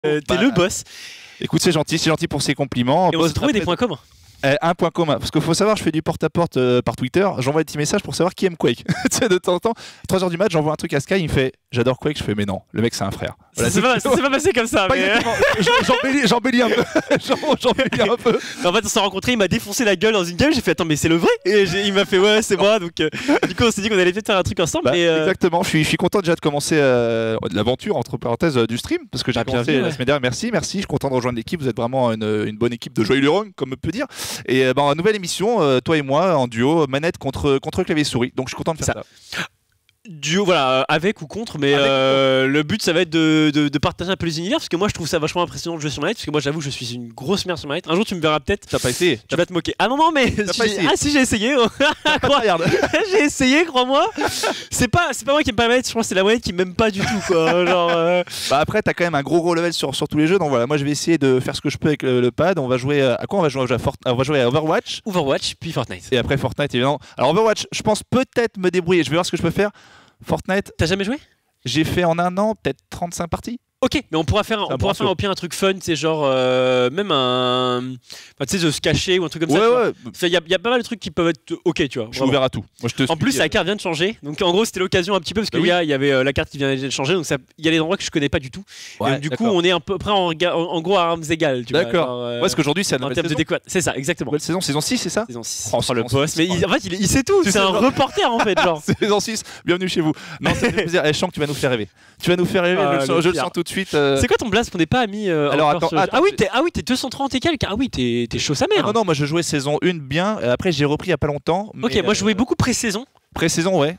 T'es le boss. Écoute, c'est gentil pour ces compliments. Et on s'est trouvé des points communs. Un point commun, parce qu'il faut savoir, je fais du porte-à-porte par Twitter, j'envoie des petits messages pour savoir qui aime Quake. Tu sais, de temps en temps, 3h du match, j'envoie un truc à Sky, il me fait j'adore Quake, je fais mais non, le mec c'est un frère. Voilà, ça s'est pas passé comme ça. Mais... J'embellis un peu. J'embellis un peu. En fait, on s'est rencontrés, il m'a défoncé la gueule dans une game, j'ai fait attends, mais c'est le vrai. Et il m'a fait ouais, c'est moi. Donc, du coup, on s'est dit qu'on allait peut-être faire un truc ensemble. Bah, exactement, je suis content déjà de commencer l'aventure, entre parenthèses, du stream, parce que j'ai commencé la semaine dernière. Merci, je suis content de rejoindre l'équipe, vous êtes vraiment une bonne équipe de joyeux Luron, comme on peut dire. Et nouvelle émission, toi et moi, en duo, manette contre clavier souris. Donc je suis content de faire ça. Duo, voilà, avec ou contre, mais le but ça va être de partager un peu les univers parce que moi je trouve ça vachement impressionnant de jouer sur manette parce que moi j'avoue je suis une grosse merde sur manette. Un jour tu me verras peut-être. T'as pas essayé? Tu vas te moquer. Ah non mais ah si j'ai essayé. Regarde. J'ai essayé, crois-moi. C'est pas moi qui aime pas la manette, je pense que c'est la manette qui m'aime pas du tout quoi. Genre, Bah après t'as quand même un gros level sur tous les jeux donc voilà, moi je vais essayer de faire ce que je peux avec le pad. On va jouer à quoi? On va jouer à Overwatch. Overwatch puis Fortnite. Et après Fortnite évidemment. Alors Overwatch, je pense peut-être me débrouiller, je vais voir ce que je peux faire. Fortnite. T'as jamais joué? J'ai fait en un an peut-être 35 parties. Ok, mais on pourra faire au pire un truc fun, c'est genre même un, enfin, tu sais, de se cacher ou un truc comme ça. Ouais. Il y a pas mal de trucs qui peuvent être ok, tu vois. Je suis ouvert à tout. Moi, en plus, la carte vient de changer, donc en gros, c'était l'occasion un petit peu parce qu'il y avait la carte qui vient de changer, donc il y a des endroits que je connais pas du tout. Ouais, du coup, on est à peu près en gros à armes égales. D'accord. Ouais, parce qu'aujourd'hui, c'est la nouvelle saison. C'est ça, exactement. Nouvelle saison 6, c'est ça? Saison 6. Oh, le boss, mais en fait, il sait tout. C'est un reporter en fait, genre. Saison 6, bienvenue chez vous. Non, ça fait plaisir. Je sens que tu vas nous faire rêver. Je le sens tout de suite. C'est quoi ton blast qu'on n'est pas mis alors attends, ah oui, t'es 230 et quelques. Ah oui, t'es chaud sa mère. Non, moi je jouais saison 1 bien. Après j'ai repris il y a pas longtemps. Ok, moi je jouais beaucoup pré-saison. Pré-saison, ouais.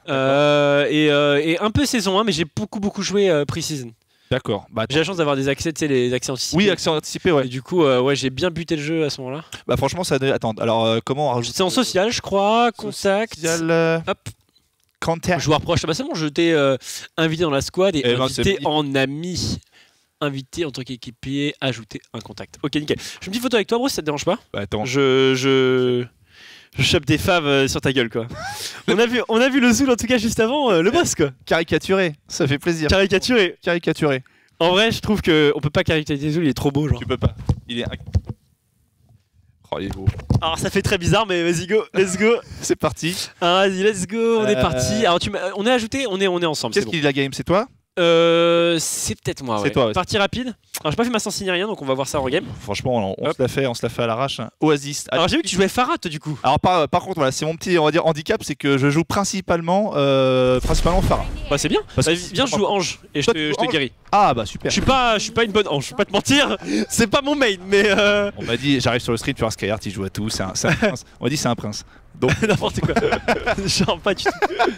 Et un peu saison 1, mais j'ai beaucoup joué pré-season. D'accord. Bah, j'ai la chance d'avoir des accès, tu sais, les accès anticipés. Oui, accès anticipés, ouais. Et du coup, ouais, j'ai bien buté le jeu à ce moment-là. Bah franchement, ça. Attends, alors comment on rajoute? C'est en social, je crois. Contact. Social. Hop. Contact. Joueur proche. Bah c'est bon, je t'ai invité dans la squad et invité en ami. Invité en tant qu'équipier, ajouter un contact. Ok, nickel. Je fais une petite photo avec toi, bro, si ça te dérange pas. Bah attends. Je chope des faves sur ta gueule, quoi. on a vu le Zoul en tout cas juste avant, le boss, quoi. Caricaturé, ça fait plaisir. Caricaturé. En vrai, je trouve qu'on peut pas caricaturer Zoul, il est trop beau, genre. Tu peux pas. Il est. Oh, il est beau. Alors ça fait très bizarre, mais vas-y, go, let's go. C'est parti. Ah, vas-y, let's go, on est parti. Alors on est ajouté, on est ensemble. Qu'est-ce qui dit la game? C'est toi? C'est peut-être moi. C'est toi. Ouais. Partie rapide. Alors j'ai pas fait ma sensi ni rien, donc on va voir ça en regame. Franchement, on se la fait à l'arrache. Oasis. Alors j'ai vu que tu jouais Farah du coup. Alors par contre, voilà, c'est mon petit, on va dire, handicap, c'est que je joue principalement Farah. Bah c'est bien. Viens, je joue Ange et je te guéris. Ah bah super. Je suis pas une bonne Ange, je vais pas te mentir. C'est pas mon main, mais. On m'a dit, j'arrive sur le stream, tu vois Skyheart, il joue à tout, c'est un prince. On m'a dit c'est un prince. Donc n'importe quoi. Genre pas du tout.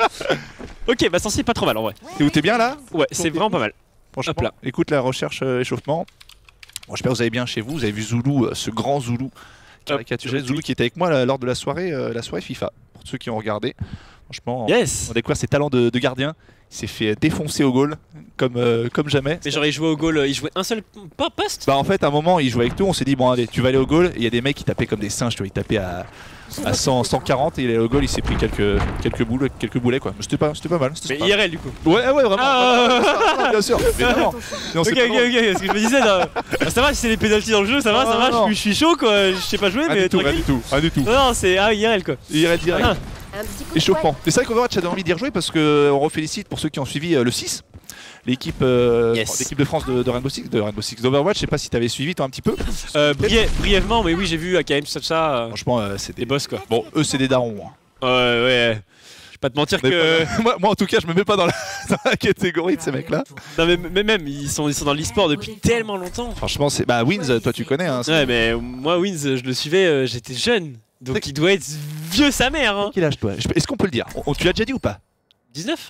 Ok, bah sensi pas trop mal en vrai. T'es bien là? Ouais, c'est vraiment pas mal. Franchement, là. Écoute la recherche échauffement. Bon, j'espère que vous allez bien chez vous. Vous avez vu Zoulou, ce grand Zoulou caricaturé. Zoulou qui était avec moi là, lors de la soirée FIFA. Pour ceux qui ont regardé, franchement, on a découvert ses talents de gardien. Il s'est fait défoncer au goal comme jamais. Mais genre il jouait au goal, il jouait un seul poste? Bah en fait à un moment il jouait avec tout, on s'est dit bon allez tu vas aller au goal et il y a des mecs qui tapaient comme des singes, tu vois, ils tapaient à 140 et il est au goal, il s'est pris quelques boulets quoi. C'était pas mal. Mais IRL du coup. Ouais vraiment. Bien sûr. Mais non, ok, parce que je me disais ça va si c'est des pénaltys dans le jeu, ça va, je suis chaud quoi, je sais pas jouer mais tranquille. Rien du tout. Non, c'est IRL quoi. IRL direct. Échauffant. C'est vrai qu'Overwatch a envie d'y rejouer parce qu'on refélicite pour ceux qui ont suivi le 6. L'équipe de France de Rainbow Six, d'Overwatch, je sais pas si t'avais suivi toi un petit peu. Brièvement, mais oui j'ai vu AKM tout ça. Franchement c'est des boss quoi. Bon eux c'est des darons. Ouais. Je vais pas te mentir que... moi en tout cas je me mets pas dans la catégorie de ces mecs là. Non mais même ils sont dans l'e-sport depuis tellement longtemps. Franchement c'est... Bah Wins toi tu connais hein. Ouais mais moi Wins je le suivais, j'étais jeune. Donc il doit être vieux sa mère hein. Quel âge toi? Est-ce qu'on peut le dire? Tu l'as déjà dit ou pas? 19.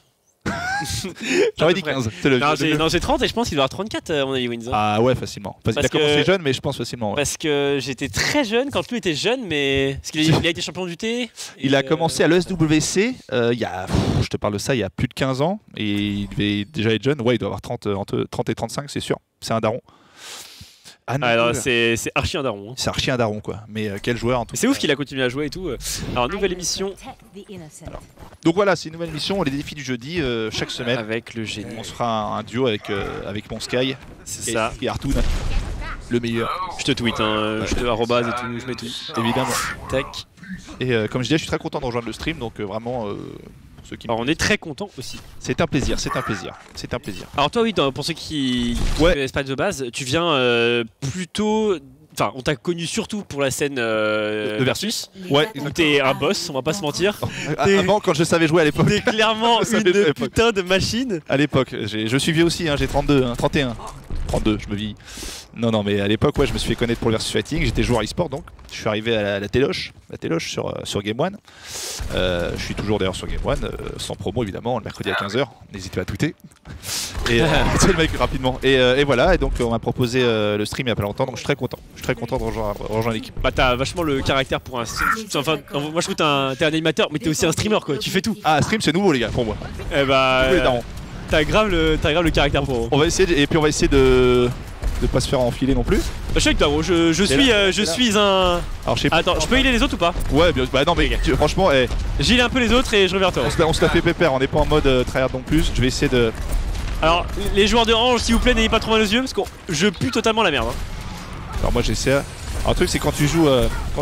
J'aurais dit 15. Non, j'ai 30 et je pense qu'il doit avoir 34 à mon avis Wins. Ah ouais, facilement. Il a commencé jeune, mais je pense facilement. Ouais. Parce que j'étais très jeune quand lui était jeune, mais. Parce qu'il a été champion du T. Il a commencé à l'ESWC, il y a. Je te parle de ça, il y a plus de 15 ans. Et il devait déjà être jeune. Ouais, il doit avoir entre 30 et 35, c'est sûr. C'est un daron. Ah non, Alors c'est archi un daron. Hein. c'est archi un daron quoi, mais quel joueur en tout cas. C'est ouf qu'il a continué à jouer et tout. Alors nouvelle émission Donc voilà, c'est une nouvelle émission, les défis du jeudi chaque semaine. avec le génie. On se fera un duo avec mon Sky C'est ça. et Artoon, le meilleur. Je te tweet, hein, je te arrobase et tout, je mets tout. Évidemment. Tac. Et comme je disais, je suis très content de rejoindre le stream, donc vraiment pour ceux qui. Alors on est très content aussi. C'est un plaisir, c'est un plaisir, c'est un plaisir. Alors toi oui, pour ceux qui Ouais. connaissent pas de base, tu viens plutôt... Enfin, on t'a connu surtout pour la scène de Versus. Ouais. Où t'es un boss, on va pas se mentir. Avant, quand je savais jouer à l'époque. T'es clairement Je savais à une l'époque. putain de machine. À l'époque, je suis vieux aussi, hein, j'ai 32, 31. 32, je me vis. Non, mais à l'époque, ouais, je me suis fait connaître pour le versus fighting. J'étais joueur e-sport donc. Je suis arrivé à la Téloche sur Game One. Je suis toujours d'ailleurs sur Game One, sans promo évidemment, le mercredi à 15h. N'hésitez pas à tweeter. Et c'est le mec rapidement. Et voilà, et donc on m'a proposé le stream il y a pas longtemps, donc je suis très content. Je suis très content de rejoindre l'équipe. Bah t'as vachement le caractère pour un... Enfin, moi je trouve que t'es un animateur, mais t'es aussi un streamer quoi, tu fais tout. Ah, stream c'est nouveau les gars pour moi. Eh bah... Tous les darons. T'as grave le caractère pour... On va essayer, et puis on va essayer de pas se faire enfiler non plus. Bah, je sais que toi, gros, je suis un... Alors, je sais pas. Attends, je peux healer les autres ou pas? Ouais, bien, bah non mais franchement, J'heal un peu les autres et je reviens vers toi. on se la fait pépère, on n'est pas en mode tryhard non plus. Je vais essayer de... Alors, les joueurs de range, s'il vous plaît, n'ayez pas trop mal aux yeux parce que je pue totalement la merde. Hein. Alors moi j'essaie... Alors le truc c'est quand tu joues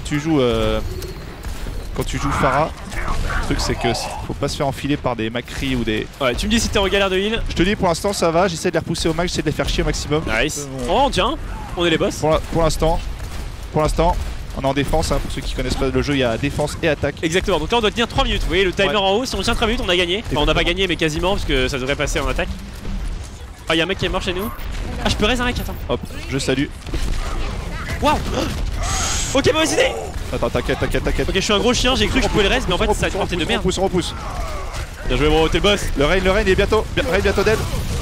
Pharah, le truc c'est que faut pas se faire enfiler par des Macri ou des... Ouais, tu me dis si t'es en galère de heal. Je te dis pour l'instant ça va, j'essaie de les repousser au max, j'essaie de les faire chier au maximum. Nice. Oh tiens, on est les boss. Pour l'instant, on est en défense, hein, pour ceux qui connaissent pas le jeu, il y a défense et attaque. Exactement, donc là on doit tenir 3 minutes. Vous voyez le timer Ouais. en haut, si on tient 3 minutes, on a gagné. Enfin, on n'a pas gagné, mais quasiment, parce que ça devrait passer en attaque. Ah, il y a un mec qui est mort chez nous. Ah, je peux raise un mec, attends. Hop, je salue. Waouh. Ok, mauvaise idée. Attends, t'inquiète. Ok, je suis un gros chien, j'ai cru que je pouvais le raise, mais en fait ça a été porté de merde. On repousse. Bien joué, bro, t'es le boss. Le rain il est bientôt dead.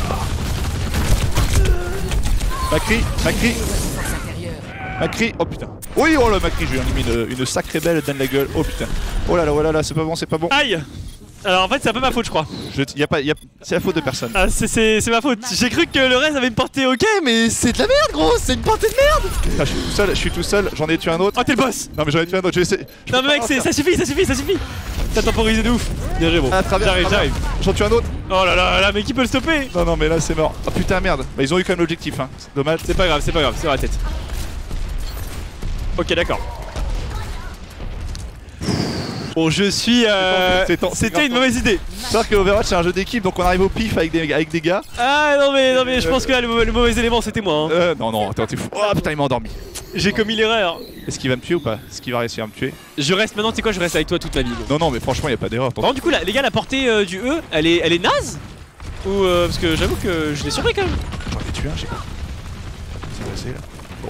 Macri, oh putain. Oui, oh là, Macri, je lui ai mis une sacrée belle dans la gueule. Oh putain. Oh là là, c'est pas bon. Aïe. Alors en fait c'est un peu ma faute je crois. C'est la faute de personne. Ah c'est ma faute. J'ai cru que le reste avait une portée ok mais c'est de la merde gros, c'est une portée de merde. Ah, je suis tout seul, j'en ai tué un autre. Oh t'es le boss. Non mais j'en ai tué un autre, je vais essayer. Non mais mec ça suffit. T'as temporisé de ouf. Bien joué bon. J'arrive. J'en tue un autre. Oh là là mais qui peut le stopper? Non mais là c'est mort. Oh putain merde. Bah ils ont eu quand même l'objectif hein. C'est dommage. C'est pas grave, c'est dans la tête. Ok d'accord. Bon je suis... C'était une mauvaise idée. C'est-à-dire que Overwatch c'est un jeu d'équipe donc on arrive au pif avec des gars. Ah non mais je pense que là le mauvais élément c'était moi hein. Non attends t'es fou. Oh putain il m'a endormi. J'ai commis l'erreur. Est-ce qu'il va me tuer ou pas? Est-ce qu'il va réussir à me tuer? Je reste maintenant, tu sais quoi, je reste avec toi toute ma vie. Bon. Non mais franchement y a pas d'erreur. Bon du coup là, les gars la portée du E elle est naze? Ou parce que j'avoue que je l'ai surpris quand même. J'en ai tué un, je sais pas. C'est passé là. Bon.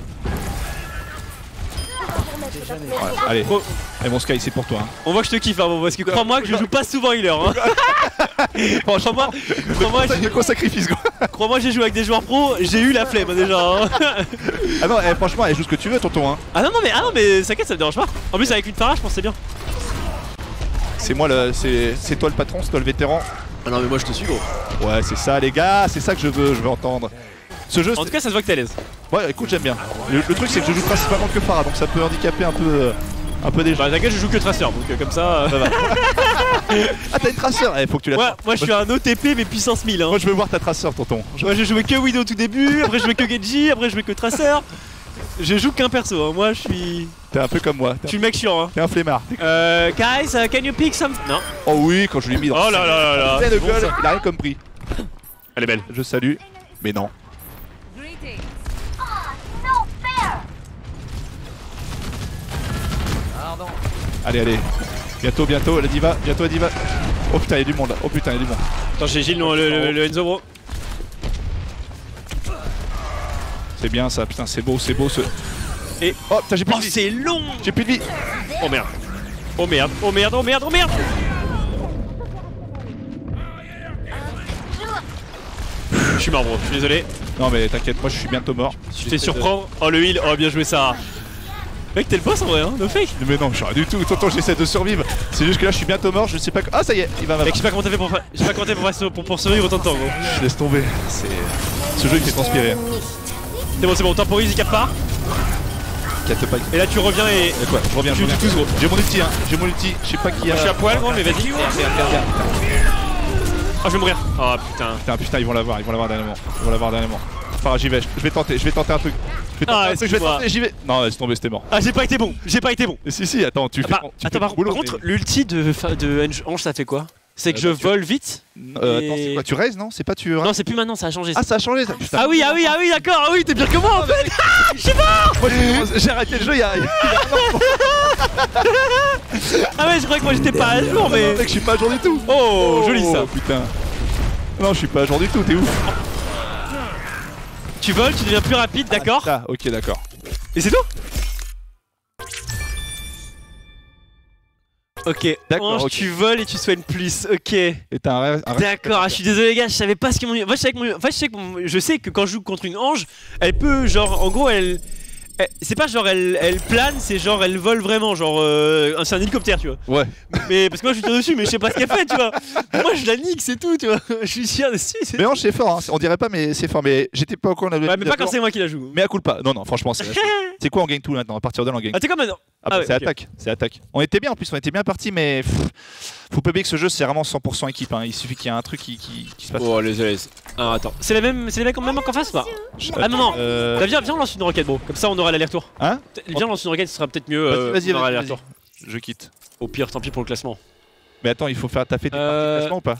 Ouais, allez, Bon. Allez mon Sky c'est pour toi hein. On voit que je te kiffe hein, bon, parce que crois-moi que je joue pas souvent healer hein. Crois-moi crois-moi j'ai joué avec des joueurs pros, j'ai eu la flemme déjà hein. Ah non franchement elle joue ce que tu veux tonton hein. Ah non mais t'inquiète ça me dérange pas. En plus avec une Pharah je pense que c'est bien. C'est moi c'est toi le patron, c'est toi le vétéran. Ah non mais moi je te suis gros. Ouais c'est ça les gars, c'est ça que je veux entendre. Ce jeu En tout cas ça se voit que t'es à l'aise. Ouais écoute j'aime bien. Le truc c'est que je joue principalement que Pharah donc ça peut handicaper un peu des gens. Bah t'inquiète je joue que Tracer donc comme ça... Ah t'as une traceur, faut que tu la... Ouais, moi je suis un OTP mais puissance 1000 hein. Moi je veux voir ta traceur tonton. Moi j'ai joué que Widow au tout début, après je jouais que Genji, après je jouais que Tracer. Je joue qu'un perso, hein. Moi je suis... T'es un peu comme moi. Je suis le mec chiant hein. T'es un flemmard. Guys, can you pick some... Non. Oh oui quand je lui ai mis dans... Oh là là là plein là. de gueule, il a rien compris. Elle est belle. Je salue, mais non. Allez, bientôt, la diva, bientôt la diva. Oh putain, il y a du monde là, Attends, j'ai Gilles, le Enzo bro. C'est bien ça, putain, c'est beau ce... Et... Oh putain, j'ai plus Oh de vie. c'est long. J'ai plus de vie. Oh merde. Oh merde. Je suis mort bro, je suis désolé. Non mais t'inquiète, moi je suis bientôt mort. Tu te fais surprendre. Oh le heal, oh bien joué ça. Mec t'es le boss en vrai hein, no fake. Mais non, je suis rien du tout, tonton, j'essaie de survivre. C'est juste que là je suis bientôt mort, je sais pas... Ah ça y est, il va m'avoir. Mec je sais pas comment t'as fait pour survivre autant de temps gros. Je laisse tomber, ce jeu il fait transpirer. C'est bon, temporise, il capte pas. Capte pas. Et là tu reviens et. Quoi, je reviens, Tous gros. J'ai mon ulti, hein. J'ai mon ulti. Je sais pas qui a. Je suis à poil, gros, mais vas-y. Oh, je vais mourir. Oh Putain, ils vont l'avoir dernièrement. Enfin, j'y vais. Je vais tenter un truc. Je vais tenter, j'y vais. Non, laisse tomber, c'était mort. Ah, j'ai pas été bon. Si, attends, tu fais. Attends, par contre, l'ulti de Ange, ça fait quoi? C'est que je vole vite. Attends, c'est quoi? Tu raises, non? C'est pas tu. Non, c'est plus maintenant, ça a changé. Ah, ça a changé ça. Putain. Ah oui, d'accord. Ah oui, t'es pire que moi en fait. Je suis mort. Moi, j'ai arrêté le jeu il y a un an. Ah ouais, je croyais que moi j'étais pas à jour, mais. Mec, je suis pas à jour du tout. Oh, joli ça. Putain. Non, je suis pas à jour du tout, t'es ouf. Tu voles, tu deviens plus rapide, d'accord? Ah, ok, d'accord. Et c'est tout? Ok, d'accord. Okay. Tu voles et tu soignes plus, ok. Et t'as un rêve. D'accord, je suis désolé les gars, je savais pas ce qu'ils m'ont dit. Je sais que quand je joue contre une ange, elle peut, genre, en gros, c'est pas genre elle plane, c'est genre elle vole vraiment, genre c'est un hélicoptère, tu vois. Ouais. Mais parce que moi je suis dessus, mais je sais pas ce qu'elle fait, tu vois. Moi je la nique, c'est tout, tu vois. Je suis sûr dessus. Mais Ange c'est fort, hein. On dirait pas, mais c'est fort. Mais j'étais pas au courant. Ouais, mais pas quand c'est moi qui la joue. Mais à coup pas. Non, franchement, c'est quoi on gagne tout maintenant? À partir de là, on gagne. Ah, t'es comme maintenant. Ah, c'est attaque, c'est attaque. On était bien en plus, on était bien parti, mais faut pas oublier que ce jeu c'est vraiment 100% équipe. Hein. Il suffit qu'il y ait un truc qui se passe. Oh les AS. Ah, attends. C'est les mêmes qu'en face ou pas? Ah non, non. Viens, on lance une requête, bro. Comme ça on aura l'aller-retour. Hein? Viens, on lance une requête, ce sera peut-être mieux. Vas-y. Je quitte. Au pire, tant pis pour le classement. Mais attends, il faut faire taffer des parties de classement ou pas?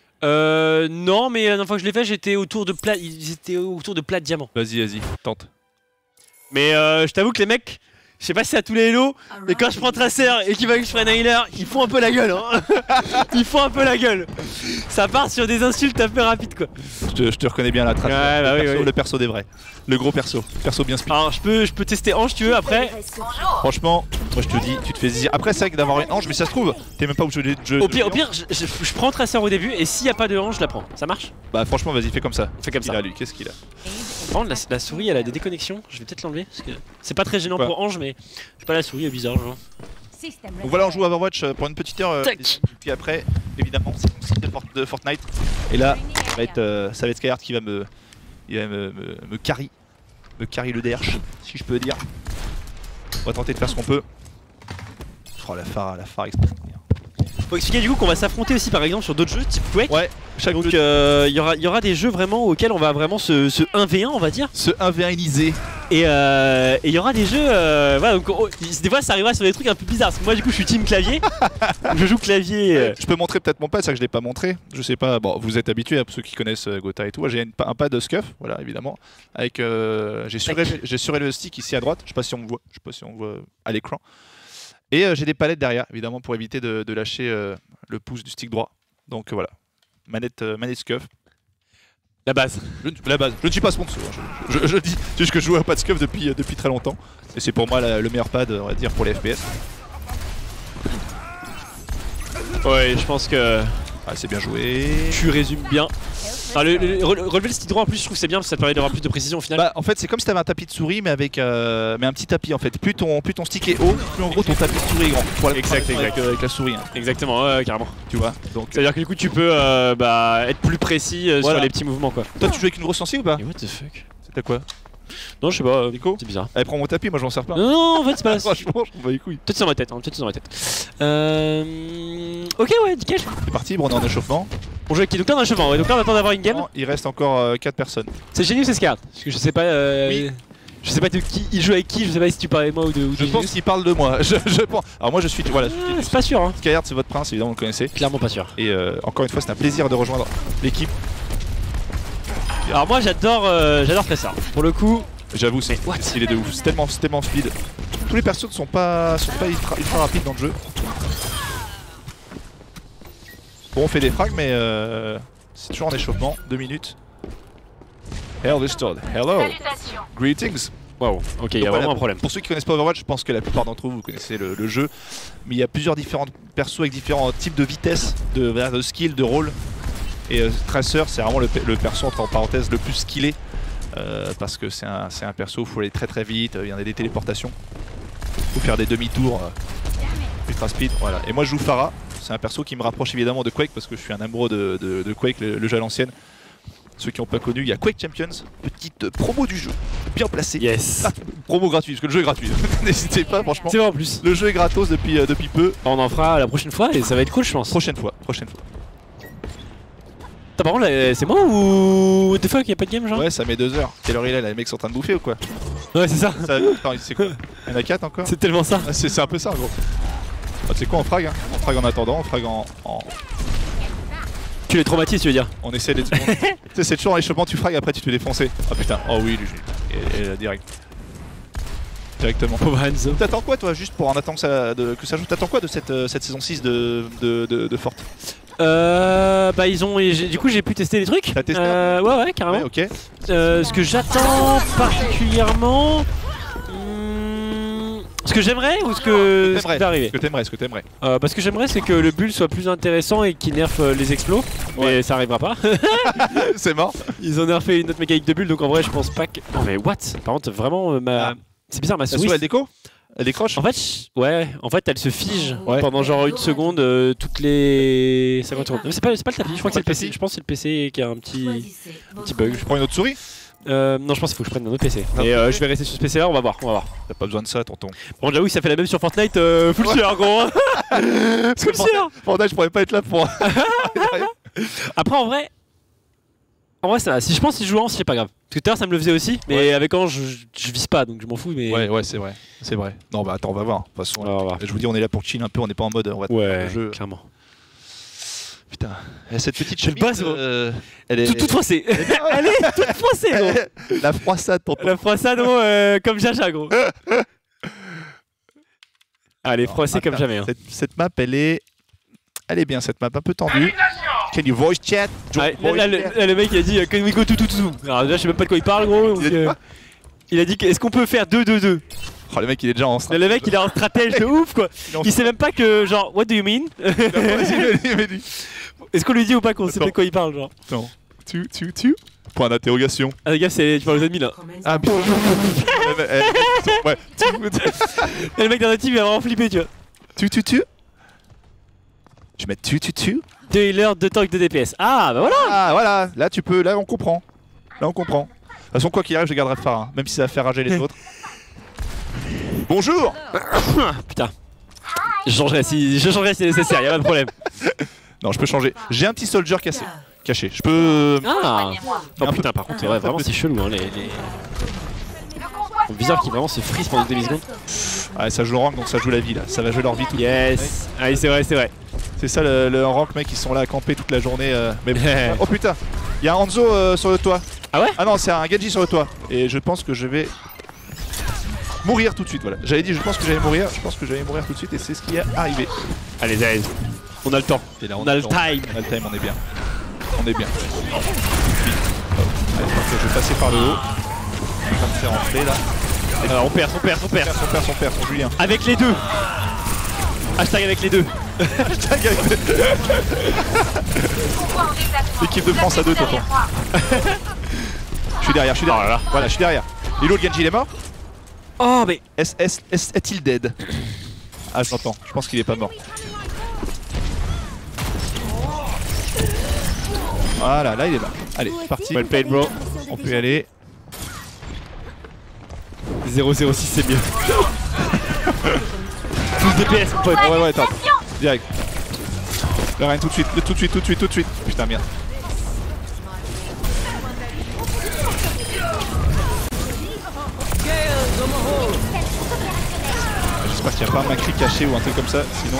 Non, mais la dernière fois que je l'ai fait, j'étais autour de plat. Ils étaient autour de plat de diamant. Vas-y, tente. Mais je t'avoue que les mecs, je sais pas si c'est à tous les hellos, mais quand je prends Tracer et qu'il va que je prenne Healer, ils font un peu la gueule, hein. Ils font un peu la gueule. Ça part sur des insultes un peu rapides, quoi. Je te reconnais bien la Tracer. Ouais, bah le perso des vrais. Le gros perso bien speed. Alors je peux tester Ange, tu veux, après. Franchement, moi je te dis, tu te fais zizir. Après, c'est vrai que d'avoir une Ange, mais ça se trouve, t'es même pas obligé de jeu. Au pire, je prends Tracer au début et s'il y a pas de Ange, je la prends. Ça marche? Bah franchement, vas-y, fais comme ça. Fais comme ça. Lui, qu'est-ce qu'il a? Par contre, la souris elle a des déconnexions, je vais peut-être l'enlever parce que c'est pas très gênant pour Ange, mais je sais pas, la souris est bizarre, genre. Donc voilà, on joue à Overwatch pour une petite heure. Puis après, évidemment, c'est mon site de Fortnite. Et là, ça va être Skyheart qui va me carry. Me carry le DRH, si je peux dire. On va tenter de faire ce qu'on peut. Oh la phare extraordinaire. Faut expliquer du coup qu'on va s'affronter aussi par exemple sur d'autres jeux type Quake. Ouais, donc il y aura des jeux vraiment auxquels on va vraiment se 1v1 on va dire. Se 1v1iser. Et il y aura des jeux, voilà, donc, des fois ça arrivera sur des trucs un peu bizarres. Parce que moi du coup je suis team clavier. Je joue clavier. Je peux montrer peut-être mon pad, c'est ça que je l'ai pas montré. Je sais pas, bon vous êtes habitués, pour ceux qui connaissent Gotha et tout. J'ai un pad de Scuff, voilà évidemment. Avec j'ai surélevé le stick ici à droite. Je sais pas si on voit à l'écran. Et j'ai des palettes derrière, évidemment, pour éviter de lâcher le pouce du stick droit. Donc voilà, manette Scuff. La base. Je ne suis pas sponsor. Je dis juste que je joue à pas de Scuff depuis très longtemps. Et c'est pour moi le meilleur pad, on va dire, pour les FPS. Ouais, je pense que... Ah, c'est bien joué. Tu résumes bien. Relever le stick droit en plus, je trouve que c'est bien parce que ça te permet d'avoir plus de précision au final. Bah en fait c'est comme si t'avais un tapis de souris mais avec un petit tapis en fait. Plus ton stick est haut, plus en gros ton tapis de souris est grand. Voilà, exact. Avec la souris. Hein. Exactement, ouais, carrément. Tu vois. Donc c'est à dire que du coup tu peux être plus précis sur les petits mouvements quoi. Toi tu joues avec une grosse sensi ou pas? Et what the fuck? C'était quoi? Non je sais pas, Nico, c'est bizarre. Allez prends mon tapis, moi je m'en sers pas. Non en fait c'est pas là. Franchement je m'en bats les couilles. Peut-être dans ma tête, Ok ouais nickel. C'est parti, on est en échauffement. On joue avec qui? Donc là on a un chemin, ouais. Donc là on attend d'avoir une game. Non, il reste encore 4 personnes. C'est Genius ou c'est Skyheart? Parce que je sais pas. Oui. Je sais pas de qui il joue avec qui, je sais pas si tu parlais de moi ou de Je pense qu'il parle de moi. Je pense. Alors moi je suis. Voilà. C'est pas sûr hein. Skyheart c'est votre prince, évidemment vous le connaissez. Clairement pas sûr. Et encore une fois c'est un plaisir de rejoindre l'équipe. Alors moi j'adore Tracer. Pour le coup. J'avoue c'est stylé de ouf. C'est tellement speed. Tous les persos ne sont pas ultra rapides dans le jeu. Bon on fait des frags mais c'est toujours en échauffement, 2 minutes. Understood. Hello. Greetings. Wow, ok, il y a vraiment un problème. Pour ceux qui connaissent pas Overwatch, je pense que la plupart d'entre vous connaissez le jeu. Mais il y a plusieurs différents persos avec différents types de vitesse, de skill, de rôle. Et Tracer c'est vraiment le perso entre parenthèses le plus skillé. Parce que c'est un perso, il faut aller très vite, il y en a des téléportations. Il faut faire des demi-tours ultra speed, voilà. Et moi je joue Pharah, c'est un perso qui me rapproche évidemment de Quake parce que je suis un amoureux de Quake, le jeu à l'ancienne. Ceux qui n'ont pas connu, il y a Quake Champions, petite promo du jeu. bien placé. Yes. Ah, promo gratuit, parce que le jeu est gratuit. N'hésitez pas, franchement. C'est vrai en plus. Le jeu est gratos depuis peu. On en fera la prochaine fois et ça va être cool, je pense. Prochaine fois. Attends, par contre, là, c'est moi ou. What the fuck, y'a pas de game genre? Ouais, ça met 2 heures. Quelle heure il est là? Les mecs sont en train de bouffer ou quoi? Ouais, c'est ça. Attends, c'est quoi? Il y en a 4 encore? C'est tellement ça. Ah, c'est un peu ça, gros. Ah, tu sais quoi, on frag, hein. On frag en attendant, on frag en. Tu les traumatises, tu veux dire? On essaie d'être. Tu sais, c'est toujours en échappement, tu frag, après tu te fais défoncer. Ah putain, oh oui, lui. Et là, direct. Directement. Pauvre Hanzo. T'attends quoi, toi, juste pour en attendre que ça joue? T'attends quoi de cette saison 6 de Forte? Bah ils ont. Du coup j'ai pu tester des trucs. T'as testé ouais carrément. Ouais, ok. Ce que j'attends particulièrement. Ce que j'aimerais ou ce qui va arriver? Ce que t'aimerais. Parce que j'aimerais c'est que le build soit plus intéressant et qu'il nerf les explos. Ouais. Mais ça arrivera pas. C'est mort. Ils ont nerfé une autre mécanique de build donc en vrai je pense pas que. Non mais what? Par contre vraiment c'est bizarre ma souris. Elle déco? Elle décroche? En fait, en fait, elle se fige pendant genre une seconde toutes les 50 secondes. C'est pas le tapis, je crois que c'est le PC. Je pense que c'est le PC qui a un petit bug. Je prends une autre souris? Non, je pense qu'il faut que je prenne un autre PC. Et je vais rester sur ce PC là, on va voir. T'as pas besoin de ça, tonton. Bon, j'avoue que ça fait la même sur Fortnite, full share gros. Full share. Fortnite, je pourrais pas être là pour. Après, en vrai, ça va. Si je pense que si je joue Ange, c'est pas grave. Parce que tout à l'heure, ça me le faisait aussi, mais avec Ange, je vise pas donc je m'en fous. Mais... Ouais, c'est vrai. C'est vrai. Non, bah attends, on va voir. De toute façon, je vous dis, on est là pour chill un peu, on n'est pas en mode. On va le jeu. Clairement. Putain, cette petite chemise, elle est toute froissée. Elle est toute froissée, gros. La froissade, tonton. La froissade, gros, comme Jaja, gros. Elle est froissée comme jamais. Hein. Cette map, elle est bien, cette map, un peu tendue. Can you voice chat? Là, le mec il a dit can we go tout. Alors déjà je sais même pas de quoi il parle gros. Donc, il a dit est-ce qu'on peut faire 2-2-2? Oh le mec il est déjà en stratège. Le mec il est en stratège de ouf quoi. Il sait même pas que genre what do you mean? Est-ce qu'on lui dit ou pas qu'on sait pas de quoi il parle genre? Non. Tu. Point d'interrogation. Ah les gars tu parles aux ennemis là. Ah putain. Ouais. Le mec dans la team il a vraiment flippé tu vois. Tu. Je mets tu. 2 healers, 2 tanks, 2 DPS. Ah bah voilà. Ah voilà, là tu peux, là on comprend. De toute façon quoi qu'il arrive je garderai le phare, hein, même si ça va faire rager les autres. Bonjour. Putain. Je changerai si nécessaire, y'a pas de problème. Non je peux changer. J'ai un petit soldier caché. Je peux... Ah. Oh putain par contre ouais, vraiment c'est chelou hein Mon viseur qui vraiment se frise pendant 2 secondes. Ouais ça joue le rank donc ça joue la vie là, ça va jouer leur vie tout. Yes. Ah oui c'est vrai. C'est ça le rank mec, ils sont là à camper toute la journée. Mais... oh putain, il y a un Hanzo sur le toit. Ah ouais? Ah non c'est un Genji sur le toit. Et je pense que je vais mourir tout de suite, voilà. J'avais dit je pense que j'allais mourir, tout de suite et c'est ce qui est arrivé. Allez, on a le temps, on a le time, on est bien. Allez, je vais passer par le haut. On va me faire entrer là. Alors on perd son Julien. Avec les deux. Hashtag avec les deux. L'équipe de France à 2 tonton. Je suis derrière. Voilà, je suis derrière. Et l'autre Genji il est mort? Oh mais est-il dead? Ah je l'entends, je pense qu'il est pas mort. Voilà, là il est là. Allez, c'est parti. Well played bro. On peut y aller. 006 c'est mieux. Plus DPS pote. Ouais, attends. Direct. Le rein tout de suite. Putain merde. J'espère qu'il n'y a pas un Macri caché ou un truc comme ça, sinon...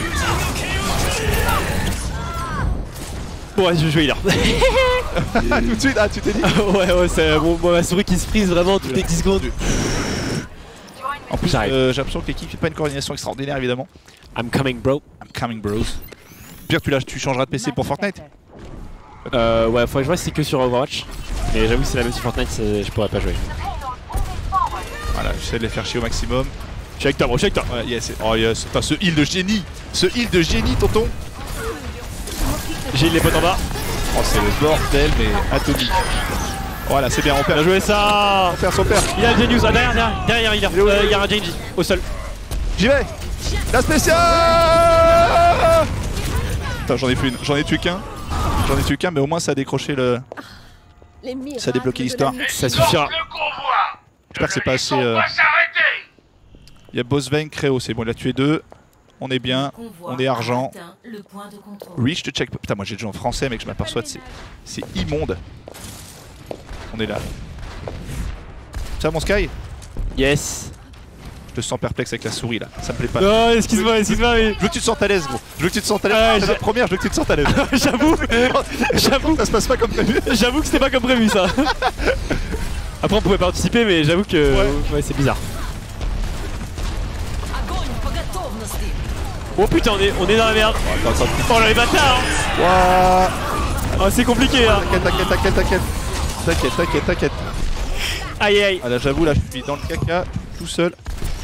Ouais, je vais jouer là. Tout de suite, ah tu t'es dit? Ouais, c'est ma souris qui se frise vraiment toutes les 10 secondes. En plus, j'ai l'impression que l'équipe fait pas une coordination extraordinaire évidemment. I'm coming bros. Pire, tu changeras de PC pour Fortnite? Ouais, faut que je vois si c'est que sur Overwatch. Mais j'avoue que c'est la même sur Fortnite, je pourrais pas jouer. Voilà, j'essaie de les faire chier au maximum. Je suis avec toi, bro, Ouais, yes. Oh yes, t'as ce heal de génie, tonton. J'ai les potes en bas. Oh, c'est le bordel, mais atomique. Voilà, c'est bien, on perd. Bien joué ça. On perd son père. Il y a un Genius, derrière, il y a un Genji, au sol. J'y vais. La spéciale. Putain, j'en ai tué qu'un, mais au moins ça a décroché le... Ça a débloqué l'histoire. Ça suffira. J'espère que c'est pas assez. Il y a Bosvain, Créo, c'est bon, il a tué 2. On est bien, on est argent. Reach to check. Putain, moi j'ai joué en français, mec, je m'aperçois que c'est immonde. On est là. Ça, mon Sky? Yes. Je te sens perplexe avec la souris là, ça me plaît pas. Non, excuse-moi, mais... Je veux que tu te sentes à l'aise, gros. Je veux que tu te sentes à l'aise. C'est la première, je veux que tu te sentes à l'aise. J'avoue. Ça se passe pas comme prévu. J'avoue que c'était pas comme prévu ça. Après, on pouvait participer, mais j'avoue que ouais, c'est bizarre. Oh putain, on est dans la merde. Oh là les bâtards. Wow. Oh, c'est compliqué là. T'inquiète. Aïe aïe. Ah là j'avoue là je suis dans le caca tout seul.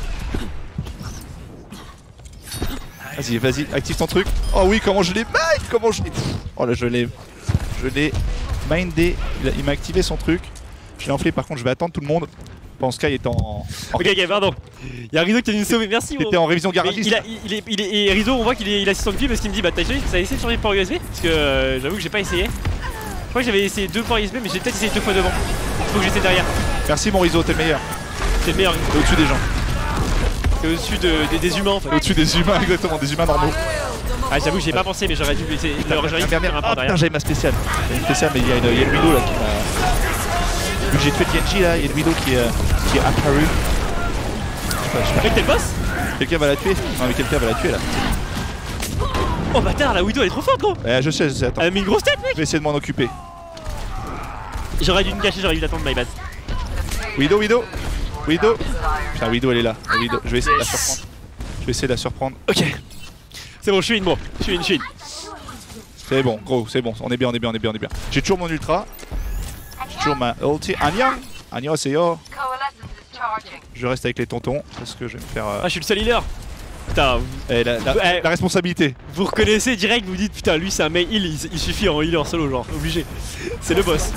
Vas-y, active ton truc. Oh oui, comment je l'ai Oh là je l'ai mindé. Il m'a activé son truc. Je l'ai enflé, par contre je vais attendre tout le monde. Pendant Sky est en... Ok, pardon. Il y a Rizzo qui est venu nous sauver, merci. T'étais en révision garagiste. Et Rizzo, on voit qu'il est assistant de vie parce qu'il me dit bah t'as essayé de changer de port USB? Parce que j'avoue que j'ai pas essayé. Je crois que j'avais essayé 2 ports USB, mais j'ai peut-être essayé 2 fois devant. Faut que j'essaie derrière. Merci mon Rizzo, t'es le meilleur. T'es le meilleur. T'es au-dessus des gens. T'es au-dessus des humains en fait. Au-dessus des humains, exactement, des humains normaux. Ah j'avoue j'y ai pas pensé, mais j'aurais dû essayer. Ah putain, j'avais ma spéciale. J'avais une spéciale, mais il y a le Widow là qui m'a... Vu que j'ai tué le Genji là, il y a le Widow qui est apparu. Je sais pas. T'es le boss? Quelqu'un va la tuer? Non mais quelqu'un va la tuer là. Oh bâtard, la Widow elle est trop forte gros. Je sais, attends. Elle a mis une grosse tête mec. Je vais essayer de m'en occuper. J'aurais dû me cacher, j'aurais dû l'attendre my bad. Widow. Putain, Widow elle est là. Widow. Je vais essayer de la surprendre. Ok. C'est bon, je suis une moi. Je suis une. C'est bon, gros, c'est bon. On est bien. J'ai toujours mon ultra. J'ai toujours ma ulti. Anya, c'est yo. Je reste avec les tontons parce que je vais me faire... Ah, je suis le seul healer. Putain. La responsabilité. Vous reconnaissez direct, vous dites putain, lui c'est un main heal, il suffit en healer solo, genre, obligé. C'est le boss.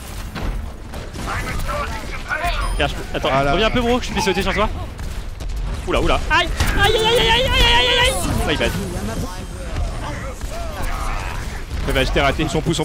Regarde, attends, reviens un peu bro, que je puisse sauter sur toi. Oula. Aïe. My bad. Mais bah, je t'ai raté. On pousse.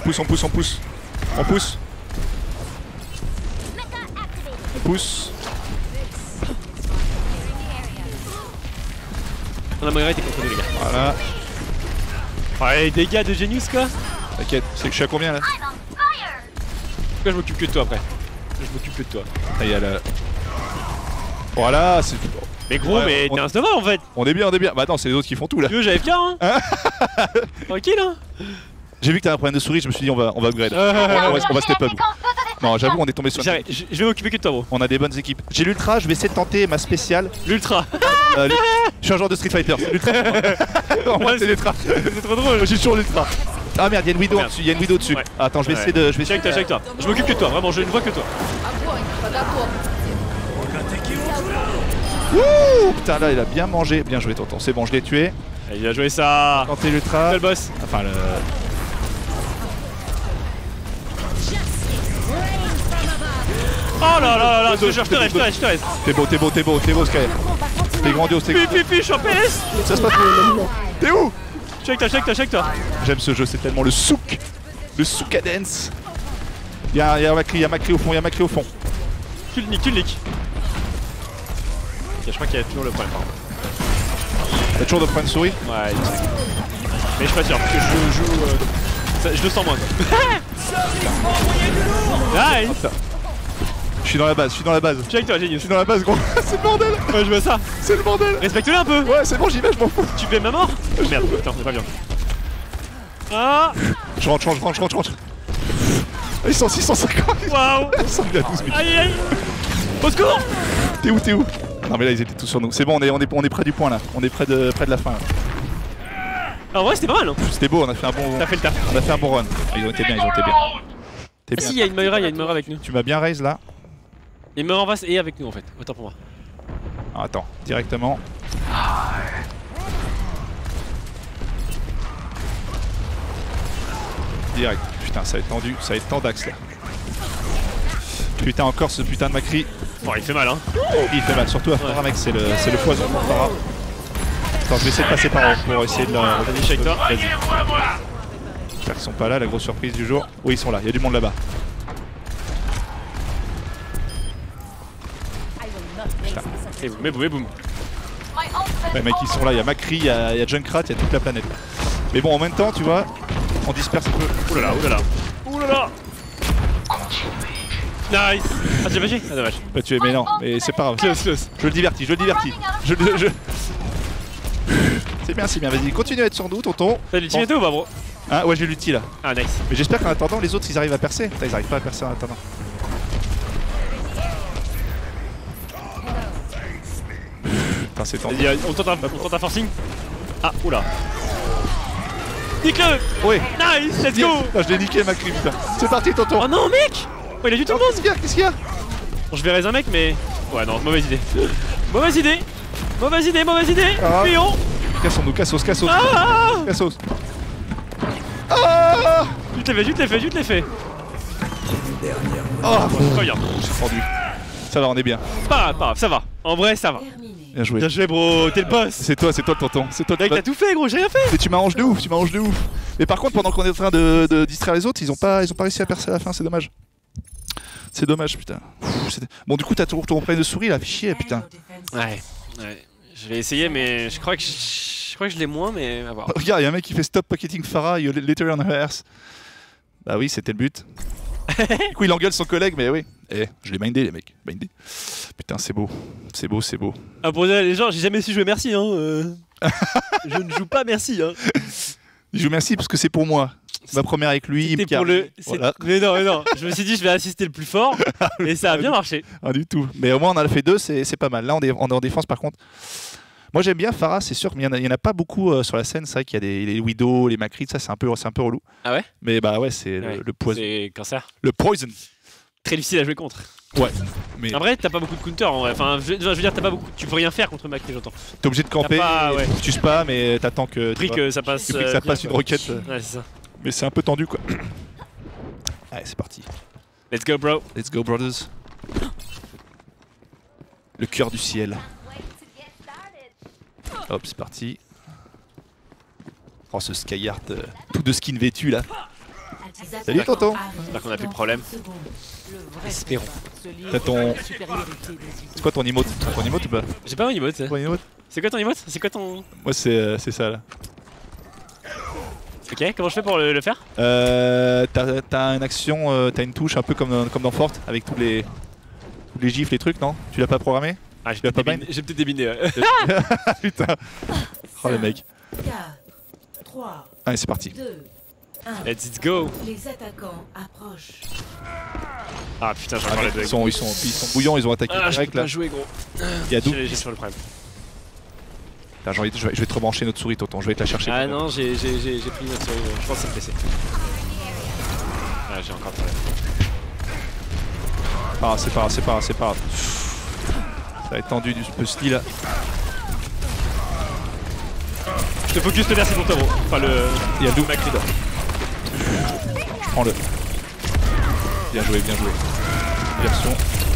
On a malgré été contre nous les gars. Voilà. Ouais, les dégâts de Genius quoi. T'inquiète, c'est que je suis à combien là? Pourquoi je m'occupe que de toi après? Je m'occupe que de toi. Ah, il y a la... Voilà, c'est... Mais gros, mais t'es un snowman en fait. On est bien. Bah attends, c'est les autres qui font tout là. Tu veux, j'avais bien hein. Tranquille hein. J'ai vu que t'avais un problème de souris, je me suis dit on va upgrade. On va step up. Non, j'avoue, on est tombé sur... Je vais m'occuper que de toi bro. On a des bonnes équipes. J'ai l'ultra, je vais essayer de tenter ma spéciale. L'ultra. Je suis un joueur de Street Fighter. L'ultra. Moi c'est l'ultra. C'est trop drôle. J'ai toujours l'ultra. Ah merde, il y a une Widow dessus. dessus. Ouais. Attends, je vais essayer de... Check toi. Je m'occupe que de toi, vraiment, je ne vois que toi. Wouh. Putain, là il a bien mangé. Bien joué tonton, c'est bon, je l'ai tué. Il a joué ça. Tenter l'ultra. Quel boss. Enfin le... Oh là, je te reste. T'es beau Sky. T'es grandiose, je suis en PS. Ça se passe. T'es où? Check toi. J'aime ce jeu, c'est tellement le souk. Le souk à dance. Y'a Macri au fond, Tu le niques. Je crois qu'il y a toujours le problème par contre. T'as toujours de problème de souris? Ouais, mais je suis pas sûr, parce que je joue... je le sens moins quoi. Nice. Je suis dans la base. Check toi, Genius. Je suis dans la base, gros. C'est le bordel. Ouais, je vois ça. C'est le bordel. Respecte-le un peu. Ouais, c'est bon, j'y vais, je m'en fous. Tu fais ma mort. Oh merde, putain, c'est pas bien. Ah. Je rentre. Ils sont 650. Waouh. Il a 12 000. Aïe. Au secours. T'es où? Non mais là ils étaient tous sur nous. C'est bon, on est près du point là. On est près de la fin là. En vrai c'était pas mal hein. C'était beau, on a fait un bon... T'as fait le taf. On a fait un bon run. Ils ont été bien. Ah si, il y a une Moira avec nous. Tu m'as bien raise là. Il Moira en face et avec nous en fait. Autant pour moi. Ah, attends, directement. Direct. Putain, ça va être tendu, ça va être tendax là. Putain, encore ce putain de Macri. Bon, il fait mal hein. Il fait mal, surtout à Farah mec, c'est le poison pour Farah. Attends, je vais essayer de passer par là pour essayer de la... Vas-y, check toi. Vas-y. J'espère qu'ils sont pas là, la grosse surprise du jour. Oui, ils sont là, il y a du monde là-bas. Et boum, et boum, et boum. Les mecs ils sont là, il y a Macri, il y a Junkrat, il y a toute la planète. Mais bon en même temps tu vois, on disperse un peu. Oulala, oulala. Oulala. Nice. Ah tu l'as pas tué? Ah dommage. Pas tué mais non, mais c'est pas grave. Close, close. Je le divertis, C'est bien, vas-y, continue à être sur nous tonton. T'as l'ultimate ou pas bro? Ah ouais j'ai l'ulti là. Ah nice. Mais j'espère qu'en attendant les autres ils arrivent à percer. Putain, ils arrivent pas à percer en attendant. Putain c'est tendu. Vas-y, on tente un forcing. Ah oula. Nique-le. Ouais. Nice, let's go. Non, je l'ai niqué Macri putain. C'est parti tonton. Oh non mec. Oh il a du tout le monde. Qu'est-ce qu'il y a? Bon, je vais raise un mec mais... Ouais non, mauvaise idée. Mauvaise idée. Ah. Fuyons. Cassons-nous, cassos. Ah. Cassos. Ah. Tu te l'as fait. Oh, Très bien. j'ai fendu. Ça va, on est bien. Pas grave, ça va. En vrai, ça va. Bien joué. Bien joué, bro. T'es le boss. C'est toi le tonton. C'est toi le Mec, boss. t'as tout fait, gros. J'ai rien fait. Mais tu m'arranges de ouf. Mais par contre, pendant qu'on est en train de distraire les autres, ils ont pas réussi à percer à la fin, c'est dommage. C'est dommage, putain. Bon, du coup, t'as toujours ton problème de souris là, fait chier, putain. Ouais. Je vais essayer, mais je crois que je l'ai moins, mais à voir. Regarde, y'a un mec qui fait stop pocketing Pharah, you literally on her ass. Bah oui, c'était le but. Du coup, il engueule son collègue, mais oui. Eh, je l'ai mindé, les mecs. Mindé. Putain, c'est beau. Ah, pour dire les gens, j'ai jamais su jouer merci, hein. Je ne joue pas merci, hein. Je vous remercie parce que c'est pour moi. C'est ma première avec lui, il me pour le... voilà. Mais non. Je me suis dit, je vais assister le plus fort. Et ça a bien marché. Pas du tout. Mais au moins, on en a fait 2, c'est pas mal. Là, on est en défense, par contre. Moi, j'aime bien Pharah, c'est sûr, mais il y en a pas beaucoup sur la scène. C'est vrai qu'il y a les Widow, les Macri, ça, c'est un peu relou. Ah ouais? Mais bah ouais, c'est le poison. C'est cancer. Le poison. Très difficile à jouer contre. Ouais. Mais en vrai, t'as pas beaucoup de counter en vrai. Enfin, je veux dire, t'as pas beaucoup. Tu peux rien faire contre Macri, j'entends. t'es obligé de camper, ouais. tu spams mais t'attends que. Pris que ça passe. Tu pries que ça passe bien, une roquette. Ouais, c'est ça. Mais c'est un peu tendu, quoi. Allez, c'est parti. Let's go, bro. Let's go, brothers. Le cœur du ciel. Hop, c'est parti. Oh, ce Skyheart, tout de skin vêtu là. Salut, tonton. J'espère qu'on a plus de problème. Espérons. T'as ton. C'est quoi ton emote? Ton emote ou pas? J'ai pas mon emote. Ton emote? C'est quoi ton emote? C'est quoi ton. Moi, c'est ça là. Ok, comment je fais pour le faire? T'as une action, t'as une touche un peu comme dans Fort avec tous les gifs, les trucs, non? Tu l'as pas programmé? Ah, j'ai peut-être débiné, ouais. Putain. Oh les mecs. 4, 3, Allez, c'est parti. 2, 1. Let's go. Les attaquants approchent. Ah putain, j'ai encore les deux. Ils sont bouillants, ils ont attaqué Ah, je direct peux là. pas jouer, gros. Il y a J'ai sur le problème. Je vais te rebrancher notre souris, tonton. Je vais te la chercher. Ah non, j'ai pris notre souris. Je pense que c'est le PC. Ah, j'ai encore le problème. C'est pas grave. Ça va être tendu du ce là. Je te focus le merci pour toi, gros. Enfin, Il y a Doom Macri là. Je prends le. Bien joué. Version.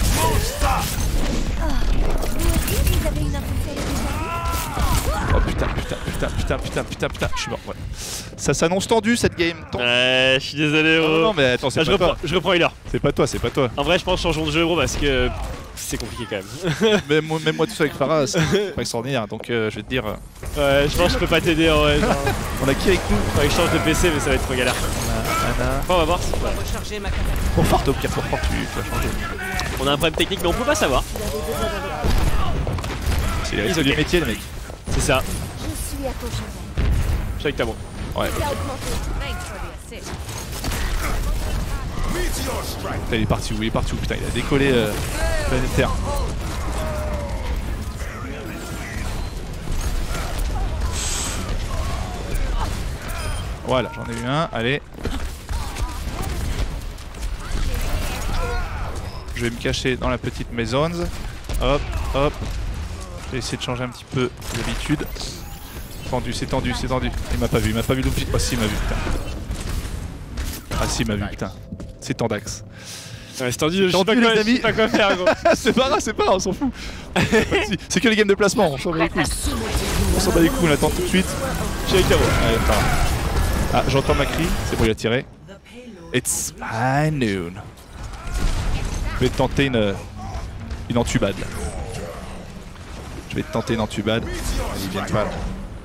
Oh putain. Je suis mort, ouais. Ça s'annonce tendu cette game. Je suis désolé, gros. Non, mais attends, c'est pas toi. Je reprends healer. C'est pas toi. En vrai, je pense changeons de jeu, gros, parce que c'est compliqué quand même. Même moi tout ça avec Pharah, c'est pas extraordinaire. Donc je vais te dire. Ouais, je pense que je peux pas t'aider en vrai. Genre. On a qui avec nous? Faudrait que je change de PC, mais ça va être trop galère. Anna. Enfin, on va voir. Pour Fort, au pire, pour Fort, tu vas changer. On a un problème technique, mais on peut pas savoir. C'est les risques du métier, les mecs. C'est ça. Je suis à ton chevet. Je suis avec ta bon. Ouais. Putain, il est parti où? Putain, il a décollé planétaire. Voilà, j'en ai eu un. Allez. Je vais me cacher dans la petite maison. Hop. Je vais essayer de changer un petit peu d'habitude. C'est tendu. Il m'a pas vu Lumpy. Oh si, il m'a vu, putain. Ah si, il m'a vu, putain. C'est tendax. Ouais, c'est tendu, je sais pas quoi faire, gros. C'est pas grave, on s'en fout. C'est que les games de placement, on s'en bat les couilles. On attend tout de suite. Je suis avec ta bon. Allez, pas grave. Ah, j'entends Macri, c'est bon, il a tiré. It's high noon. Je vais tenter une entubade là. Je vais te tenter une entubade. Ils viennent pas là.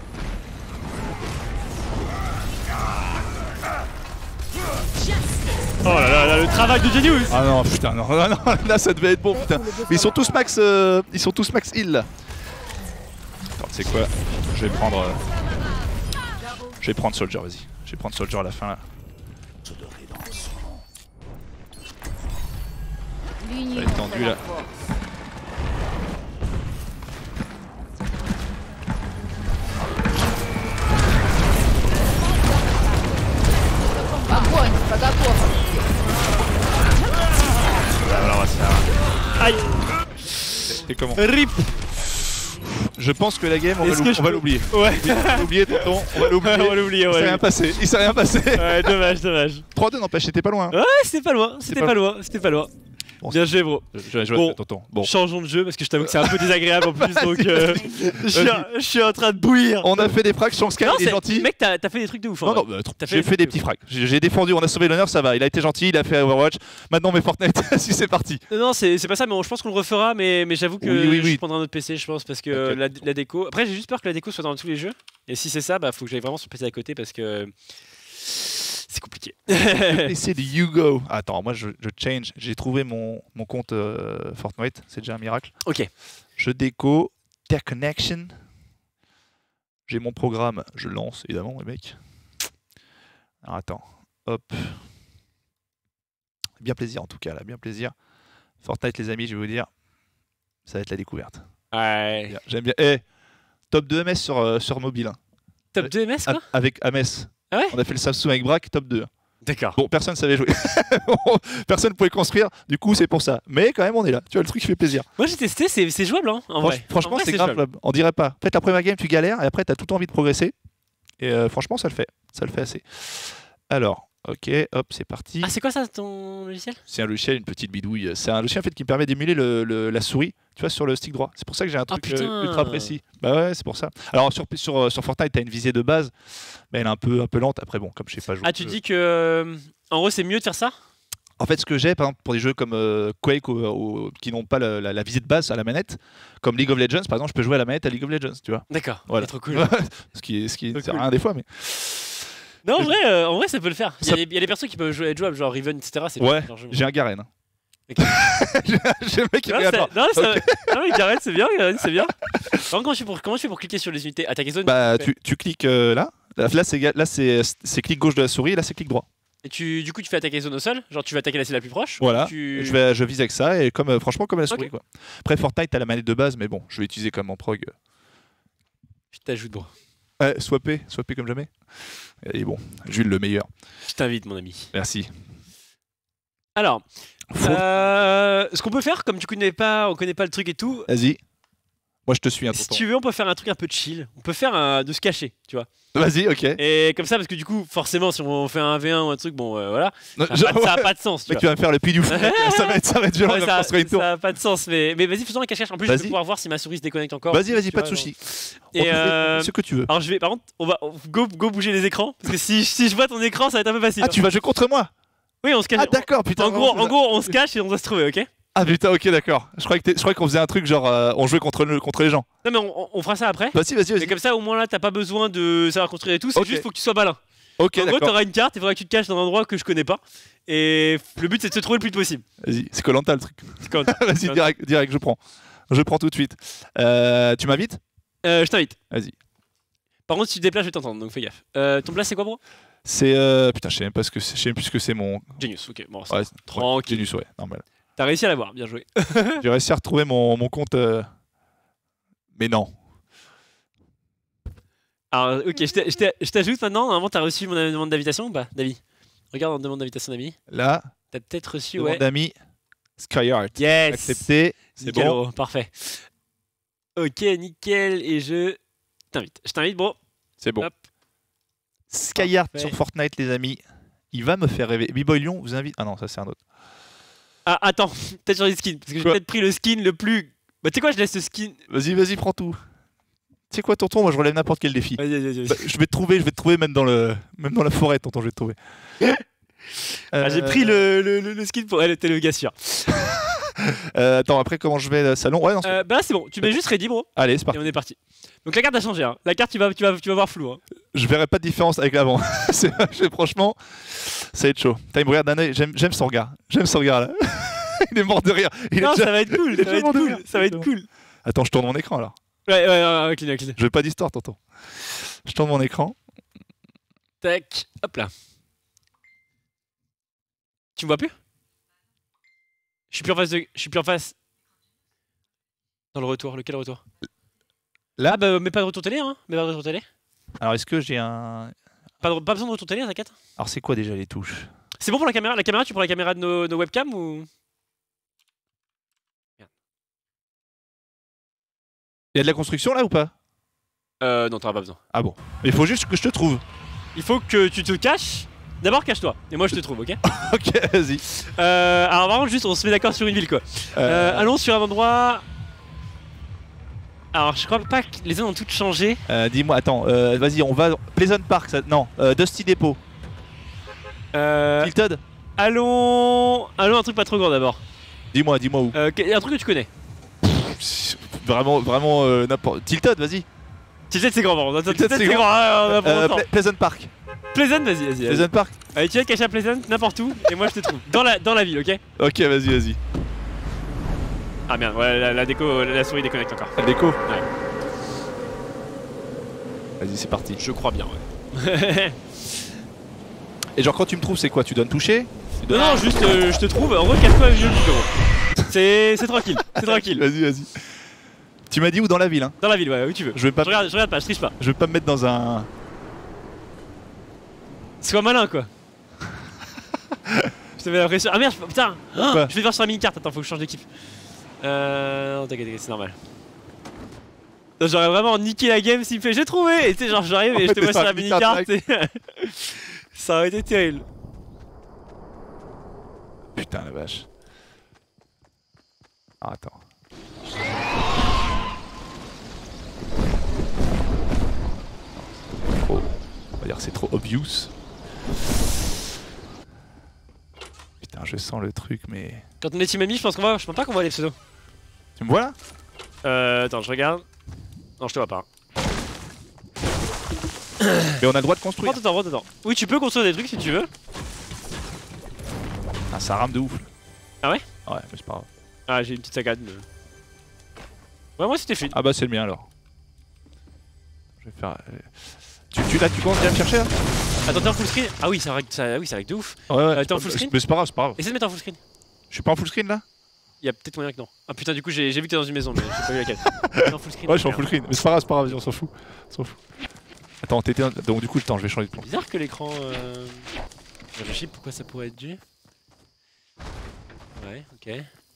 Oh là là, le travail de Genius. Ah non, putain, non, là ça devait être bon, putain. Mais ils sont tous max heal là. Attends, tu sais quoi? Je vais prendre. Je vais prendre Soldier, vas-y. Je vais prendre Soldier à la fin là. Ça va être tendu là. Voilà, on va se faire. Aïe. Et comment? RIP. Je pense que la game, on va l'oublier. Ouais. On va l'oublier, tonton. On va l'oublier. On va l'oublier, ouais. Il s'est rien passé. Il s'est rien passé. Ouais, dommage, dommage. 3-2 n'empêche, c'était pas loin. Ouais, c'était pas loin, c'était pas loin, c'était pas loin. Bon, bien joué, bro. Bon, tonton. Bon. Changeons de jeu parce que je t'avoue que c'est un peu désagréable en plus, donc je suis en train de bouillir. On a fait des frags, Sky, il est gentil. Mec, t'as fait des trucs de ouf. Non, non, j'ai fait des petits frags. J'ai défendu, on a sauvé l'honneur, ça va. Il a été gentil, il a fait Overwatch. Maintenant, mais Fortnite, si c'est parti. Non, c'est pas ça, mais je pense qu'on le refera. Mais j'avoue que je prendrai un autre PC, je pense, parce que la déco. Après, j'ai juste peur que la déco soit dans tous les jeux. Et si c'est ça, bah faut que j'aille vraiment sur le PC à côté parce que. C'est compliqué. Le PC de Hugo. Attends, moi je change. J'ai trouvé mon compte Fortnite, c'est déjà un miracle. Ok. Je déco, Tech Connection. J'ai mon programme, je lance évidemment, les mecs. Alors attends, hop. Bien plaisir en tout cas, là, bien plaisir. Fortnite, les amis, je vais vous dire, ça va être la découverte. Ouais. J'aime bien. Eh, top 2 MS sur mobile. Hein. Top 2 MS quoi? Avec Ames. Ah ouais? On a fait le Samsung avec Braque, top 2. D'accord. Bon, personne ne savait jouer. Personne ne pouvait construire, du coup c'est pour ça. Mais quand même on est là, tu vois, le truc qui fait plaisir. Moi j'ai testé, c'est jouable hein, en vrai. Franchement c'est grave, jouable. On dirait pas. En fait la première game tu galères et après tu as tout envie de progresser. Et franchement ça le fait assez. Alors, ok, hop c'est parti. Ah c'est quoi ça ton logiciel? C'est un logiciel, une petite bidouille. C'est un logiciel en fait, qui me permet d'émuler la souris, tu vois, sur le stick droit. C'est pour ça que j'ai un truc ultra précis. Bah ouais, c'est pour ça. Alors sur Fortnite t'as une visée de base, mais elle est un peu lente. Après bon, comme je sais pas jouer. Ah tu dis que en gros c'est mieux de faire ça? En fait, ce que j'ai, par exemple, pour des jeux comme Quake qui n'ont pas la visée de base à la manette, comme League of Legends, par exemple, je peux jouer à la manette à League of Legends, tu vois. D'accord, voilà. trop cool. ce qui trop sert cool. à rien des fois, mais. Non, en vrai, ça peut le faire. Il y a des persos qui peuvent être jouables, genre Riven, etc. Ouais, j'ai un Garen. Okay. J'ai le mec qui fait non, Garen, c'est bien, c'est bien. Par contre, comment tu fais pour cliquer sur les unités? Attaquer zone? Bah, tu cliques là. Là, c'est clic gauche de la souris, et là, c'est clic droit. Et du coup, tu fais attaquer zone au sol? Genre, tu vas attaquer la cible la plus proche? Voilà, je vise avec ça, et franchement, comme la souris. Quoi. Après, Fortnite, t'as la manette de base, mais bon, je vais utiliser comme en prog. Je t'ajoute, bro. Ouais, swapper comme jamais. Et bon, Jules, le meilleur. Je t'invite, mon ami. Merci. Alors, ce qu'on peut faire, comme on connaît pas le truc et tout. Vas-y. Moi, je te suis un Si tu veux, on peut faire un truc un peu chill. On peut faire de se cacher, tu vois. Vas-y, ok. Et comme ça, parce que du coup, forcément, si on fait un V1 ou un truc, bon, voilà, ça a pas de sens. Mec, tu vas me faire le puits du fou. ça va être violent de construire une tour. Ça a pas de sens, mais vas-y, faisons un cache-cache. En plus, je vais pouvoir voir si ma souris se déconnecte encore. Vas-y, pas de soucis. Et ce que tu veux. Alors, par contre, on va go bouger les écrans. Parce que si je vois ton écran, ça va être un peu facile. Ah, tu vas jouer contre moi? Oui, on se cache. Ah, d'accord, putain. En gros, on se cache et on doit se trouver, ok? Ah putain, ok, d'accord. Je croyais qu'on faisait un truc genre on jouait contre les gens. Non mais on fera ça après. Vas-y. Mais comme ça, au moins là, t'as pas besoin de savoir construire et tout. C'est juste faut que tu sois malin. Ok, en gros, t'auras une carte, il faudra que tu te caches dans un endroit que je connais pas. Et le but c'est de se trouver le plus vite possible. Vas-y, c'est Koh-Lanta le truc. Vas-y, direct, je prends. Je prends tout de suite. Tu m'invites? Je t'invite. Vas-y. Par contre, si tu te déplaces, je vais t'entendre, donc fais gaffe. Ton place c'est quoi, bro? C'est putain, je sais même plus ce que c'est mon. Genius, ok. Bon, ouais, tranquille. Genius, ouais, normal. T'as réussi à l'avoir, bien joué. J'ai réussi à retrouver mon compte. Mais non. Alors, ok, je t'ajoute maintenant. Normalement, t'as reçu mon demande d'invitation ou pas, David? Regarde en demande d'invitation d'amis. Là. T'as peut-être reçu, demande d'amis. Skyheart. Yes. Accepté. C'est bon. Bro, parfait. Ok, nickel. Et je t'invite. Je t'invite, bro. C'est bon. Hop. Skyheart sur Fortnite, les amis. Il va me faire rêver. B-Boy Lyon vous invite. Ah non, ça c'est un autre. Ah, attends, peut-être sur les skins. Parce que j'ai peut-être pris le skin le plus. Bah, tu sais quoi, je laisse le skin. Vas-y, prends tout. Tu sais quoi, tonton, moi je relève n'importe quel défi. Vas-y. Bah, je vais te trouver même dans la forêt, tonton, je vais te trouver. J'ai pris le skin pour. T'es le gars sûr. Attends, après comment je vais le salon? Ouais, non, Bah là c'est bon, tu mets juste ready bro. allez, c'est Et parti. on est parti. Donc la carte a changé, hein. La carte tu vas voir flou. Hein. Je verrai pas de différence avec l'avant. Franchement, ça va être chaud. Putain, il me regarde d'un œil, j'aime son regard. J'aime son regard là. Il est mort de rire. Non, ça va être cool, il est ça va être déjà mort de cool, rire. ça va être cool. Attends, je tourne mon écran alors. Ouais, clean. Je vais pas distort, tonton. Je tourne mon écran. Tac, hop là. Tu me vois plus? Je suis plus en face. Dans le retour, lequel retour? Là? Ah bah mets pas de retour télé hein, mets pas de retour télé. Alors, est-ce que j'ai un. Pas besoin de retour télé, t'inquiète. Alors, c'est quoi déjà les touches? C'est bon pour la caméra? La caméra, tu prends la caméra de nos webcams ou? Il y a de la construction là ou pas? Non, t'auras pas besoin. Ah bon. Mais il faut juste que je te trouve. Il faut que tu te caches. D'abord cache-toi, et moi je te trouve, ok? Ok, vas-y. Alors vraiment juste on se met d'accord sur une ville quoi. Allons sur un endroit. Alors je crois pas que les zones ont toutes changé. Dis-moi, attends, vas-y, on va. Pleasant Park, ça... non, Dusty Depot. Tilted. Allons un truc pas trop grand d'abord. Dis-moi où. Un truc que tu connais. Vraiment n'importe. Tilted, vas-y. Tilted c'est grand, bon. Tilted, c'est grand. On a pas longtemps. Pleasant Park. Pleasant, vas-y. Pleasant Park. Allez, tu vas te cacher à Pleasant, n'importe où, et moi je te trouve. Dans la ville, ok? Ok, vas-y. Ah merde, ouais, la déco, la souris déconnecte encore. La déco. Ouais. Vas-y, c'est parti. Je crois bien, ouais. Et genre, quand tu me trouves, c'est quoi? Tu donnes toucher? Non, juste je te trouve. En vrai, casse-toi mieux le gros. C'est tranquille, c'est tranquille. Vas-y. Tu m'as dit où dans la ville, hein? Dans la ville, ouais, où tu veux. Je vais pas. Je regarde pas, je triche pas. Je vais pas me mettre dans un. Sois malin, quoi. Je te mets la pression. Ah merde, putain. Quoi? Je vais faire sur la mini-carte. Attends, faut que je change d'équipe. Non, t'inquiète, c'est normal. J'aurais vraiment niqué la game s'il me fait j'ai trouvé. Et tu sais, genre j'arrive et je te vois sur la mini-carte. Ça aurait été terrible. Putain, la vache. Ah, attends. On va dire que c'est trop obvious. Putain, je sens le truc, mais. Quand on est team ami, je pense pas qu'on voit les pseudos. Tu me vois là? Attends, je regarde. Non, je te vois pas. Mais on a le droit de construire. Prends ton temps. Oui, tu peux construire des trucs si tu veux. Ah, ça rame de ouf. Ah ouais? Ouais, mais c'est pas grave. Ah, j'ai une petite saccade. Ouais, moi c'était fluide. Ah bah c'est le mien alors. Je vais faire. Tu commences bien à me chercher là? Attends, t'es en full screen? Ah oui, ça règle de ouf. Ouais. T'es en full screen? Mais c'est pas grave. Essaie de mettre en full screen. Je suis pas en full screen là? Y'a peut-être moyen que non. Ah putain, du coup, j'ai vu que t'es dans une maison, mais j'ai pas vu laquelle. T'es en full screen? Ouais, je suis en full screen. Mais c'est pas grave, on s'en fout. Attends, donc du coup, je vais changer de plan. C'est bizarre que l'écran. Je réfléchis pourquoi ça pourrait être dû. Ouais, ok.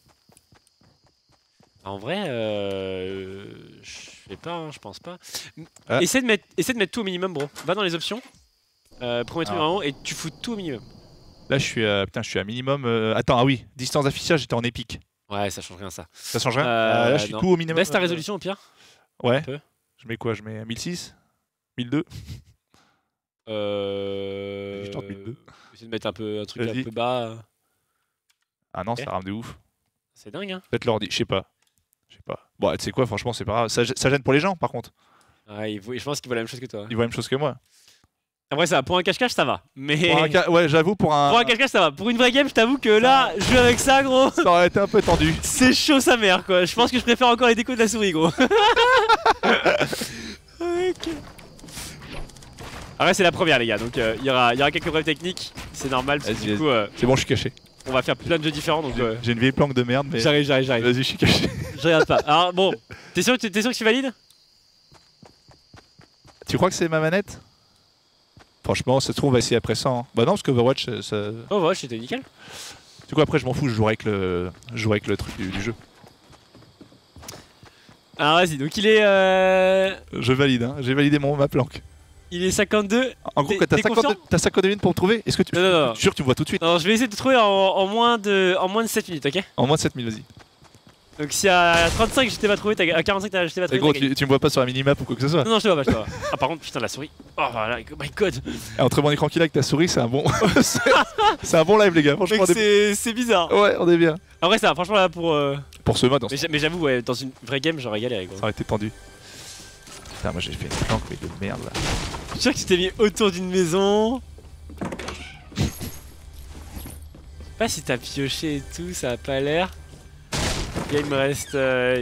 En vrai, je sais pas, hein, je pense pas. Ah. Essaie de mettre tout au minimum, bro. Va dans les options. Premier truc en haut et tu fous tout au minimum. Là, je suis à minimum. Attends, ah oui, distance d'affichage, j'étais en épique. Ouais, ça change rien ça. Ça change rien? Là, je suis non. tout au minimum. Baisse ta résolution au pire. Ouais. Un peu. Je mets quoi? Je mets 1006? 1002? Je tente 1002. Essaie de mettre un truc Vas-y. un peu bas. Ah non, Ok. ça rame de ouf. C'est dingue, hein. Peut-être l'ordi, je sais pas. Bon, tu sais quoi, franchement, c'est pas grave. Ça gêne pour les gens, par contre. Ouais, je pense qu'il voit la même chose que toi. Ils voient la même chose que moi. Après, ça, pour un cache-cache, ça va. Mais. Ouais, j'avoue, pour un. Pour un cache-cache, ça va. Pour une vraie game, je t'avoue que là, jouer avec ça, gros. Ça aurait été un peu tendu. C'est chaud sa mère quoi, je pense que je préfère encore les décos de la souris gros. Ok. Après c'est la première les gars, donc il y aura quelques problèmes techniques, c'est normal parce que Vas-y, du coup C'est bon, je suis caché. on va faire plein de jeux différents donc J'ai une vieille planque de merde, mais. j'arrive. Vas-y, je suis caché. Je regarde pas. Alors bon, t'es sûr que tu valides? Tu crois que c'est ma manette? Franchement, ça se trouve, on va essayer après ça. Hein. Bah non, parce que Overwatch, ça. Oh ouais, c'était nickel. Du coup, après, je m'en fous, je jouerai avec le truc du jeu. Alors vas-y, donc il est Je valide, hein. J'ai validé ma planque. il est 52. En gros, T'es t'as confiant 52 minutes pour me trouver. Est-ce que tu. Non. Je suis sûr que tu me vois tout de suite. Non, je vais essayer de te trouver en moins de 7 minutes, ok? En moins de 7000, vas-y. Donc si à 35 je t'ai pas trouvé, à 45 je t'ai pas Et trouvé. gros, t'as gagné. tu me vois pas sur la minimap ou quoi que ce soit. Non, je te vois pas, je te vois. Ah, par contre, putain, la souris. Oh, voilà, my god. Et entre mon écran qui lag et ta souris, c'est un bon. c'est un bon live, les gars. Franchement, Mec, c'est bizarre. Ouais, on est bien. En vrai, ça, franchement, là, pour. Pour ce mode, Mais j'avoue, ouais, dans une vraie game, j'aurais galéré, gros. ça aurait été tendu. Putain, moi j'ai fait une planque, mais de merde là. Je suis sûr que tu t'es mis autour d'une maison. Je sais pas si t'as pioché et tout, ça a pas l'air. Là, il me reste.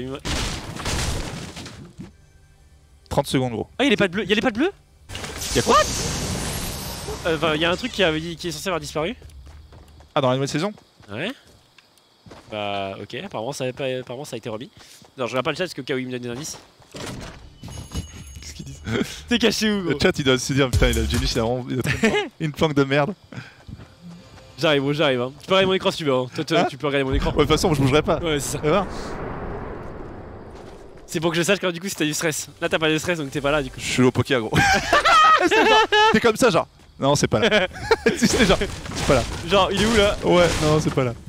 30 secondes, gros. Ah, il y a les pattes bleues. Il y a les pattes bleues. Y'a quoi? Il y a un truc qui est censé avoir disparu. Ah, dans la nouvelle saison? Ouais. Bah, ok, apparemment ça a été remis. Non, je regarde pas le chat parce qu'au cas où il me donne des indices. Qu'est-ce qu'ils disent? T'es caché où, Le gros? chat il doit se dire, putain, il a Genius, il a vraiment une planque de merde. J'arrive, gros, j'arrive. Hein. Tu peux regarder mon écran si tu veux. Hein. Toi, Hein? tu peux regarder mon écran. Ouais, de toute façon, je bougerai pas. Ouais, c'est ça. Ça va? C'est pour que je sache quand du coup si t'as du stress. Là, t'as pas de stress donc t'es pas là du coup. Je suis au poker, gros. T'es comme ça, genre. Non, c'est pas là. Si, c'est genre. C'est pas là. Genre, il est où là? Ouais, non, c'est pas là.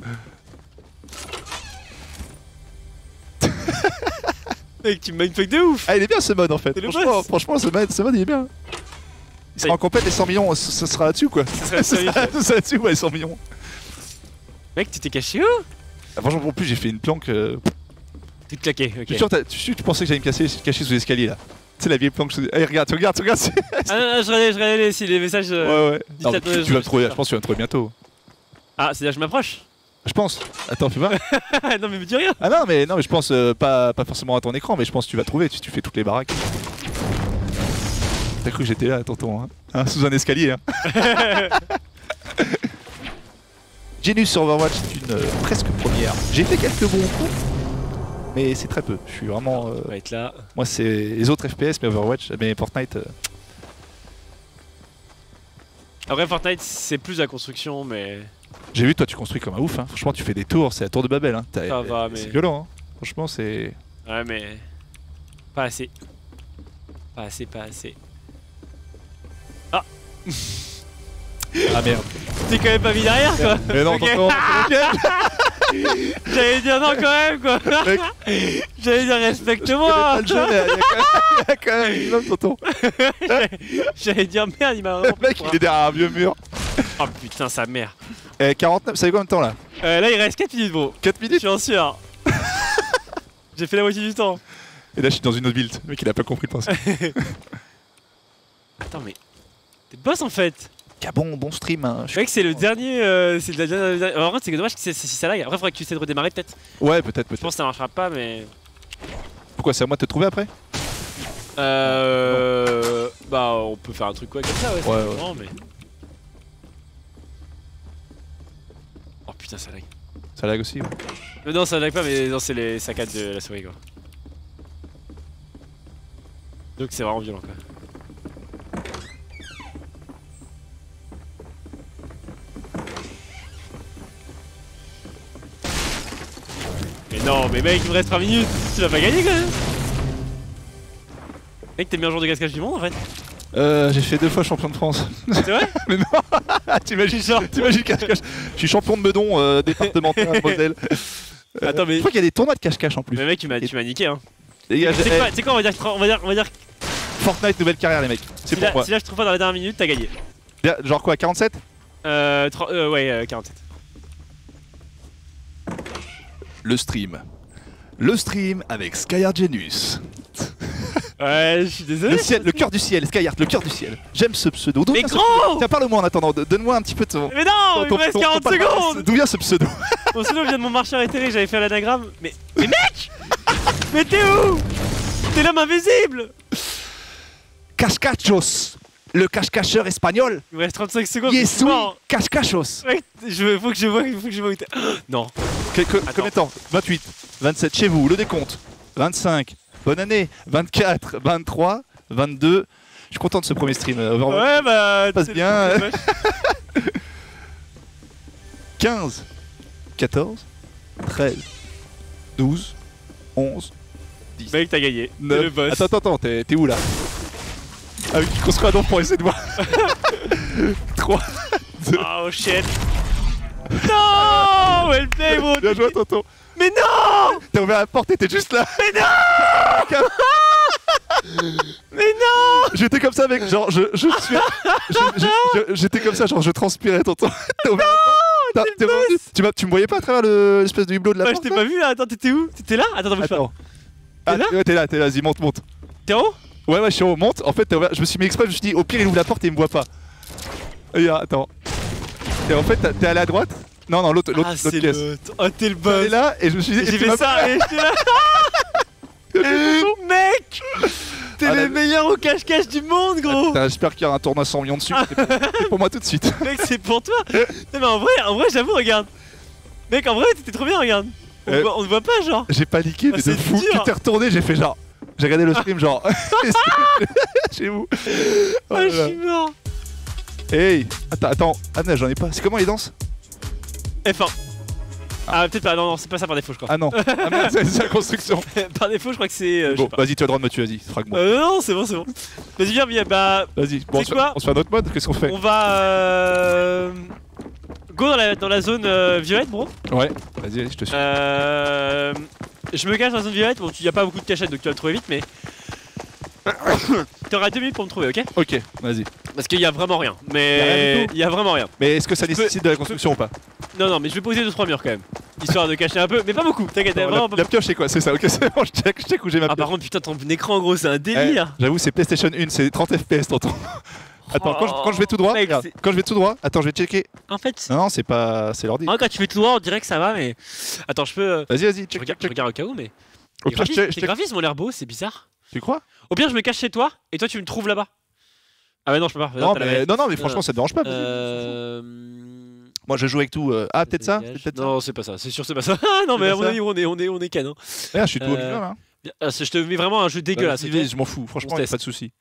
Mec, tu me mindfuck de ouf! Ah, il est bien ce mode en fait. C'est le Franchement, boss. franchement ce mode il est bien. Il sera en compète les 100 millions, ce sera là-dessus quoi. Ça serait sérieux. Ce sera là-dessus, ouais, les 100 millions. Mec, tu t'es caché où? Ah, franchement, en plus, j'ai fait une planque. T'es claqué, Je ok. suis sûr, tu pensais que j'allais me cacher sous l'escalier là. Tu sais, la vieille planque. Eh, regarde. Ah non, je regardais les messages. Ouais, ouais. dis Non, ça, tu vas me trouver, je pense que tu vas me trouver bientôt. Ah, c'est-à-dire que je m'approche? Je pense. Attends, fais voir. Non, mais me dis rien! Ah non, mais je pense pas forcément à ton écran, mais je pense que tu vas trouver. Tu fais toutes les baraques. T'as cru que j'étais là, tonton, hein, sous un escalier, hein. Genius sur Overwatch, c'est une presque première. J'ai fait quelques bons coups, mais c'est très peu. Je suis vraiment. On va être là. Moi, c'est les autres FPS, mais Overwatch, mais Fortnite. Après, Fortnite, c'est plus la construction, mais. J'ai vu, toi, tu construis comme un ouf. Hein. Franchement, tu fais des tours, c'est la tour de Babel. Hein. Ça va, mais. C'est violent. Hein. Franchement, c'est. Ouais, mais. Pas assez. Pas assez. Ah! Ah merde. T'es quand même pas mis derrière quoi! Mais non, Ok. tonton, J'allais dire non quand même quoi! Mec. J'allais dire respecte-moi! le jeu, mais il y a quand même un minimum, tonton. J'allais dire merde, il m'a Le mec, il est derrière un vieux mur. Oh putain, sa mère! Eh, 49, ça fait combien de temps là? Là, il reste 4 minutes, bro! 4 Je minutes? suis en sueur! J'ai fait la moitié du temps! Et là, je suis dans une autre build. Le mec, il a pas compris le principe. Attends, mais. T'es boss en fait! Ah bon stream. Hein. Je croyais que c'est le dernier. C'est la dernière. En vrai, c'est dommage que si ça lag. Après, faudrait que tu essaies de redémarrer peut-être. Ouais, peut-être. Je pense que ça marchera pas, mais. Pourquoi c'est à moi de te trouver après? Bah, on peut faire un truc quoi comme ça, ouais. Ouais. Non, mais. Oh putain, ça lag. Ça lag aussi. Ouais. Non, ça lag pas, mais non, c'est les saccades de la souris quoi. Donc, c'est vraiment violent quoi. Mais non, mais mec, il me reste 3 minutes, tu vas pas gagner quand même. Mec, t'es le meilleur joueur de cache-cache du monde en fait. J'ai fait 2 fois champion de France. C'est vrai? Mais non. T'imagines cache-cache. Je suis champion de Meudon départemental à Moselle. Attends, mais. Je crois qu'il y a des tournois de cache-cache en plus. Mais mec, tu m'as niqué hein. Les gars, Tu sais quoi, on va dire Fortnite nouvelle carrière les mecs. C'est si pour moi. là je trouve pas dans la dernière minute, t'as gagné. Genre quoi, 47? Ouais, 47. Le stream. Le stream avec Skyheart Genius. Ouais, je suis désolé. Le ciel, le cœur du ciel, Skyheart, le cœur du ciel. J'aime ce pseudo. Mais gros! Tiens, parle-moi en attendant. Donne-moi un petit peu de ton. Mais non, il me reste 40 secondes! D'où vient ce pseudo? Mon pseudo vient de mon marcheur éthéré, j'avais fait l'anagramme. Mais mec! Mais t'es où? T'es l'homme invisible! Cascachos, le cache-cacheur espagnol. Il me reste 35 secondes. Yes, oui, Non. Cascachos. Mec, faut que je vois où t'es. Non. Combien de temps? 28, 27, chez vous, le décompte. 25, bonne année. 24, 23, 22. Je suis content de ce premier stream. Overwatch. Ouais, bah. Ça passe c'est- bien. c'est dommage. 15, 14, 13, 12, 11, 10. Mec, t'as gagné. T'es 9. le boss. Attends, t'es où là? Ah oui, construis un don pour essayer de voir. 3. Oh shit. Non! Well play, bro! Bien joué, tonton. Mais non! T'as ouvert la porte, t'étais juste là. Mais non! Mais non! J'étais comme ça avec, genre, j'étais comme ça, genre, je transpirais, tonton. T'as ouvert la porte, t'es revenu. Tu me voyais pas à travers l'espèce de hublot de la Ouais, porte? je t'ai pas vu là, attends, t'étais où? T'étais là? Attends, bouge pas. Attends. Ah, là ouais, t'es là, vas-y, monte. T'es en haut? Ouais, je suis en haut, monte. En fait, t'as ouvert, je me suis mis exprès, je me suis dit, au pire, il ouvre la porte et il me voit pas. Et attends. Et en fait, t'es allé à droite? Non, l'autre pièce. Oh, t'es le boss. T'es là et je me suis dit, J'ai fait ça et j'étais là. Mec! T'es le meilleur au cache-cache du monde, gros! J'espère qu'il y aura un tournoi 100 millions dessus. C'est pour moi tout de suite. Mec, c'est pour toi! Non, mais en vrai, j'avoue, regarde! Mec, en vrai, t'étais trop bien, regarde! On te voit pas, genre! J'ai paniqué, mais de fou. Tu t'es retourné, j'ai fait genre. J'ai regardé le stream, genre. Chez vous. Oh, je suis mort! Hey! Attends. Ah non, j'en ai pas. C'est comment les danses? F1. Ah, peut-être pas, non, c'est pas ça par défaut, je crois. Ah non, c'est la construction. Par défaut, je crois que c'est. Bon, vas-y, tu as le droit de me tuer, vas-y, frag-moi. Non, c'est bon. Vas-y, viens, bah. Vas-y, bon, on se fait un autre mode, qu'est-ce qu'on fait? On va. Go dans la zone violette, bro. Ouais, vas-y, je te suis. Je me cache dans la zone violette, bon, il y a pas beaucoup de cachettes donc tu vas le trouver vite, mais. T'auras 2 minutes pour me trouver, ok? Ok, vas-y. Parce qu'il y a vraiment rien, mais. Il y a vraiment rien. Mais est-ce que ça nécessite de la construction ou pas? Non, mais je vais poser 2-3 murs quand même. Histoire de cacher un peu, mais pas beaucoup, t'inquiète, vraiment pas. La pioche c'est quoi? C'est ça, ok, c'est bon, je check où j'ai ma pioche. Ah, par contre, putain, ton écran, gros, c'est un délire. J'avoue, c'est PlayStation 1, c'est 30 FPS, tonton. Attends, quand je vais tout droit, mec, regarde, quand je vais tout droit, attends, je vais checker. En fait. Non, c'est pas. C'est l'ordi. Quand tu fais tout droit, on dirait que ça va, mais. Attends, je peux. Vas-y, Je regarde au cas où, mais. Au pire, Tes graphismes ont l'air beaux, c'est bizarre. Tu crois? Au pire, je me cache chez toi et toi, tu me trouves là-bas. Ah, bah non, je peux pas. Non, mais franchement, ça te dérange pas. Moi, je joue avec tout. Ah, peut-être ça? Non, c'est pas ça, c'est sûr, c'est pas ça. Ah, non, mais à mon avis, on est canon. Je suis tout au milieu là. Je te mets vraiment un jeu dégueulasse. Je m'en fous, franchement, y'a pas de soucis.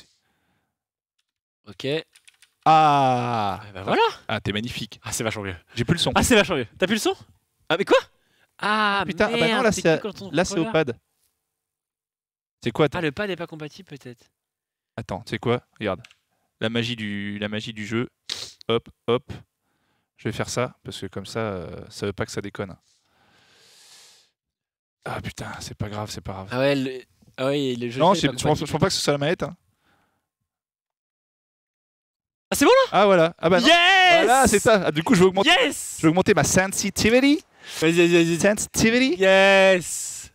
Ok. Ah, bah voilà. Ah, t'es magnifique. Ah, c'est vachement mieux. J'ai plus le son. Ah, c'est vachement mieux. T'as plus le son? Ah, mais quoi? Ah, putain, merde, ah bah non, là c'est au pad. C'est quoi? Ah, le pad est pas compatible peut-être. Attends, c'est quoi? Regarde. La magie du jeu. Hop. Je vais faire ça, parce que comme ça, ça veut pas que ça déconne. Ah putain, c'est pas grave. Ah ouais, le jeu. Non, je pense pas que ce soit la manette. Hein. Ah, c'est bon là? Ah voilà. Ah bah non. Yes! Voilà, c'est ça. Ah, du coup, je vais augmenter. Yes! Je vais augmenter ma sensitivity. Vas-y. Sensitivity. Yes!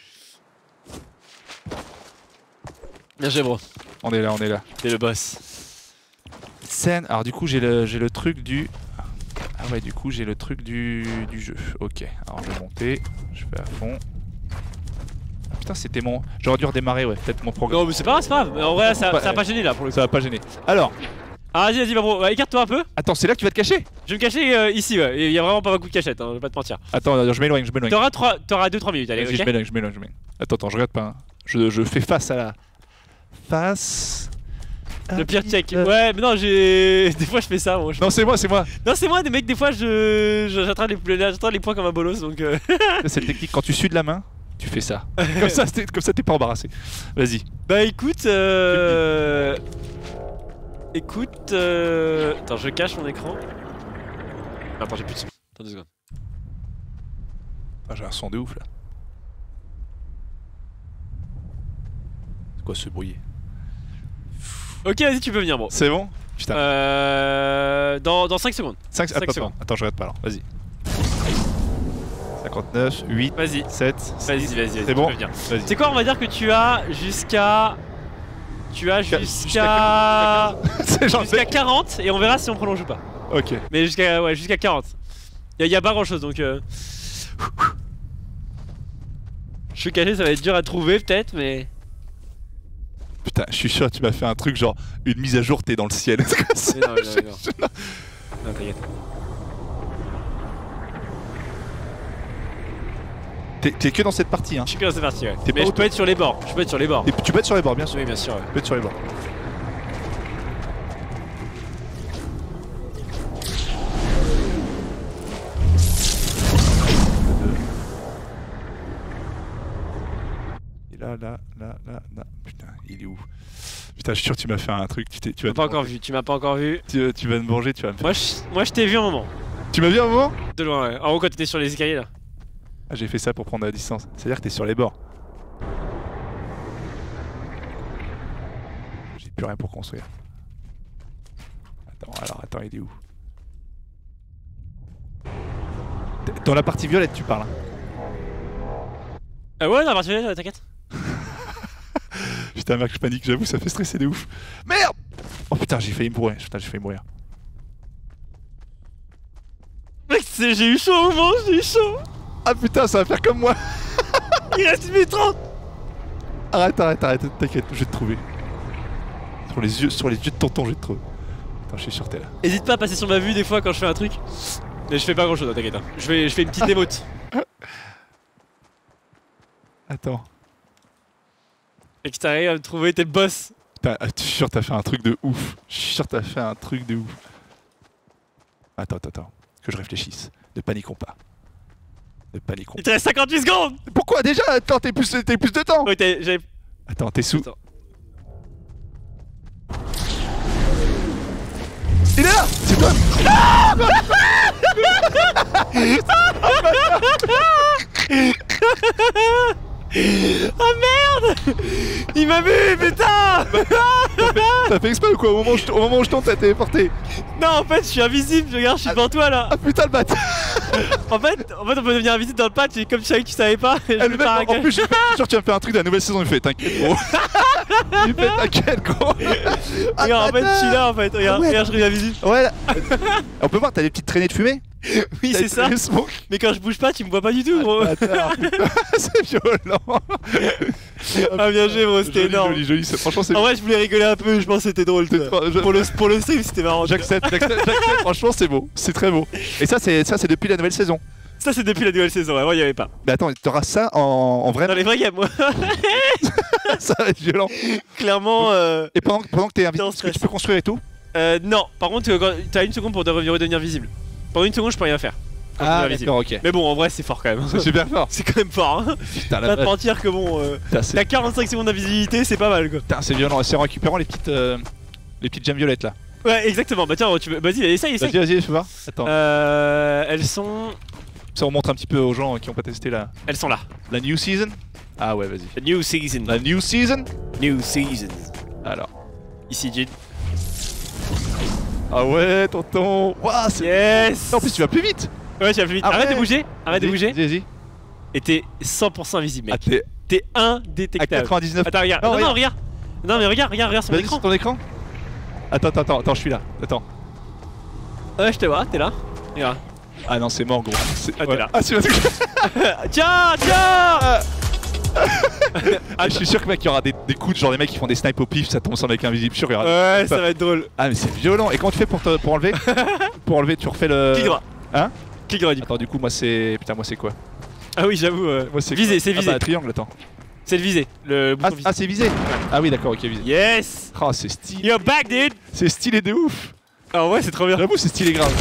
Bien joué, bro. On est là. T'es le boss. Alors du coup, j'ai le truc du... Ah ouais, du coup, j'ai le truc du jeu. Ok, alors je vais monter. Je fais à fond. Ah, putain, c'était mon... J'aurais dû redémarrer, ouais, peut-être mon programme. Non, mais c'est pas grave. Mais en vrai, ça va pas gêner là pour le coup. Ça va pas gêner. Alors... Ah, vas-y, bro. Écarte-toi un peu. Attends, c'est là que tu vas te cacher? Je vais me cacher ici, ouais. Il y a vraiment pas beaucoup de cachettes, hein, je vais pas te mentir. Attends, je m'éloigne. T'auras 2-3 minutes, allez, ok? Je m'éloigne. Attends, je regarde pas. Hein. Je fais face à la... Le pire check. Ouais, mais non, j'ai... Des fois, je fais ça, moi. Non, c'est moi. Non, c'est moi, des mecs, des fois, j'attrape les points comme un bolos, donc... C'est la technique, quand tu sues de la main, tu fais ça. Comme ça, t'es pas embarrassé. Vas-y. Bah, écoute... Écoute... Attends, je cache mon écran. Attends, j'ai plus de son. Attends 2 secondes. Ah, j'ai un son de ouf, là. C'est quoi ce bruit? Ok, vas-y, tu peux venir, bro. C'est bon? Putain. Dans 5 secondes. 5 secondes. Attends, je regarde pas alors. Vas-y. 59, 8, vas-y. 7. Vas-y. C'est bon? Tu sais quoi, on va dire que tu as jusqu'à... jusqu'à 40 et on verra si on prolonge ou pas. Ok. Mais jusqu'à 40. Il y a pas grand chose donc... Je suis caché, ça va être dur à trouver peut-être, mais... Putain, je suis sûr que tu m'as fait un truc genre une mise à jour, t'es dans le ciel. Mais non. Non, t'inquiète. T'es que dans cette partie, hein. Je suis que dans cette partie, ouais. Mais je peux être sur les bords. Et tu peux être sur les bords, bien sûr. Oui, bien sûr. Ouais. Tu peux être sur les bords. Et là. Putain, il est où? Putain, je suis sûr que tu m'as fait un truc. Tu m'as pas encore vu. Tu m'as pas encore vu. Tu vas me venger, tu vas me faire. Moi, je t'ai vu un moment. Tu m'as vu un moment? De loin, ouais. En haut, quand t'étais sur les escaliers là. Ah, j'ai fait ça pour prendre la distance. C'est-à-dire que t'es sur les bords. J'ai plus rien pour construire. Attends, il est où? Dans la partie violette, tu parles. Ouais, non, particulier, t'inquiète. Putain, mec, je panique, j'avoue, ça fait stresser de ouf. Merde! Oh putain, j'ai failli mourir. Putain, j'ai failli mourir. Mec, j'ai eu chaud au moment, j'ai eu chaud. Ah putain, ça va faire comme moi. Il reste 1 minute 30. Arrête, t'inquiète, je vais te trouver. Sur les yeux de tonton, je vais te trouver. Attends, je suis sur t'es là. Hésite pas à passer sur ma vue des fois quand je fais un truc. Mais je fais pas grand chose, t'inquiète. Hein. Je fais une petite démote. Attends. Et que t'arrives à me trouver, t'es le boss. Putain, je suis sûr que t'as fait un truc de ouf. Je suis sûr que t'as fait un truc de ouf. Attends. Que je réfléchisse. Ne paniquons pas. Il te reste 58 secondes. Pourquoi déjà? Attends, t'es plus de temps. Oui, j'avais... Attends, t'es sous. Attends. Il est là. C'est toi. Oh merde! Il m'a vu, putain! T'as fait exprès ou quoi? Au moment où je tombe, t'as téléporté. Non, en fait, je suis invisible, regarde, je suis devant toi là. Ah putain, le bâtard. En fait, on peut devenir invisible dans le patch et comme je savais que tu savais pas, je Le vais mec, pas en plus, je suis sûr que tu vas me faire un truc de la nouvelle saison. Il fait t'inquiète, gros. Il fait t'inquiète, gros. Regarde, en fait, je suis là en fait, regarde, Ah ouais. regarde, je reviens invisible. Ouais, là. On peut voir, t'as des petites traînées de fumée. Oui, c'est ça. Mais quand je bouge pas, tu me vois pas du tout, gros. C'est violent. Ah, bien joué, gros, c'était énorme. Joli, franchement, c'est. En vrai, je voulais rigoler un peu, je pense que c'était drôle. Pour le stream, c'était marrant. J'accepte, franchement, c'est beau, c'est très beau. Et ça, c'est depuis la nouvelle saison. Ça, c'est depuis la nouvelle saison, avant, il y avait pas. Mais attends, t'auras ça en vrai. Dans les vrais games, moi. Ça va être violent. Clairement. Et pendant que t'es invisible, en est-ce que stress. tu peux construire et tout? Non, par contre, t'as 1 seconde pour redevenir visible. Pendant 1 seconde, je peux rien faire. Ah, d'accord, ok. Mais bon, en vrai, c'est fort quand même. C'est super fort. C'est quand même fort, hein. Putain, Pas te mentir que bon. T'as 45 secondes d'invisibilité, c'est pas mal quoi. Putain, c'est violent. C'est en récupérant les petites gemmes violettes là. Ouais, exactement. Bah tiens, vas-y, essaye. Vas-y, fais voir. Attends. Elles sont. Ça, on montre un petit peu aux gens qui ont pas testé la Elles sont là. new season. Ah ouais, vas-y. The new season. La new season. New season. Alors. Ici, Jin. Ah ouais, tonton. Waouh, c'est. Yes. En plus, tu vas plus vite. Ouais, tu vas plus vite. Ah Arrête ouais. de bouger. Arrête de bouger. Vas-y. Et t'es 100% invisible, Ah, mec. T'es à indétectable. 99. Attends, regarde. Non, Non, regarde. Non, mais regarde sur mon Vas-y, écran. sur ton écran. Attends, je suis là. Attends. Ouais, je te vois, t'es là. Regarde. Ah non, c'est mort, gros. Ah, t'es là. Ah, c'est Tiens. Ah, je suis sûr que mec, il y aura des coups, genre des mecs qui font des snipes au pif, ça tombe sur le mec invisible. Je suis sûr, regarde. Ouais, ça va être drôle. Ah, mais c'est violent. Et comment tu fais pour enlever? Pour enlever, tu refais le. Clic droit. Hein? Clic droit, du coup. Attends, du coup, moi c'est. Putain, moi c'est quoi? Ah oui, j'avoue. Moi c'est visé, quoi? c'est visé. Ah bah, triangle, attends. C'est le visé. Le bouton visé. Ah, c'est visé. Ah oui, d'accord, ok, visé. Yes. Oh, c'est stylé. You're back, dude. C'est stylé de ouf. Ah ouais, c'est trop bien. J'avoue, c'est stylé grave.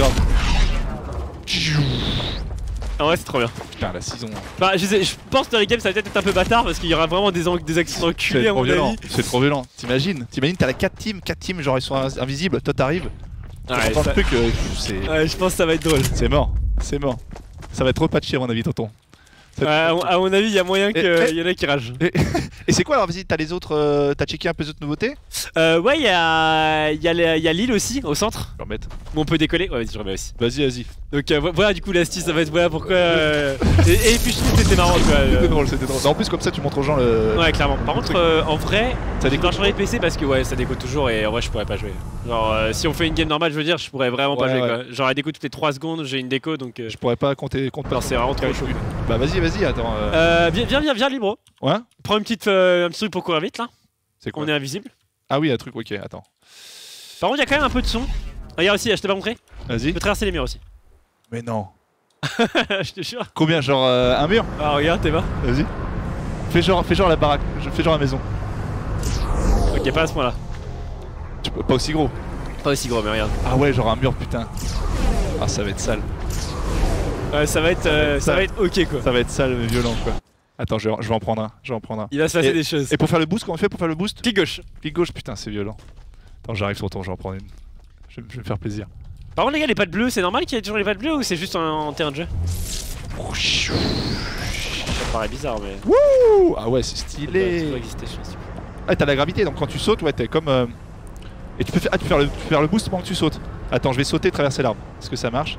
Ah ouais, c'est trop bien. Putain, la saison. Bah, je pense que dans les games, ça va peut-être être un peu bâtard parce qu'il y aura vraiment des actions enculées C'est à trop mon violent. avis. C'est trop violent. T'imagines, t'as la 4 teams, genre ils sont invisibles. Toi, t'arrives. Ouais, T'entends le truc, c'est. ouais, je pense que ça va être drôle. C'est mort. Ça va être trop patché, à mon avis, tonton. Ouais, à mon avis, il y a moyen qu'il y en a qui ragent. Et c'est quoi alors, vas-y, t'as les autres. T'as checké un peu les autres nouveautés? Ouais, il y a l'île aussi, au centre, Je vais remettre. où on peut décoller. Ouais, vas-y, je remets aussi. Vas-y. Donc voilà, du coup, l'astuce, ça va être voilà pourquoi. Et puis je trouve que c'était marrant, quoi. C'était drôle. En plus, comme ça, tu montres aux gens le. Ouais, clairement. Par contre, en vrai, Ça je déconne. marche sur les PC parce que ouais, ça décote toujours et en vrai, je pourrais pas jouer. Genre, si on fait une game normale, je veux dire, je pourrais vraiment pas Ouais, jouer, ouais. quoi. Genre, elle décote toutes les 3 secondes, j'ai une déco donc. Je pourrais pas compter Non, c'est vraiment trop chaud. Bah, vas-y, attends. Viens, libre. Ouais? Prends un petit truc pour courir vite là. C'est quoi? On est invisible. Ah oui, un truc, ok, attends. Par contre, il y a quand même un peu de son. Regarde aussi, je t'ai pas montré. Tu Vas-y. peux traverser les murs aussi. Mais non. Je te jure. Combien? Genre un mur? Ah, regarde, t'es bas. Vas-y. Fais genre la baraque. Fais genre la maison. Ok, pas à ce point là. Pas aussi gros. Pas aussi gros, mais regarde. Ah ouais, genre un mur, putain. Ah, ça va être sale. Ouais, ça va être ok quoi. Ça va être sale, mais violent, quoi. Attends, je vais en prendre un. Il va se passer des choses. Et pour faire le boost, comment on fait pour faire le boost? Clic gauche. Clic gauche, putain, c'est violent. Attends, j'arrive sur ton, je vais en prendre une. Je vais me faire plaisir. Par contre, les gars, les pattes bleues, c'est normal qu'il y ait toujours les pattes bleues ou c'est juste en terrain de jeu? Ça paraît bizarre, mais. Wouh! Ah ouais, c'est Ça doit stylé. exister, je pense. Ah, t'as la gravité, donc quand tu sautes, ouais, t'es comme. Et tu peux faire le boost pendant que tu sautes. Attends, je vais sauter et traverser l'arbre. Est-ce que ça marche?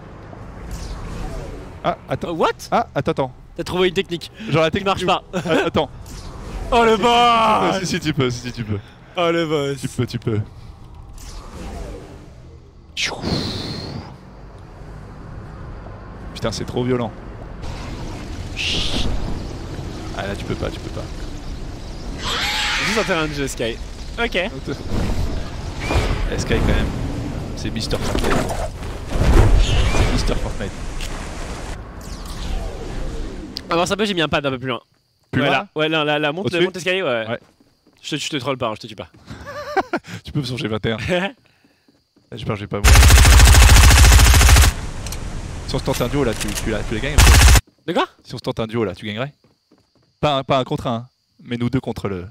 Ah, attends. What? Ah, attends. T'as trouvé une technique. Genre la Qui technique. marche pas. Ah, attends. Oh le boss! Si tu peux, si tu peux. Oh le boss! Tu peux. Putain, c'est trop violent. Ah là, tu peux pas. Juste un terrain de jeu, Sky. Ok. Sky quand même. C'est Mister Fortnite. C'est Mister Fortnite. Alors ça peut, j'ai mis un pad un peu plus loin. Plus ouais, loin là. Ouais, là, la monte escalier, ouais. Ouais. Je te troll pas, hein, je te tue pas. Tu peux me songer 21. J'espère que je vais pas mourir. Si on se tente un duo là, tu les gagnes. De quoi? Si on se tente un duo là, tu gagnerais? Pas un contre un, mais nous deux contre le.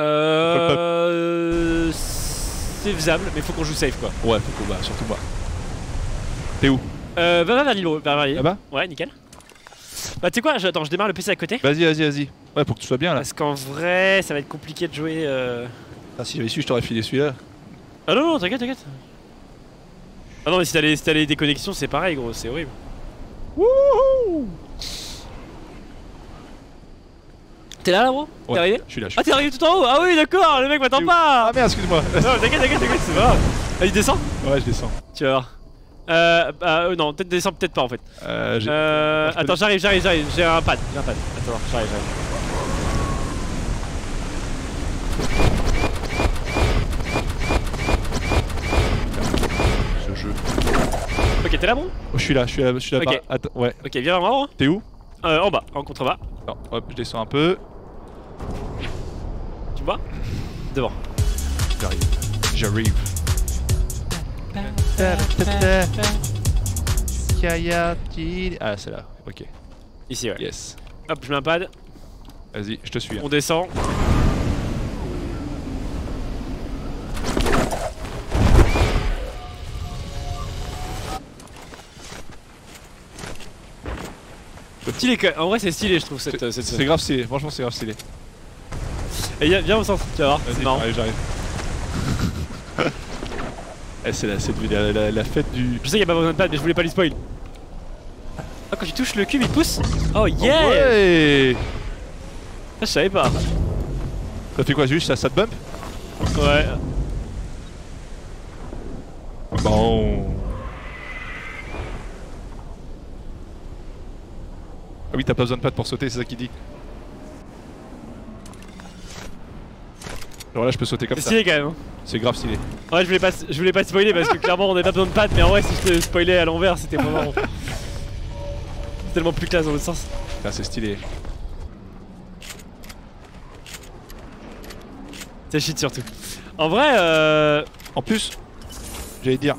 C'est faisable, mais faut qu'on joue safe quoi. Ouais, faut qu'on surtout moi. T'es où? Va vers l'île, vers l'île. Là-bas? Ouais, nickel. Bah tu sais quoi, attends, je démarre le PC à côté. Vas-y. Ouais, pour que tu sois bien là. Parce qu'en vrai, ça va être compliqué de jouer. Ah, si j'avais su, je t'aurais filé celui-là. Ah non, t'inquiète. Ah non, mais si t'as les déconnexions, c'est pareil, gros, c'est horrible. Wouhou! T'es là, gros? Ouais, T'es arrivé? Je suis là. Ah, t'es arrivé tout en haut? Ah oui, d'accord, le mec m'attend pas! Ah merde, excuse-moi. Non, t'inquiète, c'est pas grave. Vas-y, descends. Ouais, je descends. Tu vas voir. Non, peut-être descends, peut-être pas en fait. Attends, j'arrive, j'ai un pad. Attends, j'arrive. Ce jeu. Ok, t'es là, bon? Oh, je suis là. Ok. Attends, ouais. Ok, viens vers moi. T'es où? En bas, en contrebas. Non, hop, je descends un peu. Tu me vois? Devant. J'arrive. Ah, c'est là. Ok. Ici, ouais. Yes. Hop, je mets un pad. Vas-y, je te suis. On descend. Stylé, en vrai c'est stylé je trouve cette C'est grave stylé, franchement c'est grave stylé. Et viens au centre, tu vas voir, c'est marrant. Allez, j'arrive. C'est la fête du... Je sais qu'il n'y a pas besoin de pad mais je voulais pas lui spoil. Ah, quand tu touches le cube il pousse. Oh yeah! Oh ouais. Ah, je savais pas. Ça fait quoi juste ça te bump? Ouais. Bon. Ah oui, t'as pas besoin de pad pour sauter, c'est ça qu'il dit. Alors là je peux sauter comme C'est ça. stylé quand même. C'est grave stylé. Ouais, je voulais pas spoiler parce que clairement on n'avait pas besoin de pad, mais en vrai si je te spoilais à l'envers c'était pas marrant. C'est tellement plus classe dans l'autre sens. Là c'est stylé. C'est shit surtout. En vrai En plus, j'allais dire.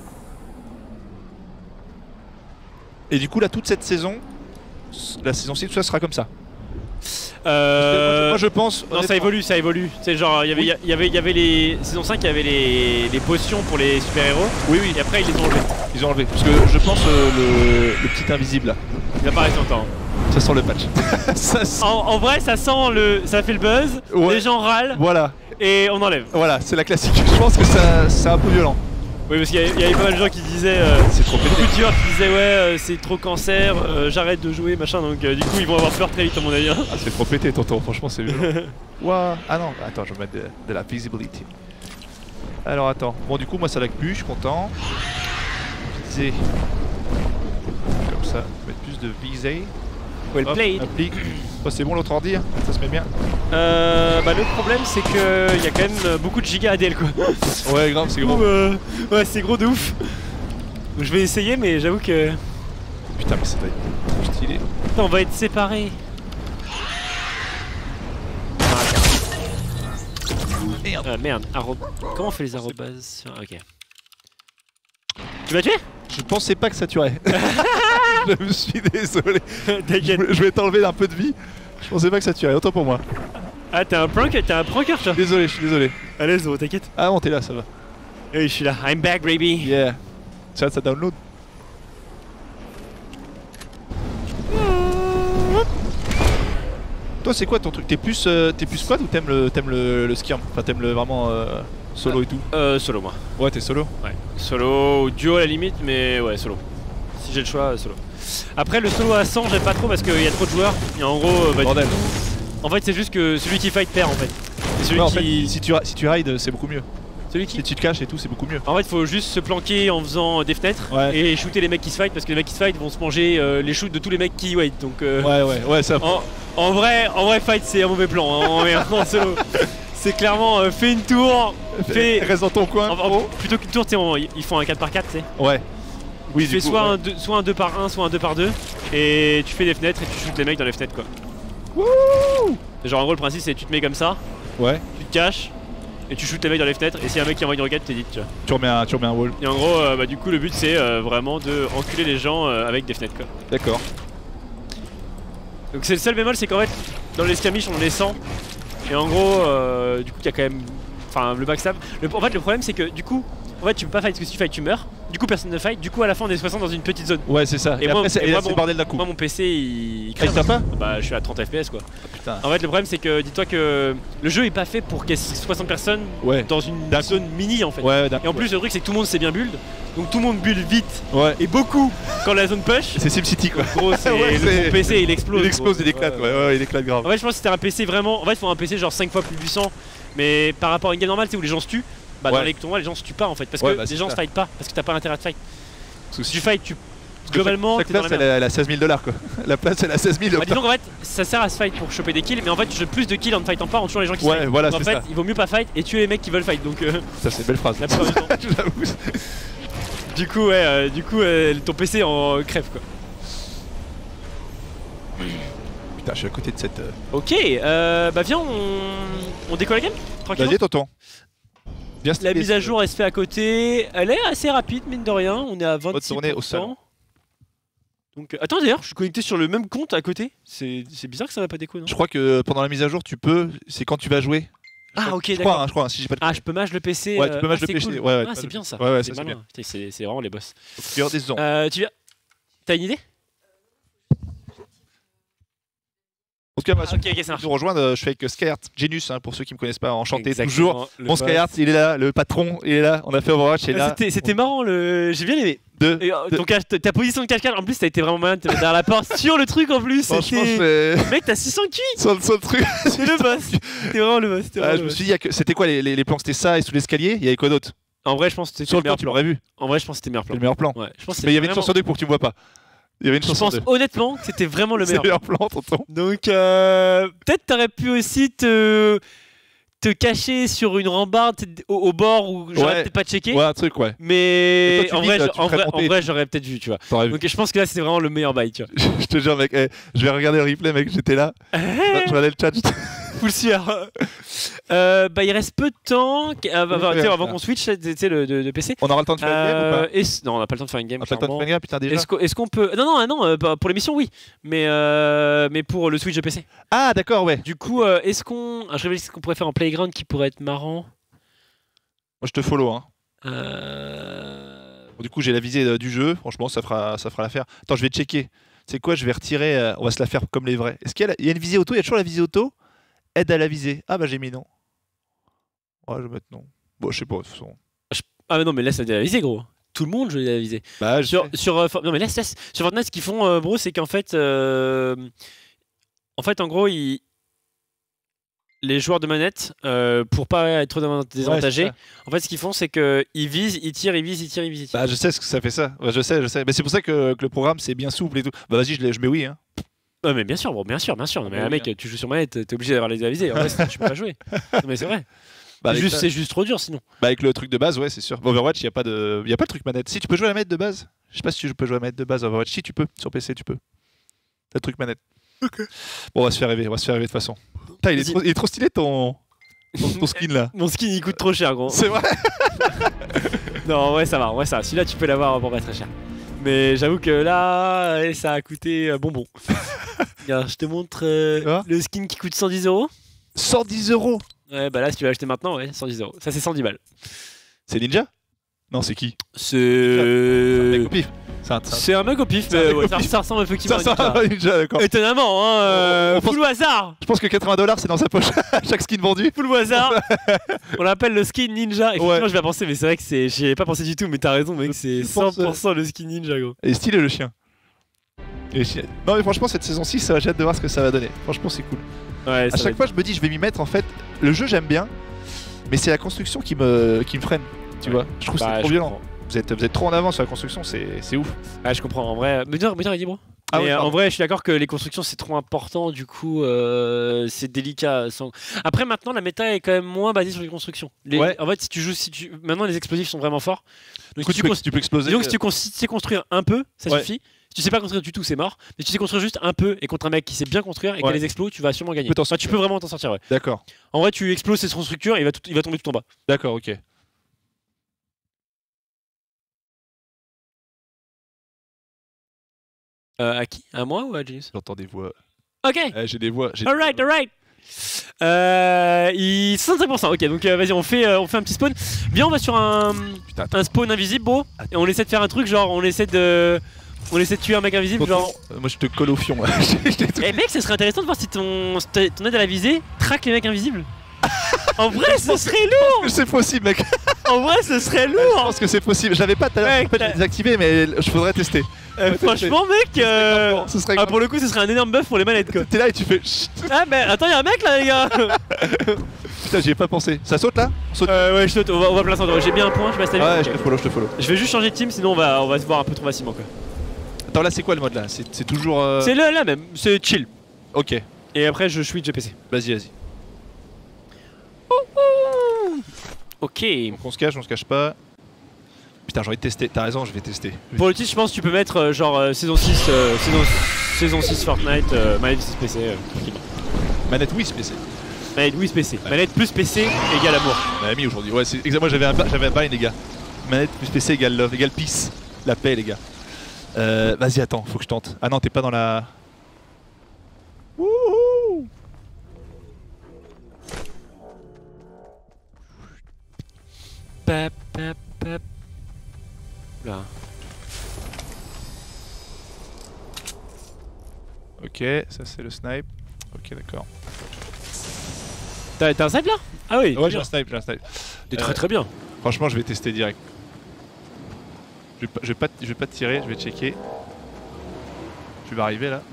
Et du coup là toute cette saison, la saison 6 tout ça sera comme ça. Moi je pense. Non, ça évolue. Tu sais, genre, il y avait les. Saison 5, il y avait les potions pour les super-héros. Oui. Et après, ils les ont enlevés. Ils ont enlevé. Parce que je pense le petit invisible là. Il va pas rester longtemps. Ça sent le patch. Ça sent... En vrai, ça sent le. Ça fait le buzz. Ouais. Les gens râlent. Voilà. Et on enlève. Voilà, c'est la classique. Je pense que c'est un peu violent. Oui, parce qu'il y avait pas mal de gens qui disaient. C'est trop pété. Beaucoup de tueurs qui disaient, ouais, c'est trop cancer, j'arrête de jouer, machin. Donc, du coup, ils vont avoir peur très vite, à mon avis. Hein. Ah, c'est trop pété, tonton. Franchement, c'est violent. Ouah. Ah non, attends, je vais mettre de la visibility. Alors, attends. Bon, du coup, moi, ça lag plus, je suis content. Viser. Comme ça, mettre plus de visée. Well played. Applique. Oh, c'est bon l'autre ordi, hein, ça se met bien. Bah, le problème, c'est que il y a quand même beaucoup de giga ADL, quoi. Ouais, grave, c'est gros. Ouais, c'est gros de ouf. Donc, je vais essayer, mais j'avoue que. Putain, mais ça va être stylé. Putain, on va être séparés. Merde. Merde, comment on fait les arrobases sur... Ok. Tu m'as tué? Je pensais pas que ça tuerait. Je me suis désolé. T'inquiète. Je vais t'enlever un peu de vie. Je pensais pas que ça tuerait, autant pour moi. Ah, t'es un pranker, toi. Désolé, je suis désolé. Allez, Zo, t'inquiète. Ah bon, t'es là, ça va. Oui, je suis là. I'm back, baby. Yeah. Ça download. Toi, c'est quoi ton truc? T'es plus squad ou t'aimes le skirm? Enfin, t'aimes vraiment solo et tout? Solo moi. Ouais, t'es solo? Ouais. Solo ou duo à la limite, mais ouais, solo. Si j'ai le choix, solo. Après, le solo à 100, j'aime pas trop parce qu'il y a trop de joueurs. Et en gros, bah, Bordel. En fait, c'est juste que celui qui fight perd en fait. Et celui Ouais, en qui. fait, si tu rides, c'est beaucoup mieux. Celui qui. Si tu te caches et tout, c'est beaucoup mieux. En fait, faut juste se planquer en faisant des fenêtres et shooter les mecs qui se fight parce que les mecs qui se fight vont se manger les shoots de tous les mecs qui wait. Donc, ouais, ça. En vrai, fight, c'est un mauvais plan. Hein, en solo. C'est clairement fais une tour, reste dans ton coin. Plutôt qu'une tour, ils font un 4x4, tu sais. Ouais. Oui, tu fais soit un 2x1, soit un 2x2, et tu fais des fenêtres et tu shootes les mecs dans les fenêtres quoi. Wouh! Genre en gros le principe c'est tu te mets comme ça, ouais. tu te caches, et tu shootes les mecs dans les fenêtres, et s'il y a un mec qui envoie une roquette, t'es dit tu vois. Tu remets un wall. Et en gros, bah, du coup le but c'est vraiment de enculer les gens avec des fenêtres quoi. D'accord. Donc c'est le seul bémol, c'est qu'en fait dans les skirmish on est 100, et en gros du coup il y a quand même, enfin le backstab. En fait le problème c'est que du coup, en fait tu peux pas fight parce que si tu fight tu meurs. Du coup personne ne fight, du coup à la fin on est 60 dans une petite zone. Ouais c'est ça. Et moi, après c'est le bordel d'un coup. Moi mon PC il crève. Ah, il tape pas? Bah je suis à 30 FPS quoi. Ah, putain. En fait le problème c'est que dis-toi que le jeu est pas fait pour qu'il y ait 60 personnes dans une zone mini en fait. Ouais, et en plus le truc c'est que tout le monde sait bien build. Donc tout le monde build vite et beaucoup quand la zone push. C'est SimCity quoi. Gros c'est mon PC il explose. Il explose, il éclate, ouais, il éclate grave. En fait je pense que c'était un PC vraiment. En fait il faut un PC genre 5 fois plus puissant. Mais par rapport à une game normale, tu sais où les gens se tuent, bah dans les tournois les gens se tuent pas en fait. Parce que les gens se fight pas, parce que t'as pas l'intérêt de fight. Si tu fight, globalement, chaque place elle a 16 000 $. quoi. La place elle a 16 000 $. Bah, disons qu'en fait ça sert à se fight pour choper des kills, mais en fait plus de kills en ne fightant pas en tuant les gens qui se fight. Voilà, en fait il vaut mieux pas fight et tuer les mecs qui veulent fight. Donc ça c'est une belle phrase. La plupart du temps. Du coup ton PC en crève quoi. Putain je suis à côté de cette... Ok, bah viens on décolle la game tranquillement. Vas-y tonton. La mise à jour elle se fait à côté, elle est assez rapide mine de rien, on est à 26%. Donc attends d'ailleurs, je suis connecté sur le même compte à côté, c'est bizarre que ça va pas déco non? Je crois que pendant la mise à jour tu peux, c'est quand tu vas jouer. Ah ok d'accord. Je crois, si j'ai pas de... Ah je peux mage le PC. Ouais tu peux mage le PC, cool. ouais, ah c'est bien ça, ouais, c'est malin, c'est vraiment les boss. Tu viens, t'as une idée? En tout cas, ça nous rejoindre, je fais avec Skyheart Genius, pour ceux qui me connaissent pas, enchanté. Exactement, toujours. Mon Skyheart, il est là, le patron, il est là, on a fait Overwatch, il est là. C'était marrant, j'ai bien aimé. Ta position de cache-cache, en plus, t'as été vraiment malin de te mettre derrière la porte sur le truc en plus. Mec, t'as 600 QI sur le truc. C'est le boss. C'était vraiment le boss. Je me suis dit, c'était quoi les plans? C'était ça et sous l'escalier? Il y avait quoi d'autre? En vrai, je pense que c'était sur le plan, tu l'aurais vu. En vrai, je pense que c'était le meilleur plan. Le meilleur plan. Ouais, je pense mais il y avait une chance sur deux pour que tu me vois pas. Il y avait une chance. Je pense honnêtement que c'était vraiment le meilleur. C'est le meilleur plan, tonton. Donc peut-être t'aurais pu aussi te cacher sur une rambarde au bord où j'aurais peut-être pas checké. Ouais, un truc, ouais. Mais en vrai, j'aurais peut-être vu, tu vois. Donc je pense que là, c'était vraiment le meilleur bail, tu vois. Je te jure, mec, je vais regarder le replay, mec, j'étais là. Je regardais le chat. Full sueur. Bah il reste peu de temps avant qu'on switch de PC. On aura le temps de faire une game ou pas? Non, on n'a pas le temps de faire une game. On n'a pas le temps de faire une game, putain, déjà. Est-ce qu'on peut... Non, pour l'émission oui. Mais pour le switch de PC. Ah d'accord, ouais. Du coup, est-ce qu'on... Je réfléchis ce qu'on pourrait faire en playground qui pourrait être marrant. Moi je te follow, hein. Bon, du coup j'ai la visée du jeu, franchement ça fera l'affaire. Attends, je vais checker. C'est quoi, je vais retirer, on va se la faire comme les vrais. Est-ce qu'il y a une visée auto? Il y a toujours la visée auto? Aide à la visée. Ah bah j'ai mis non. Ouais, je vais mettre non. Bon, je sais pas, de toute façon. Ah mais non, mais laisse la visée, gros. Tout le monde joue à la visée. Bah, non mais laisse. Sur Fortnite, ce qu'ils font, bro, c'est qu'en fait... en gros, les joueurs de manette, pour pas être désavantagés, en fait, ce qu'ils font, c'est qu'ils visent, ils tirent, ils visent, ils tirent, ils visent. Bah je sais ce que ça fait ça. Ouais, je sais. Mais c'est pour ça que le programme, c'est bien souple et tout. Bah vas-y, je mets oui, hein. Ouais mais bien sûr, bro, bien sûr. Non, mais mec, tu joues sur manette, t'es obligé d'avoir les avisés. En vrai, sinon, tu peux pas jouer. Non, mais c'est vrai. Bah, c'est juste trop dur sinon. Bah avec le truc de base, ouais, c'est sûr. Overwatch, il y a pas le truc manette. Si tu peux jouer à la manette de base. Je sais pas si tu peux jouer à la manette de base Overwatch. Si tu peux, sur PC tu peux. T'as le truc manette. Ok. Bon, on va se faire rêver de toute façon. Putain, il est trop stylé ton skin là. Mon skin il coûte trop cher, gros. C'est vrai. Non, ouais, ça va. Celui-là, tu peux l'avoir pour pas très cher. Mais j'avoue que là, ça a coûté bonbon. Regarde, je te montre le skin qui coûte 110 €. 110 €. Ouais, bah là, si tu vas acheter maintenant, ouais, 110 €. Ça, c'est 110 balles. C'est Ninja? Non, c'est qui? C'est C'est un mug au pif, mais ouais, ça ressemble effectivement Ça à ressemble à Ninja, d'accord. Étonnamment, hein, On full au hasard. Je pense que 80$ c'est dans sa poche à chaque skin vendu. Full au hasard. On l'appelle le skin ninja. Effectivement, Ouais. je vais penser, mais c'est vrai que j'y avais pas pensé du tout, mais t'as raison, mec, c'est Je pense, 100% le skin ninja, gros. Et stylé le chien. Non mais franchement cette saison 6 j'ai hâte de voir ce que ça va donner. Franchement c'est cool. Ouais, À chaque fois je me dis je vais m'y mettre en fait. Le jeu j'aime bien, mais c'est la construction qui me freine. Tu vois, je trouve que c'est trop violent. Vous êtes trop en avance sur la construction, c'est ouf. Ouais, je comprends. En vrai, mais il dit, bro. Ah Mais, ouais, en vrai, je suis d'accord que les constructions c'est trop important, du coup c'est délicat. Après, maintenant, la méta est quand même moins basée sur les constructions. Ouais. En fait, maintenant les explosifs sont vraiment forts. Donc, Du coup, tu peux exploser. disons que si tu sais construire un peu, ça Ouais. suffit. Si tu sais pas construire du tout, c'est mort. Mais si tu sais construire juste un peu et contre un mec qui sait bien construire et qui a Ouais. les explos, tu vas sûrement gagner. Tu peux t'en Enfin, tu peux vraiment t'en sortir, ouais. D'accord, En vrai, tu exploses cette structure et il va tomber tout en bas. d'accord, ok. À qui? À moi ou à Genius? J'entends des voix. Ok! J'ai des voix. Alright, alright! 65%, ok, donc vas-y, on fait un petit spawn. Viens, on va sur un spawn invisible, bro. Et on essaie de faire un truc, genre, on essaie de tuer un mec invisible, genre. Moi je te colle au fion là. Eh mec, ce serait intéressant de voir si ton aide à la visée traque les mecs invisibles. En vrai, ce serait lourd! C'est possible mec. En vrai, ce serait Je lourd! pense que c'est possible. Je l'avais pas tout à l'heure, Mec, en fait, je l'ai désactivé mais je faudrait tester. Franchement, mec, Ce serait pour le coup, ce serait un énorme buff pour les manettes, quoi. T'es là et tu fais chut. Ah, mais attends, y'a un mec là, les gars! Putain, j'y ai pas pensé. Ça saute là? On saute. Ouais, je saute, on va plein centre. J'ai bien un point, je sais pas si t'as vu. Ouais, Ok. je te follow. Je vais juste changer de team, sinon on va se voir un peu trop facilement, quoi. Attends, là c'est quoi le mode là? C'est toujours. C'est là même, c'est chill. Ok, Et après, je switch GPC. vas-y. Ok. Donc on se cache pas. Putain, j'ai envie de tester. T'as raison, je vais tester. Pour le titre, je pense que tu peux mettre genre saison 6, saison 6 Fortnite, manette 6 PC, tranquillement. Manette oui, PC. Manette oui PC. Manette plus PC égale amour. On l'a mis aujourd'hui. Ouais, c'est exactement. Moi j'avais un bail, les gars. Manette plus PC égale love, égale peace. La paix, les gars. Vas-y, attends, faut que je tente. Ah non, t'es pas dans la. Wouhou! Pap, pap, pap. Là. Ok, ça c'est le snipe. Ok, d'accord. T'as un snipe là? Ah oui. Ouais, j'ai un snipe. T'es très bien. Franchement, je vais tester direct. Je vais pas te tirer, je vais checker. Tu vas arriver là.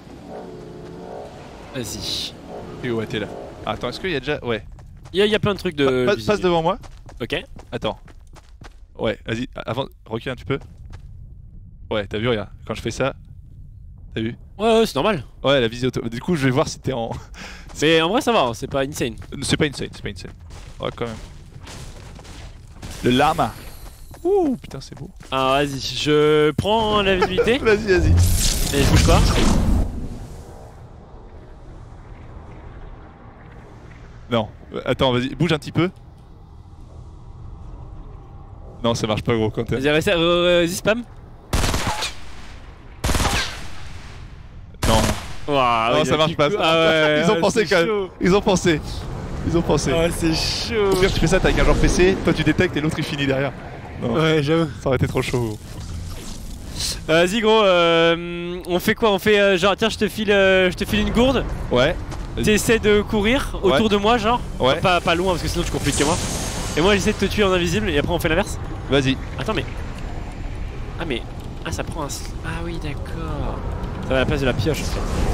Vas-y. Et ouais, t'es là. Ah, attends, est-ce qu'il y a déjà. Ouais. Il y a plein de trucs de. Passe devant moi. Ok. Attends. Ouais, vas-y, avant, recule un petit peu. Ouais, t'as vu, regarde, quand je fais ça. T'as vu? Ouais, c'est normal. Ouais, la visée auto. Du coup, je vais voir si t'es en. Mais en vrai, ça va, hein, c'est pas insane. C'est pas insane. Ouais, quand même. Le lama. Ouh, putain, c'est beau. Ah, vas-y, je prends la visibilité. Vas-y. Et je bouge pas. Non, attends, vas-y, bouge un petit peu. Non, ça marche pas, gros, quand t'es. Vas-y, spam. Non, Ouah, non, oui, ça marche pas. Ah ouais, Ils ont pensé quand même. Ils ont pensé. Ah, c'est chaud. Au pire, tu fais ça, t'as avec un genre PC, toi tu détectes et l'autre il finit derrière. Non, Ouais, j'avoue. ça aurait été trop chaud, gros. Vas-y, gros, on fait quoi? On fait genre, tiens, je te file une gourde. Ouais. Vas-y. T'essaies de courir autour de moi, genre. Ouais. Enfin, pas loin, parce que sinon tu cours plus vite que moi. Et moi, j'essaie de te tuer en invisible, et après on fait l'inverse. Vas-y. Attends, mais. Ah, mais. Ah, ça prend un. Ah, oui, d'accord. Ça va à la place de la pioche.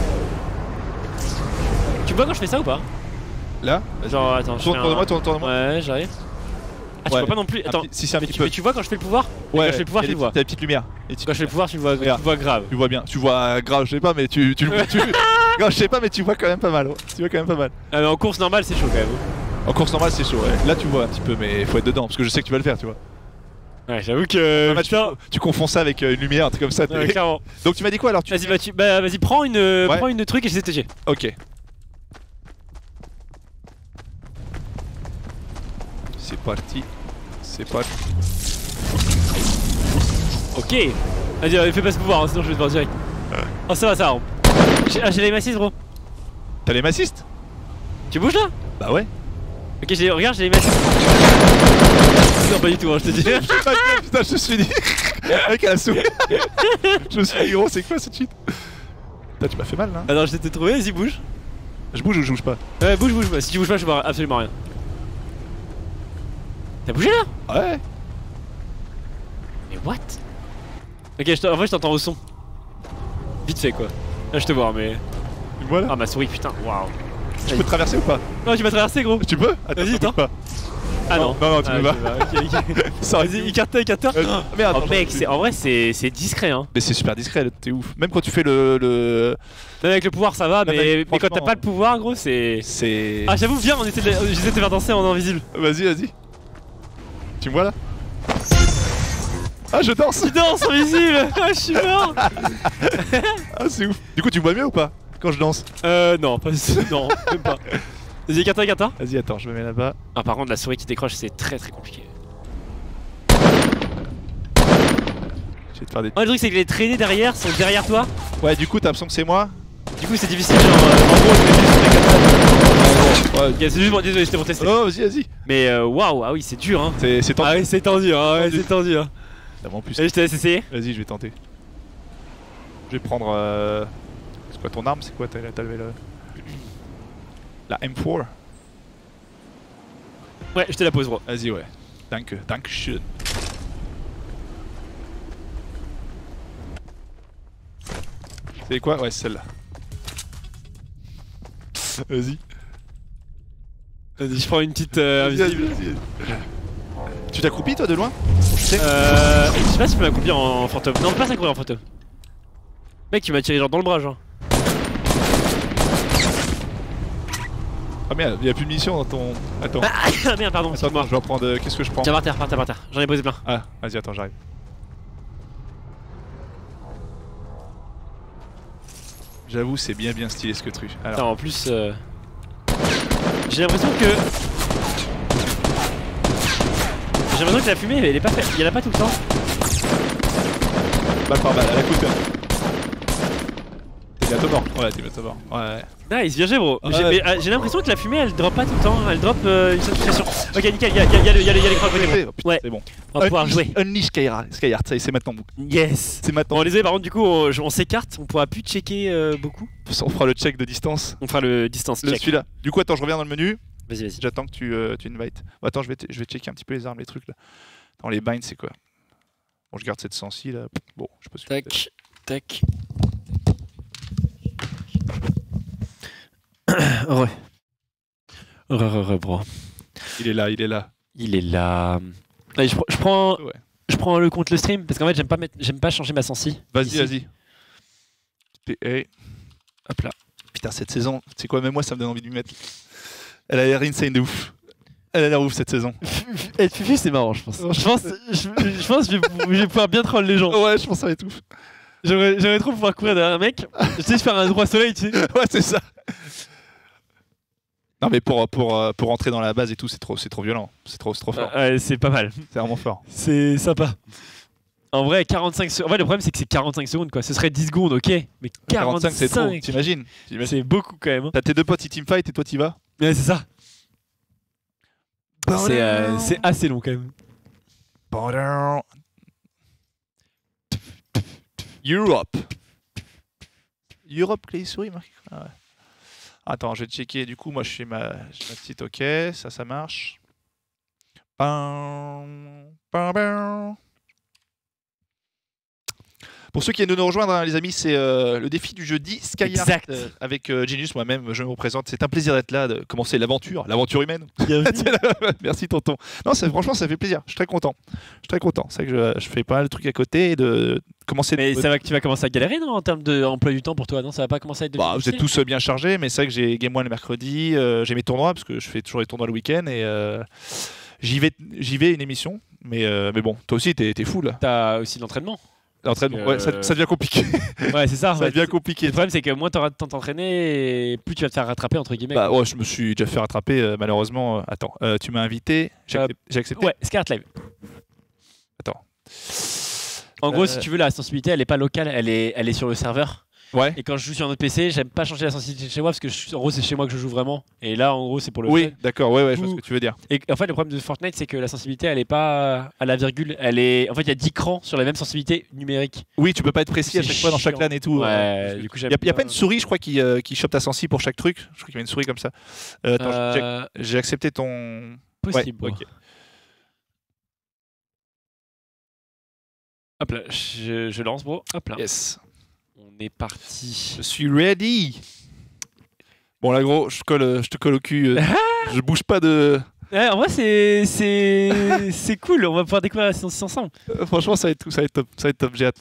Tu vois quand je fais ça ou pas? Là. Genre, attends, je fais Tourne de moi. Ouais, j'arrive. Ah, tu Ouais. vois pas non plus. Attends, Si c'est un petit peu. mais tu vois quand je fais le pouvoir? Ouais, Quand je fais le pouvoir, tu le vois. T'as la petite lumière. Quand je fais le pouvoir, tu le vois, Regarde. grave. Tu vois bien. Tu vois grave, je sais pas, mais tu le vois. Grave, je sais pas, mais tu vois quand même pas mal. Tu vois quand même pas mal. Ah, mais en course normale, c'est chaud quand même. En course normale, c'est chaud, ouais. Là, tu vois un petit peu, mais faut être dedans parce que je sais que tu vas le faire, tu vois. Ouais, j'avoue que. Là, Putain. tu confonds ça avec une lumière, un truc comme ça. Ouais, clairement. Donc, tu m'as dit quoi alors? Vas-y, prends une truc et j'essaie de te tuer. Ok. C'est parti. Ok. Vas-y, fais pas ce pouvoir, hein, sinon je vais te voir direct. Oh, ça va. J'ai les massistes, gros. T'as les massistes? Tu bouges là? Bah ouais. Ok, regarde, j'ai les massistes. Non, pas du tout, hein, je te dis. Putain, je me suis dit. Mec, elle a sauvé. Je me suis dit, gros, c'est quoi ce cheat? Putain, tu m'as fait mal là. Alors je t'ai trouvé, vas-y bouge. Je bouge ou je bouge pas? Ouais, bouge. Si tu bouges pas, je vois absolument rien. T'as bougé là? Ouais. Mais what? Ok, en vrai, je t'entends au son. Vite fait quoi. Là, je te vois, mais. Voilà. Ah, ma souris, putain, waouh. Tu peux traverser ou pas? Non, tu vas traverser, gros. Tu peux? Vas-y, attends. attends. Ah non. Non, tu peux pas. Ça, vas-y, écarte. Merde. Oh, mec, en vrai, c'est discret, hein. Mais c'est super discret, t'es ouf. Même quand tu fais le... Même avec le pouvoir, ça va, mais quand t'as franchement, pas le pouvoir, gros, c'est. Ah, j'avoue, viens, j'essaie de te faire danser en invisible. Vas-y. Tu me vois là? Ah, je danse! Tu danses invisible. Ah, je suis mort. Ah, c'est ouf. Du coup, tu me vois mieux ou pas quand je danse? Non, pas non, même pas. Vas-y, écarte. Vas-y, attends, je me mets là-bas. Ah, par contre, la souris qui décroche, c'est très compliqué. Je vais te faire des... Oh, le truc, c'est que les traînées derrière sont derrière toi. Ouais, du coup, t'as l'impression que c'est moi? Du coup, c'est difficile, genre. En gros, je vais juste les quatre. Ouais. Ok, c'est juste pour. Désolé, c'était pour tester. Oh, vas-y. Mais waouh, ah oui, c'est dur, hein. C'est tendu. Ah oui, c'est tendu, hein. Ouais, c'est tendu, hein. En plus. Allez, je te laisse essayer. Vas-y, je vais tenter. Je vais prendre... C'est quoi ton arme? C'est quoi? T'as levé le... La M4. Ouais, je te la pose, bro. Vas-y, ouais. Dankeschön. C'est quoi? Ouais, c'est celle-là. Vas-y. Vas-y, je prends une petite invisible. Vas-y. Tu t'accroupis toi de loin? Je sais pas si je peux m'accroupir en fantôme. Non, pas s'accroupir en fantôme. Mec, tu m'as tiré genre dans le bras, genre. Ah merde, y'a plus de munitions dans ton... Attends. Ah merde, pardon, Attends, je vais en prendre... Qu'est-ce que je prends? Tiens, par terre. J'en ai posé plein. Ah, vas-y, attends, j'arrive. J'avoue, c'est bien stylé ce que tu... Alors... Putain, en plus... J'ai l'impression que... la fumée, elle est pas faite. Il y en a pas tout le temps. Balle par balle, à la coupe. T'es bientôt mort. Ouais, t'es bientôt mort. Ouais. Nice, bien joué, bro. Ouais. J'ai l'impression que la fumée, elle drop pas tout le temps. Elle drop une saturation. Ok, nickel, y'a les crans à côté. Oh, putain, Ouais, c'est bon. on va pouvoir jouer. Unleash Skyheart, ça y est, c'est maintenant. Yes. C'est maintenant. Bon, désolé, par contre, du coup, on s'écarte. On pourra plus checker beaucoup. On fera le check de distance. On fera le distance check. Celui-là. Du coup, attends, je reviens dans le menu. Vas-y. J'attends que tu invites. Bon, attends, je vais checker un petit peu les armes, les trucs là. Dans les binds, c'est quoi? Bon, je garde cette sensi là. Bon, je sais pas si... Tac. Re, bro. Il est là. Il est là. Allez, je prends. Ouais. Je prends le compte le stream parce qu'en fait j'aime pas changer ma sensi. Vas-y. Hey. Hop là. Putain, cette saison, tu sais quoi, même moi ça me donne envie de lui mettre. Elle a l'air insane de ouf. Elle a l'air ouf cette saison. Être Fufu c'est marrant, je pense. Je pense que je vais pouvoir bien troll les gens. Ouais, je pense que ça va être ouf. J'aimerais trop pouvoir courir derrière un mec. Je sais faire un droit soleil, tu sais. Ouais, c'est ça. Non mais pour rentrer dans la base et tout, c'est trop violent. C'est trop fort. Ouais, c'est pas mal. C'est vraiment fort. C'est sympa. En vrai, 45 secondes. En vrai, le problème c'est que c'est 45 secondes quoi. Ce serait 10 secondes, ok. Mais 45 c'est trop. T'imagines? C'est beaucoup quand même. T'as tes deux potes, ils teamfight et toi t'y vas? Ouais, c'est ça. C'est assez long quand même. Europe, clé souris, marqué. Ah ouais. Attends, je vais checker. Du coup, moi, je fais ma petite OK. Ça marche. Pour ceux qui viennent de nous rejoindre, hein, les amis, c'est le défi du jeudi Skyheart avec Genius, moi-même, je me représente. C'est un plaisir d'être là, de commencer l'aventure humaine. Merci tonton. Non, franchement, ça fait plaisir. Je suis très content. C'est vrai que je fais pas mal de trucs à côté et de commencer. Mais tu vas commencer à galérer non, en termes d'emploi du temps pour toi, non? Ça va pas commencer à être vous êtes tous bien chargés, mais c'est vrai que j'ai Game One le mercredi, j'ai mes tournois parce que je fais toujours les tournois le week-end et j'y vais une émission. Mais bon, toi aussi, t'es full. T'as aussi l'entraînement. L'entraînement, ouais, ça devient compliqué. Ouais, c'est ça. Ça devient compliqué. Le problème, c'est que moins t'auras de temps de t'entraîner et plus tu vas te faire rattraper, entre guillemets. Bah ouais, je me suis déjà fait rattraper, malheureusement. Attends, tu m'as invité, j'ai accepté. Ouais, Skyheart Live. Attends. En gros, si tu veux, la sensibilité, elle est pas locale, elle est sur le serveur. Ouais. Et quand je joue sur un autre PC, j'aime pas changer la sensibilité de chez moi parce que en gros c'est chez moi que je joue vraiment. Et là en gros c'est pour le Oui, fun. d'accord, ouais, je vois ce que tu veux dire. Et en fait le problème de Fortnite c'est que la sensibilité elle est pas à la virgule, elle est en fait il y a 10 crans sur la même sensibilité numérique. Oui, tu peux pas être précis à C'est chaque fois dans chaque chiant. LAN et tout. Ouais, du coup Il y a pas une souris, je crois, qui chope ta sensi pour chaque truc. Je crois qu'il y a une souris comme ça. Attends, j'ai accepté ton. Possible. Ouais, ok. Hop là, je lance bro. Hop là. Yes. On est parti. Je suis ready. Bon là gros, je te colle au cul. Je bouge pas de. Ouais, en vrai c'est cool, on va pouvoir découvrir la séance ensemble. Franchement ça va être top, j'ai hâte.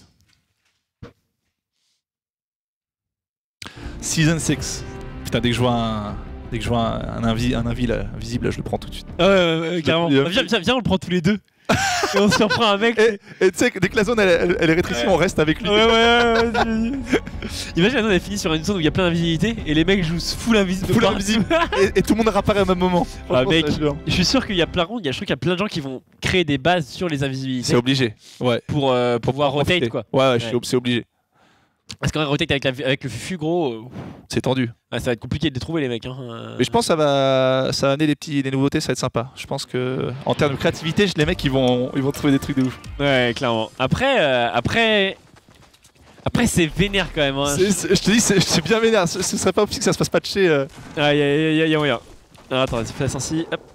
Season 6. Putain dès que je vois un invi là, invisible là, je le prends tout de suite. Ouais, carrément. Viens, on le prend tous les deux. Et on se reprend un mec. Et tu sais que dès que la zone elle est rétrécie, on reste avec lui. Ouais. Imagine la zone elle finit sur une zone où il y a plein d'invisibilité et les mecs jouent full invisible. Full invisible. et tout le monde réapparaît au même moment. Ah mec, je suis sûr qu'il y a plein de gens qui vont créer des bases sur les invisibilités. C'est obligé. Ouais. Pour pouvoir rotate quoi. Ouais, c'est obligé. Parce qu'en vrai, rotate avec le fufu gros, c'est tendu. Ça va être compliqué de les trouver les mecs. Hein. Mais je pense que ça va amener des nouveautés, ça va être sympa. Je pense que en termes de créativité, les mecs ils vont trouver des trucs de ouf. Ouais, clairement. Après c'est vénère quand même. Hein. Je te dis, c'est bien vénère. Ce serait pas possible que ça se fasse patcher. Ah, y a moyen. Alors, attends, c'est fait la sensi. Hop.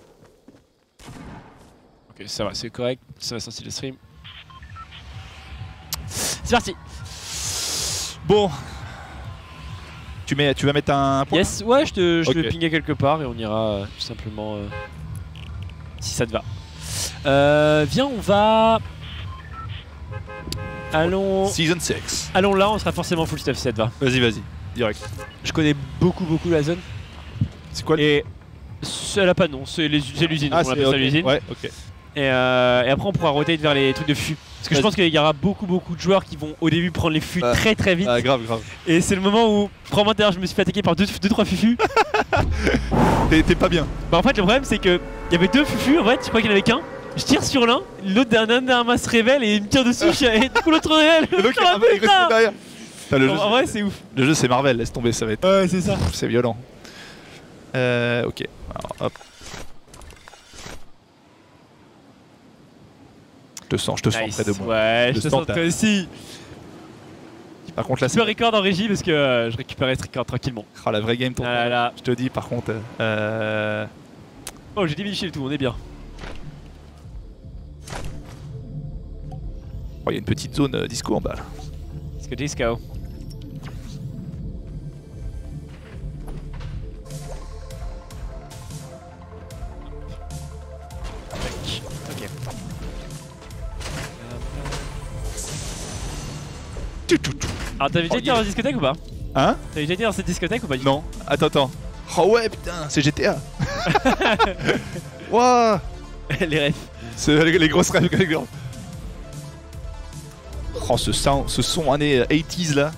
Ok, ça va, c'est correct. Ça va sensi le stream. C'est parti. Bon. Tu vas mettre un point. Yes, ouais, je vais pinguer quelque part et on ira tout simplement si ça te va. Viens, on va. Allons. Season 6. Allons là, on sera forcément full stuff si ça te va. Vas-y, direct. Je connais beaucoup la zone. C'est quoi et elle a pas de nom, c'est l'usine. Ah, on appelle ça l'usine. Ouais, ok. Et après on pourra rotate vers les trucs de fût. Parce que je pense qu'il y aura beaucoup de joueurs qui vont au début prendre les fûts très vite. Ah, grave. Et c'est le moment où, probablement d'ailleurs je me suis fait attaquer par 2-3 fufus. T'es pas bien. Bah en fait le problème c'est que il y avait 2 fufus en fait, je crois qu'il y en avait qu'un. Je tire sur l'un, l'autre d'un masse révèle et il me tire dessus et du coup l'autre révèle. Et donc il reste derrière. En vrai c'est ouf. Le jeu c'est Marvel, laisse tomber, ça va être. Ouais c'est ça. C'est violent. Ok. Alors, hop. Je te sens près de moi. Ouais, je te sens toi aussi. Par contre là c'est. Je peux record en régie parce que je récupérais ce record tranquillement. Ah la vraie game ton. Là. Je te dis par contre. Oh j'ai diminué le tout, on est bien. Oh il y a une petite zone disco en bas là. Disco. Ok. Alors t'avais déjà été dans la discothèque ou pas? Hein? T'avais déjà été dans cette discothèque ou pas? Non, attends. Oh ouais putain, c'est GTA. Wouah. Les refs. C'est les grosses rêves. Oh ce son années 80s là.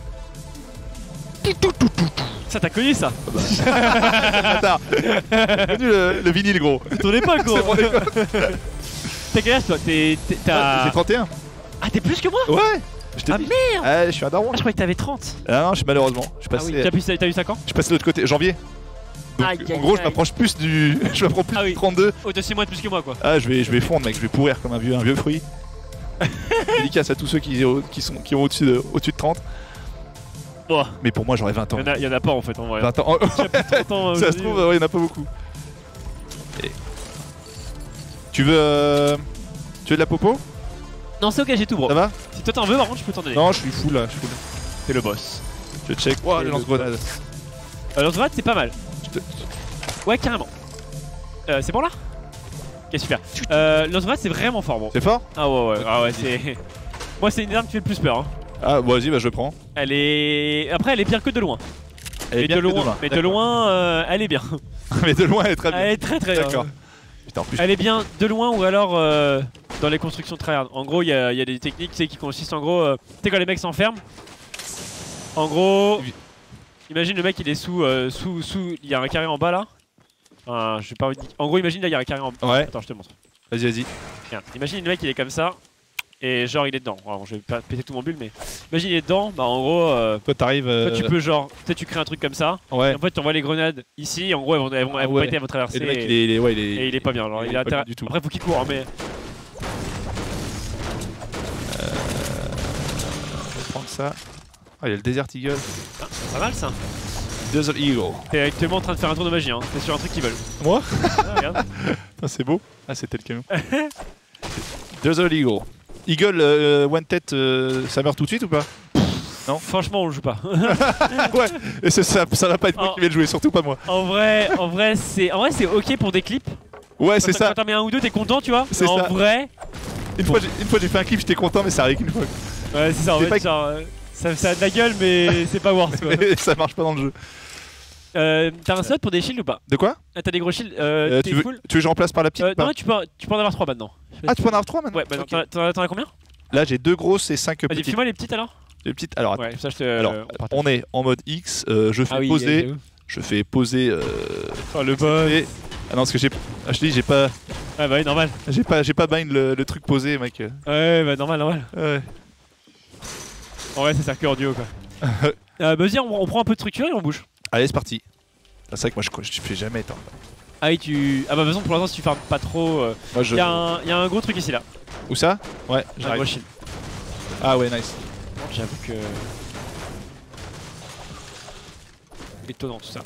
Ça t'as connu ça? Attends. J'ai connu le vinyle gros. C'est ton époque gros. T'as quel âge toi? J'ai 31. Ah t'es plus que moi? Ouais. Ah merde. Je suis un daron. Je croyais que t'avais 30. Ah non, je suis malheureusement. Je suis passé. Ah oui. T'as eu 5 ans? Je suis passé de l'autre côté, janvier. Donc en gros je m'approche plus du. Je m'approche plus du 32. Oh t'as 6 mois de plus que moi quoi. Ah je vais fondre mec, je vais pourrir comme un vieux fruit. Dédicace à tous ceux qui ont au-dessus de 30. Oh. Mais pour moi j'aurais 20 ans. Il y en a pas en fait en vrai. 20 ans. Ans, ça se trouve, il y en a pas beaucoup. Et... Tu veux de la popo? Non c'est ok, j'ai tout bro. Ça va? Si toi t'en veux par contre je peux t'en donner. Non je suis full là, T'es le boss. Je check. Oh le lance-grenade. Lance-grenade c'est pas mal. Ouais carrément. C'est bon là? Ok super. Lance-grenade c'est vraiment fort bro. C'est fort? Ah ouais c'est... Moi c'est une arme qui fait le plus peur hein. Ah bon vas-y je prends. Elle est... Après elle est bien que de loin. Elle est bien mais de loin elle est bien. Mais de loin elle est très bien. Elle est très bien. D'accord. Putain, en plus, elle est bien de loin ou alors dans les constructions tryhard. En gros il y a des techniques qui consistent en gros... tu sais quand les mecs s'enferment. En gros... Imagine le mec il est sous... Il y a un carré en bas là. Enfin, je sais pas... En gros imagine là il y a un carré en bas. Ouais. Attends je te montre. Vas-y. Tiens, imagine le mec il est comme ça. et genre il est dedans. Alors je vais pas péter tout mon bulle mais imagine il est dedans, bah en gros Toi t'arrives. toi, tu peux genre, peut-être tu crées un truc comme ça, Ouais. et en fait tu envoies les grenades ici, et en gros elles vont Ah pas ouais. péter, elles vont traverser. Et le mec et il est pas bien, genre il il est a pas bien intérêt. du tout. Après faut qu'il court hein, mais Je vais prendre ça. Ah, il y a le Desert Eagle. ah, c'est pas mal ça. Desert Eagle. T'es actuellement en train de faire un tour de magie, hein. T'es sur un truc qu'ils veulent. Moi Ah, regarde. Ah, c'est beau. Ah, c'était le camion. Desert Eagle. Eagle, one tête, ça meurt tout de suite ou pas? Non. Franchement on le joue pas. Ouais, et ça va pas être moi Oh. qui vais le jouer, surtout pas moi. en vrai c'est ok pour des clips. Ouais, c'est ça. Quand t'en mets un ou deux t'es content tu vois. C'est Mais en ça. vrai. Une fois j'ai fait un clip, j'étais content, mais ça arrive qu'une fois. Ouais c'est ça en C'est fait pas- genre ça a de la gueule mais c'est pas worth quoi. Ça marche pas dans le jeu. T'as un slot pour des shields ou pas? De quoi? Ah, t'as des gros shields, tu, t'es veux, full? tu veux que je remplace par la petite ou pas? Non, tu peux en avoir 3 maintenant. Ah, tu peux en avoir 3 maintenant? Ouais, bah Ok. t'en as combien? Là, j'ai 2 grosses et 5 Vas-y, petites. fais-moi les petites alors. Les petites. Alors, Ouais, ça je te. alors on partage. on est en mode X, je fais Ah oui, poser. j'avoue. Je fais poser. Oh, le boss. Ah non, parce que j'ai. Ah, je te dis, j'ai pas. Ah bah oui, normal. J'ai pas bind le truc posé, mec. Ouais, bah normal. Ouais. En vrai, ça sert que en duo quoi. Bah vas-y, on prend un peu de structure et on bouge. Allez, c'est parti. Ah, c'est vrai que moi, je fais jamais. Attends. Ah oui, tu. Ah bah de toute façon, pour l'instant, si tu farmes pas trop. Moi, je. Y a un gros truc ici là. Où ça? Ouais, Un gros j'arrive. shield. Ah, ouais, nice. J'avoue que. Étonnant tout ça.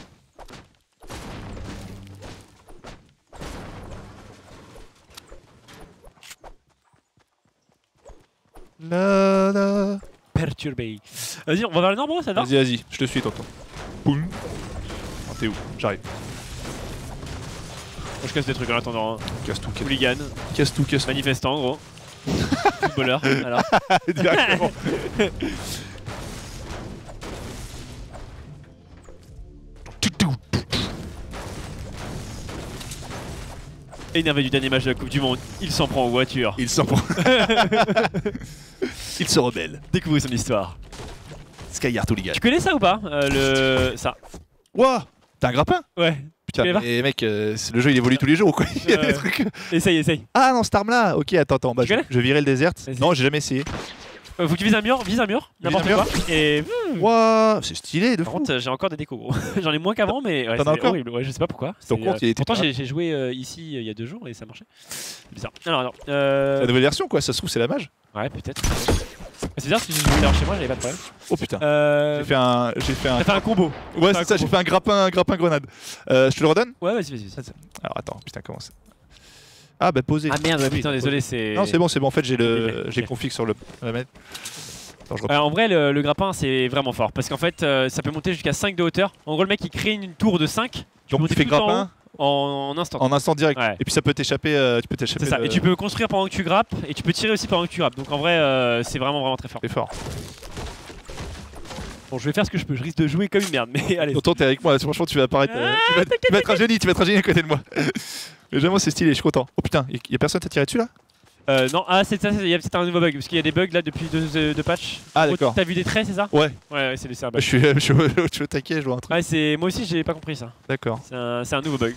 La, la. Perturbé. Vas-y, on va vers le nord, bro, ça va? Vas-y, je te suis, tonton. Boum. Oh, t'es où? J'arrive. Moi, je casse des trucs en attendant. Hein. Casse tout, Hooligan, casse tout, casse tout. manifestant, gros. Footballeur, alors. Directement. Énervé du dernier match de la Coupe du Monde, il s'en prend aux voitures. Il s'en prend. Il se rebelle. Découvrez son histoire. Skyheart Hooligan. Tu connais ça ou pas ça. Wouah! T'as un grappin? Ouais. Putain, connais pas mais mec, le jeu il évolue tous les jours quoi. Il y a des Ouais. trucs. Essaye. Ah non, cette arme là! Ok, attends, bah, Tu connais je virais le désert. Vas-y. Non, j'ai jamais essayé. Faut que tu vises un mur, n'importe un mur. quoi. Et Wouah! C'est stylé de par fou. contre, j'ai encore des décos, gros. J'en ai moins qu'avant, mais ouais, T'en as c'est encore horrible. Ouais, je sais pas pourquoi. Ton C'est, compte, il était pourtant, pas- j'ai joué ici il y a 2 jours et ça marchait. C'est bizarre. Alors, La nouvelle version quoi, ça se trouve c'est la mage. ouais, peut-être. C'est bizarre parce que j'ai joué alors chez moi, j'avais pas de problème. Oh putain. T'as J'ai fait un. fait un combo. Ouais, fait un c'est ça, j'ai combo. fait un grappin grenade. Je te le redonne? Ouais, vas-y. Alors attends, putain, comment ça? Ah bah poser. Ah merde, ouais, Oui, putain, poser. désolé, c'est. Non, c'est bon, en fait j'ai le Ok. j'ai config sur la manette. Attends, je reprends. En vrai, le grappin c'est vraiment fort parce qu'en fait, ça peut monter jusqu'à 5 de hauteur. En gros, le mec il crée une tour de 5 Donc tu fais tout en grappin en instant. en instant direct. Ouais. Et puis ça peut t'échapper, tu peux t'échapper. C'est ça. Et tu peux construire pendant que tu grappes et tu peux tirer aussi pendant que tu grappes. Donc en vrai, c'est vraiment très fort. C'est fort. Bon, je vais faire ce que je peux. Je risque de jouer comme une merde, mais allez. Tonton, t'es avec moi, franchement tu vas apparaître. Tu vas être un génie, à côté de moi. Mais vraiment c'est stylé, je suis content. Oh putain, y a personne t'a tiré dessus là? Non, ah, c'est ça, il y a peut-être un nouveau bug parce qu'il y a des bugs là depuis deux patchs. Ah Oh, d'accord. T'as vu des traits, c'est ça? Ouais. Ouais, c'est un Bah, bug. je suis au taquet, je vois un truc. Ouais, c'est moi aussi, j'ai pas compris ça. D'accord. C'est un nouveau bug.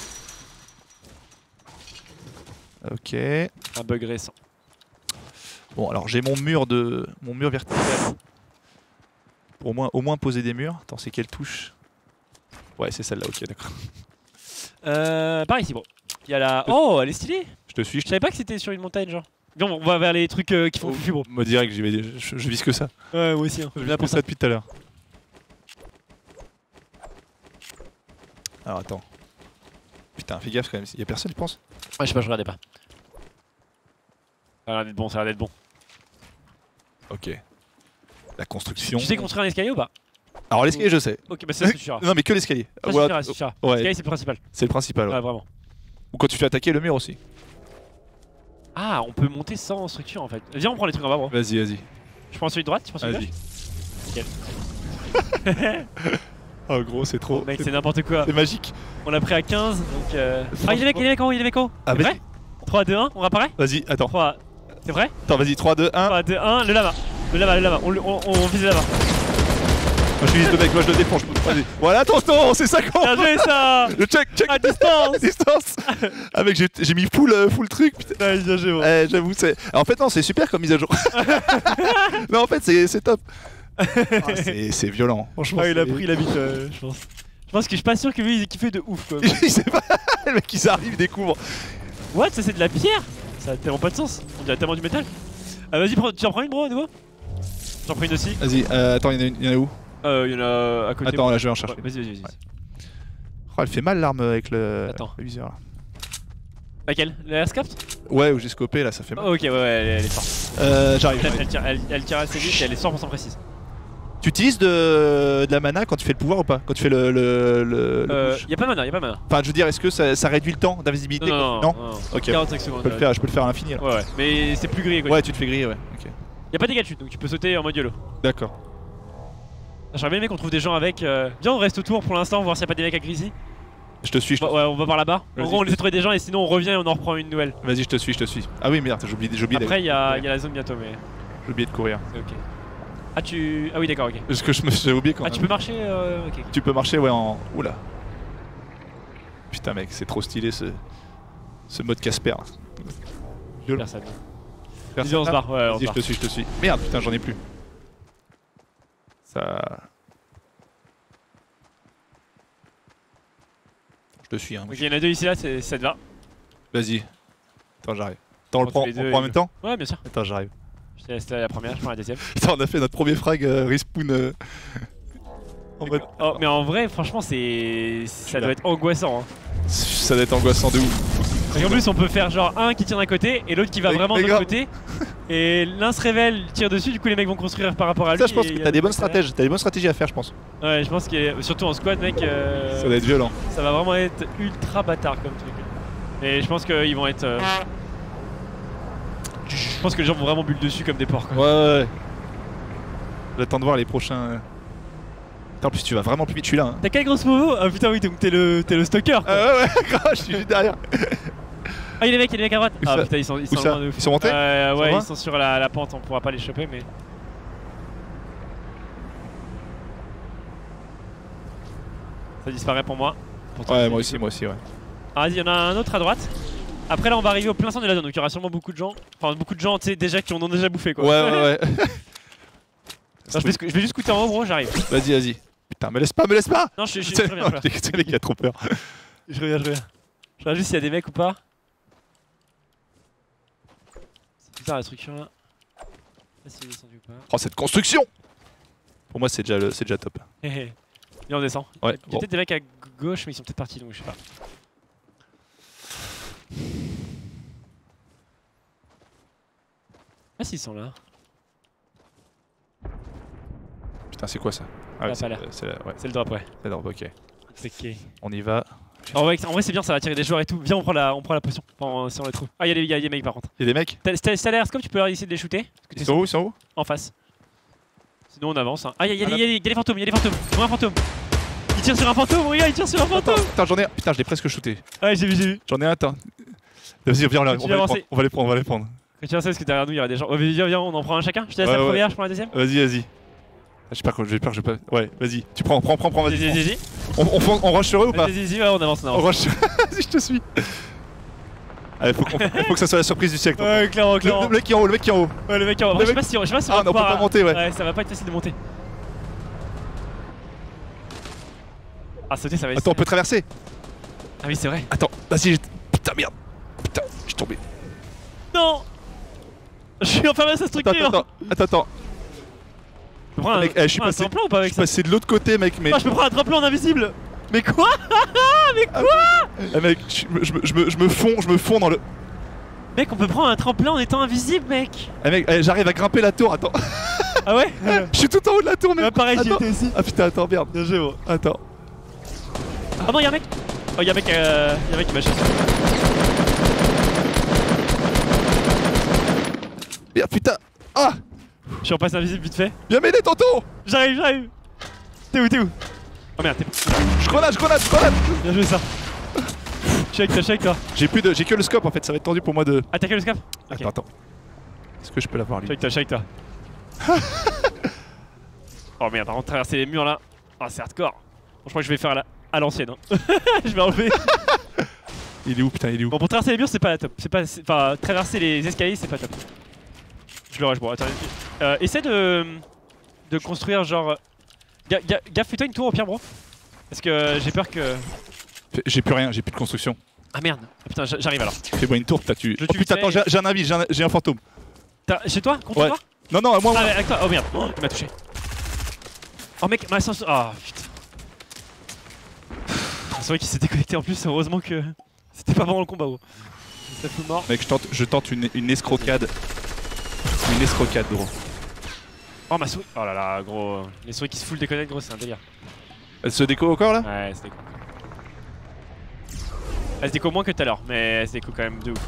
Ok. Un bug récent. Bon alors j'ai mon mur vertical. Pour au moins poser des murs. Attends, c'est quelle touche? Ouais, c'est celle-là, ok, d'accord. Par ici, bon. Il y a la. Oh, elle est stylée! Je te suis, Je savais pas que c'était sur une montagne, genre. Viens, on va vers les trucs qui font fufu, bro. me dirait que je vise que ça. Ouais, moi aussi. Hein. Je Je vise viens que pour ça ça. depuis tout à l'heure. Alors attends. Putain, fais gaffe quand même, y a personne, tu penses? Ouais, je sais pas, je regardais pas. Ça a l'air d'être bon, ça a l'air d'être bon. Ok. La construction. Tu sais construire un escalier ou pas? Alors l'escalier, je sais. Ok, bah ça suffira. Non, mais que l'escalier. Ça Voilà. suffira, ça suffira. Ouais. L'escalier, c'est le principal. C'est le principal. Ouais. Ouais, vraiment. Ou quand tu fais attaquer le mur aussi. Ah, on peut monter sans structure en fait. Viens, on prend les trucs en bas, bro. Vas-y. Je prends celui de droite, tu prends celui de Vas-y. gauche. Oh gros, c'est trop. Oh, mec, c'est n'importe quoi. C'est magique. On l'a pris à 15, donc. Ah, il est mec haut, Ah, C'est vas-y. vrai 3, 2, 1, on réapparaît? Vas-y, attends. 3. C'est vrai? Attends, vas-y, 3, 2, 1. 3, 2, 1, le lava. On vise le lava. je suis de mec, moi je le défends. Vas-y. Voilà, tonton, c'est ça qu'on. Bien joué ça. Le check. À distance. Distance. Ah mec, j'ai mis full truc. Putain. Ouais, bien joué. Bon. J'avoue, c'est. En fait, non, c'est super comme mise à jour. Non, en fait, c'est top. Ah, c'est violent. Franchement. Ah, il a pris la bite, je pense. Je pense que je suis pas sûr que lui il kiffait de ouf quoi. Il sait pas. Le mec, ils arrivent, découvre. What, ça c'est de la pierre? Ça a tellement pas de sens. On dirait tellement du métal. Ah, vas-y, tu en prends une, bro, à nouveau? J'en prends une aussi. Vas-y, attends, il y en a où? Il y en a à côté. Attends, là, je vais en chercher. Ouais, vas-y. Ouais. Oh, elle fait mal l'arme avec le viseur là. Laquelle? L'aircraft? Ouais, où j'ai scopé là, ça fait mal. Oh, ok, ouais, elle est forte. J'arrive. Elle tire assez vite et elle est 100% précise. Tu utilises de la mana quand tu fais le pouvoir ou pas? Quand tu fais le Y'a pas mana, Enfin, je veux dire, est-ce que ça réduit le temps d'invisibilité? Non. Ok. 45 secondes. Je peux le faire à l'infini là. Ouais, mais c'est plus grillé quoi. Ouais, tu te fais griller, ouais. Ok. Y'a pas de dégâts de chute donc tu peux sauter en mode YOLO. D'accord. J'aurais bien aimé qu'on trouve des gens avec. Viens, on reste autour pour l'instant, voir s'il y a pas des mecs à Grizzly. Je te suis. Ouais, on va par là-bas. En gros, on essaie de trouver des gens et sinon on revient et on en reprend une nouvelle. Vas-y, je te suis. Ah oui, merde, j'ai oublié. Après, il y a la zone bientôt, mais. J'ai oublié de courir. C'est ok. Ah, Ah oui, d'accord, ok. Parce que j'ai oublié quand même. Ah, tu peux marcher ok. Tu peux marcher, ouais, en. Oula. Putain, mec, c'est trop stylé ce mode Casper. Personne. Vas-y, on se barre, ouais. Vas-y, je te suis. Merde, putain, j'en ai plus. Ça. Je te suis, hein. Ok, il y en a deux ici, là, ça te va. Vas-y. Attends, j'arrive. Attends, on le prend en même temps? Ouais, bien sûr. Attends, j'arrive. Je t'ai laissé la première, je prends la deuxième. Putain, on a fait notre premier frag respawn. En mode... Oh, mais en vrai, franchement, ça doit être angoissant. Hein. Ça doit être angoissant de ouf. Et en plus, on peut faire genre un qui tire d'un côté et l'autre qui va vraiment de l'autre côté. Et l'un se révèle, tire dessus, du coup les mecs vont construire par rapport à lui. Ça, je pense que t'as des bonnes stratégies. T'as des bonnes stratégies à faire, je pense. Ouais, je pense que surtout en squad, mec. Ça va être violent. Ça va vraiment être ultra bâtard comme truc. Et je pense qu'ils vont être. Je pense que les gens vont vraiment bulle dessus comme des porcs. Quoi. Ouais. J'attends de voir les prochains. En plus, tu vas vraiment plus vite, je suis là. Hein. T'as quel gros movo? Ah putain, oui, donc t'es le stalker. Quoi. Ouais, grave, je suis juste derrière. Ah, il y a des mecs à droite. Ah putain, ils sont loin de ouf. Ils sont montés? Ouais, ils sont sur la pente, on pourra pas les choper, mais. Ça disparaît pour moi. Ouais, moi aussi, ouais. Ah, vas-y, il y en a un autre à droite. Après, là, on va arriver au plein centre de la zone, donc il y aura sûrement beaucoup de gens. Enfin, beaucoup de gens, tu sais, déjà qui en ont déjà bouffé quoi. Ouais. Non, je vais juste coûter en haut, gros, j'arrive. Vas-y. Putain, me laisse pas. Non, je reviens. C'est mec qui a trop peur. Je reviens. Je regarde juste s'il y a des mecs ou pas. C'est bizarre la structure là. Je sais pas s'il est descendu ou pas. Oh, cette construction! Pour moi, c'est déjà top. Viens, on descend. Ouais, il y a peut-être des mecs à gauche, mais ils sont peut-être partis donc je sais pas. Ah, s'ils sont là. Putain, c'est quoi ça? Ah, ouais, c'est le drop, ouais. C'est le drop, ok. C'est ok. On y va. En vrai, c'est bien, ça va attirer des joueurs et tout. Viens, on prend la potion. Enfin, si on les trouve. Ah, il y a des mecs par contre. Il y a des mecs? T'as l'air scope, tu peux essayer de les shooter? Ils sont où? En face. Sinon, on avance. Hein. Ah, il y a des fantômes, Il y a un fantôme. Il tire sur un fantôme, regarde, il tire sur un fantôme. Putain, j'en ai un. Putain, je l'ai presque shooté. Ouais, j'ai vu. J'en ai un, attends. Vas-y, viens, on va les prendre. Quand tu vas parce que derrière nous, il y aura des gens. Oh, viens, on en prend un chacun. Je te laisse la première, je prends la deuxième. Vas-y. Je sais pas quoi, j'ai peur que je vais pas. Ouais, vas-y. Tu prends, vas-y. Vas-y. On rush sur eux ou pas? Vas-y, ouais, on avance. On rush. Vas-y, je te suis. Allez, faut que ça soit la surprise du siècle. Ouais, clairement. Le mec qui est en haut. Ouais, le mec qui est en haut. Je sais pas si on va Ah, non, on peut pas monter, ouais. Ouais, ça va pas être facile de monter. Ah, sauter, ça va être. Attends, on peut traverser. Ah oui, c'est vrai. Attends, vas-y. Putain, merde. Putain, je suis tombé. Non. Je suis enfermé à sa structure. Attends. Je peux prendre je suis un tremplin ou pas avec ça? Je suis passé de l'autre côté, mec, mais. Ah, je peux prendre un tremplin en invisible. Mais quoi? Ah, mec, je me fonds dans le. Mec, on peut prendre un tremplin en étant invisible, mec. Ah, mec, j'arrive à grimper la tour, attends. Ah ouais? Je suis tout en haut de la tour, mec. Ouais, pareil, j'y étais aussi. Ah putain, attends, merde. Bien joué, moi. Attends. Ah non, y'a un mec. Oh, y'a un mec qui m'a chassé. Merde, putain. Ah! Je suis en passe invisible vite fait. Viens m'aider, tonton! J'arrive. T'es où? Oh merde, t'es. Je grenade! Bien joué ça. Je suis avec toi. J'ai que le scope en fait, ça va être tendu pour moi de. Ah, t'as que le scope? Attends. Est-ce que je peux l'avoir lui? Je suis avec toi. Oh merde, par contre, traverser les murs là. Oh, c'est hardcore. Bon, je crois que je vais faire à l'ancienne. Hein. Je vais enlever. Il est où, putain, il est où? Bon, pour traverser les murs, c'est pas la top. Enfin, traverser les escaliers, c'est pas top. Je le rush, bon, attends. Essaie de construire genre. Gaffe, fais-toi une tour au pire, bro. Parce que j'ai peur que. J'ai plus rien, j'ai plus de construction. Ah merde. Ah, putain, j'arrive alors. Fais-moi une tour, putain, tu. Je Oh putain, attends, j'ai un avis, j'ai un fantôme. Chez toi? Contre Ouais. toi? Non, non, moi, Ah, avec toi. Oh merde, oh, il m'a touché. Oh mec, ma sens. Oh putain. C'est vrai qu'il s'était connecté en plus, heureusement que c'était pas pendant le combat, gros. Ça fout mort. Mec, je tente une escrocade. Une escrocade, gros. Oh ma souris. Oh là là, gros. Les souris qui se full déconnectent, gros, c'est un délire. Elle se déco encore là? Ouais, c'est déco. Elle se déco moins que tout à l'heure, mais elle se déco quand même de ouf.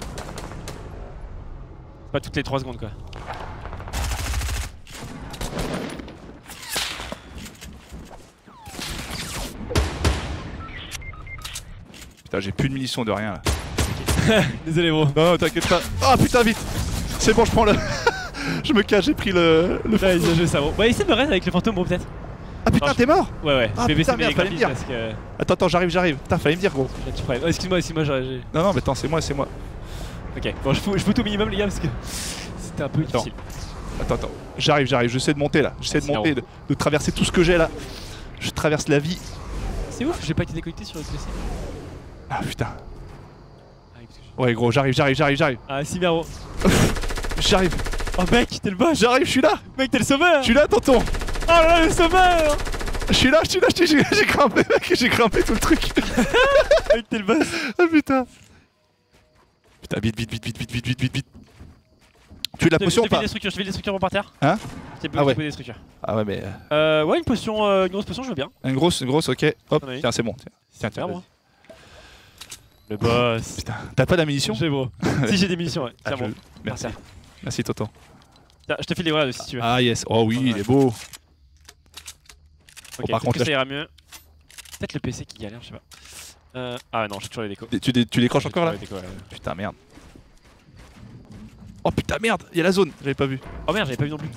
C'est pas toutes les 3 secondes quoi. Putain, j'ai plus de munitions de rien là. Désolé, bro. Non, non, t'inquiète pas. Ah putain, vite! C'est bon, je prends le. Je me cache, j'ai pris le. Ouais, ils ont joué ça, bro. Bah, essaie de me reste avec le fantôme, bro, peut-être. Ah putain, t'es mort? Ouais, ouais. Ah, Je vais baisser putain, mes merde, fallait me graphismes dire. parce que. Attends, j'arrive. Putain, fallait me dire, gros. Là, tu prends. Oh, excuse-moi, j'ai. Non, non, mais attends, c'est moi. Ok, bon, je fout au minimum, les gars, parce que c'était un peu difficile. Attends. J'arrive, j'essaie de monter là. J'essaie de monter, de traverser tout ce que j'ai là. Je traverse la vie. C'est ouf, j'ai pas été déconnecté sur le PC. Ah putain. Ah, oui, parce que Ouais, gros, j'arrive. Ah, si, bien, gros. J'arrive. Oh, mec, t'es le boss. J'arrive, je suis là. Mec, t'es le sauveur. Je suis là, tonton. Oh là là, le sauveur. Je suis là, j'ai grimpé, mec, j'ai grimpé tout le truc. Mec, t'es le boss. Ah putain. Putain, vite. Tu veux de la potion ou Je te pas? file des structures par terre. Hein? Ah ouais. des structures. Ah ouais, mais. Ouais, une potion, une grosse potion, je veux bien. Une grosse, ok. Hop, T'en as une? tiens, c'est bon. Tiens, Super, vas-y. moi. Le boss. Putain, t'as pas d'ammunition? J'ai bro. Si, j'ai des munitions, ouais. Ah, Clairement. Merci. Merci, tonton. Tiens, je te file les grenades aussi si tu veux. Ah yes, oh oui, il est beau. Ok, par contre, ça ira mieux. Peut-être le PC qui galère, je sais pas. Ah non, j'ai toujours les décos. Tu décroches encore là? Les décos, ouais. Putain, merde. Oh putain, merde, il y a la zone, j'avais pas vu. Oh merde, j'avais pas vu non plus.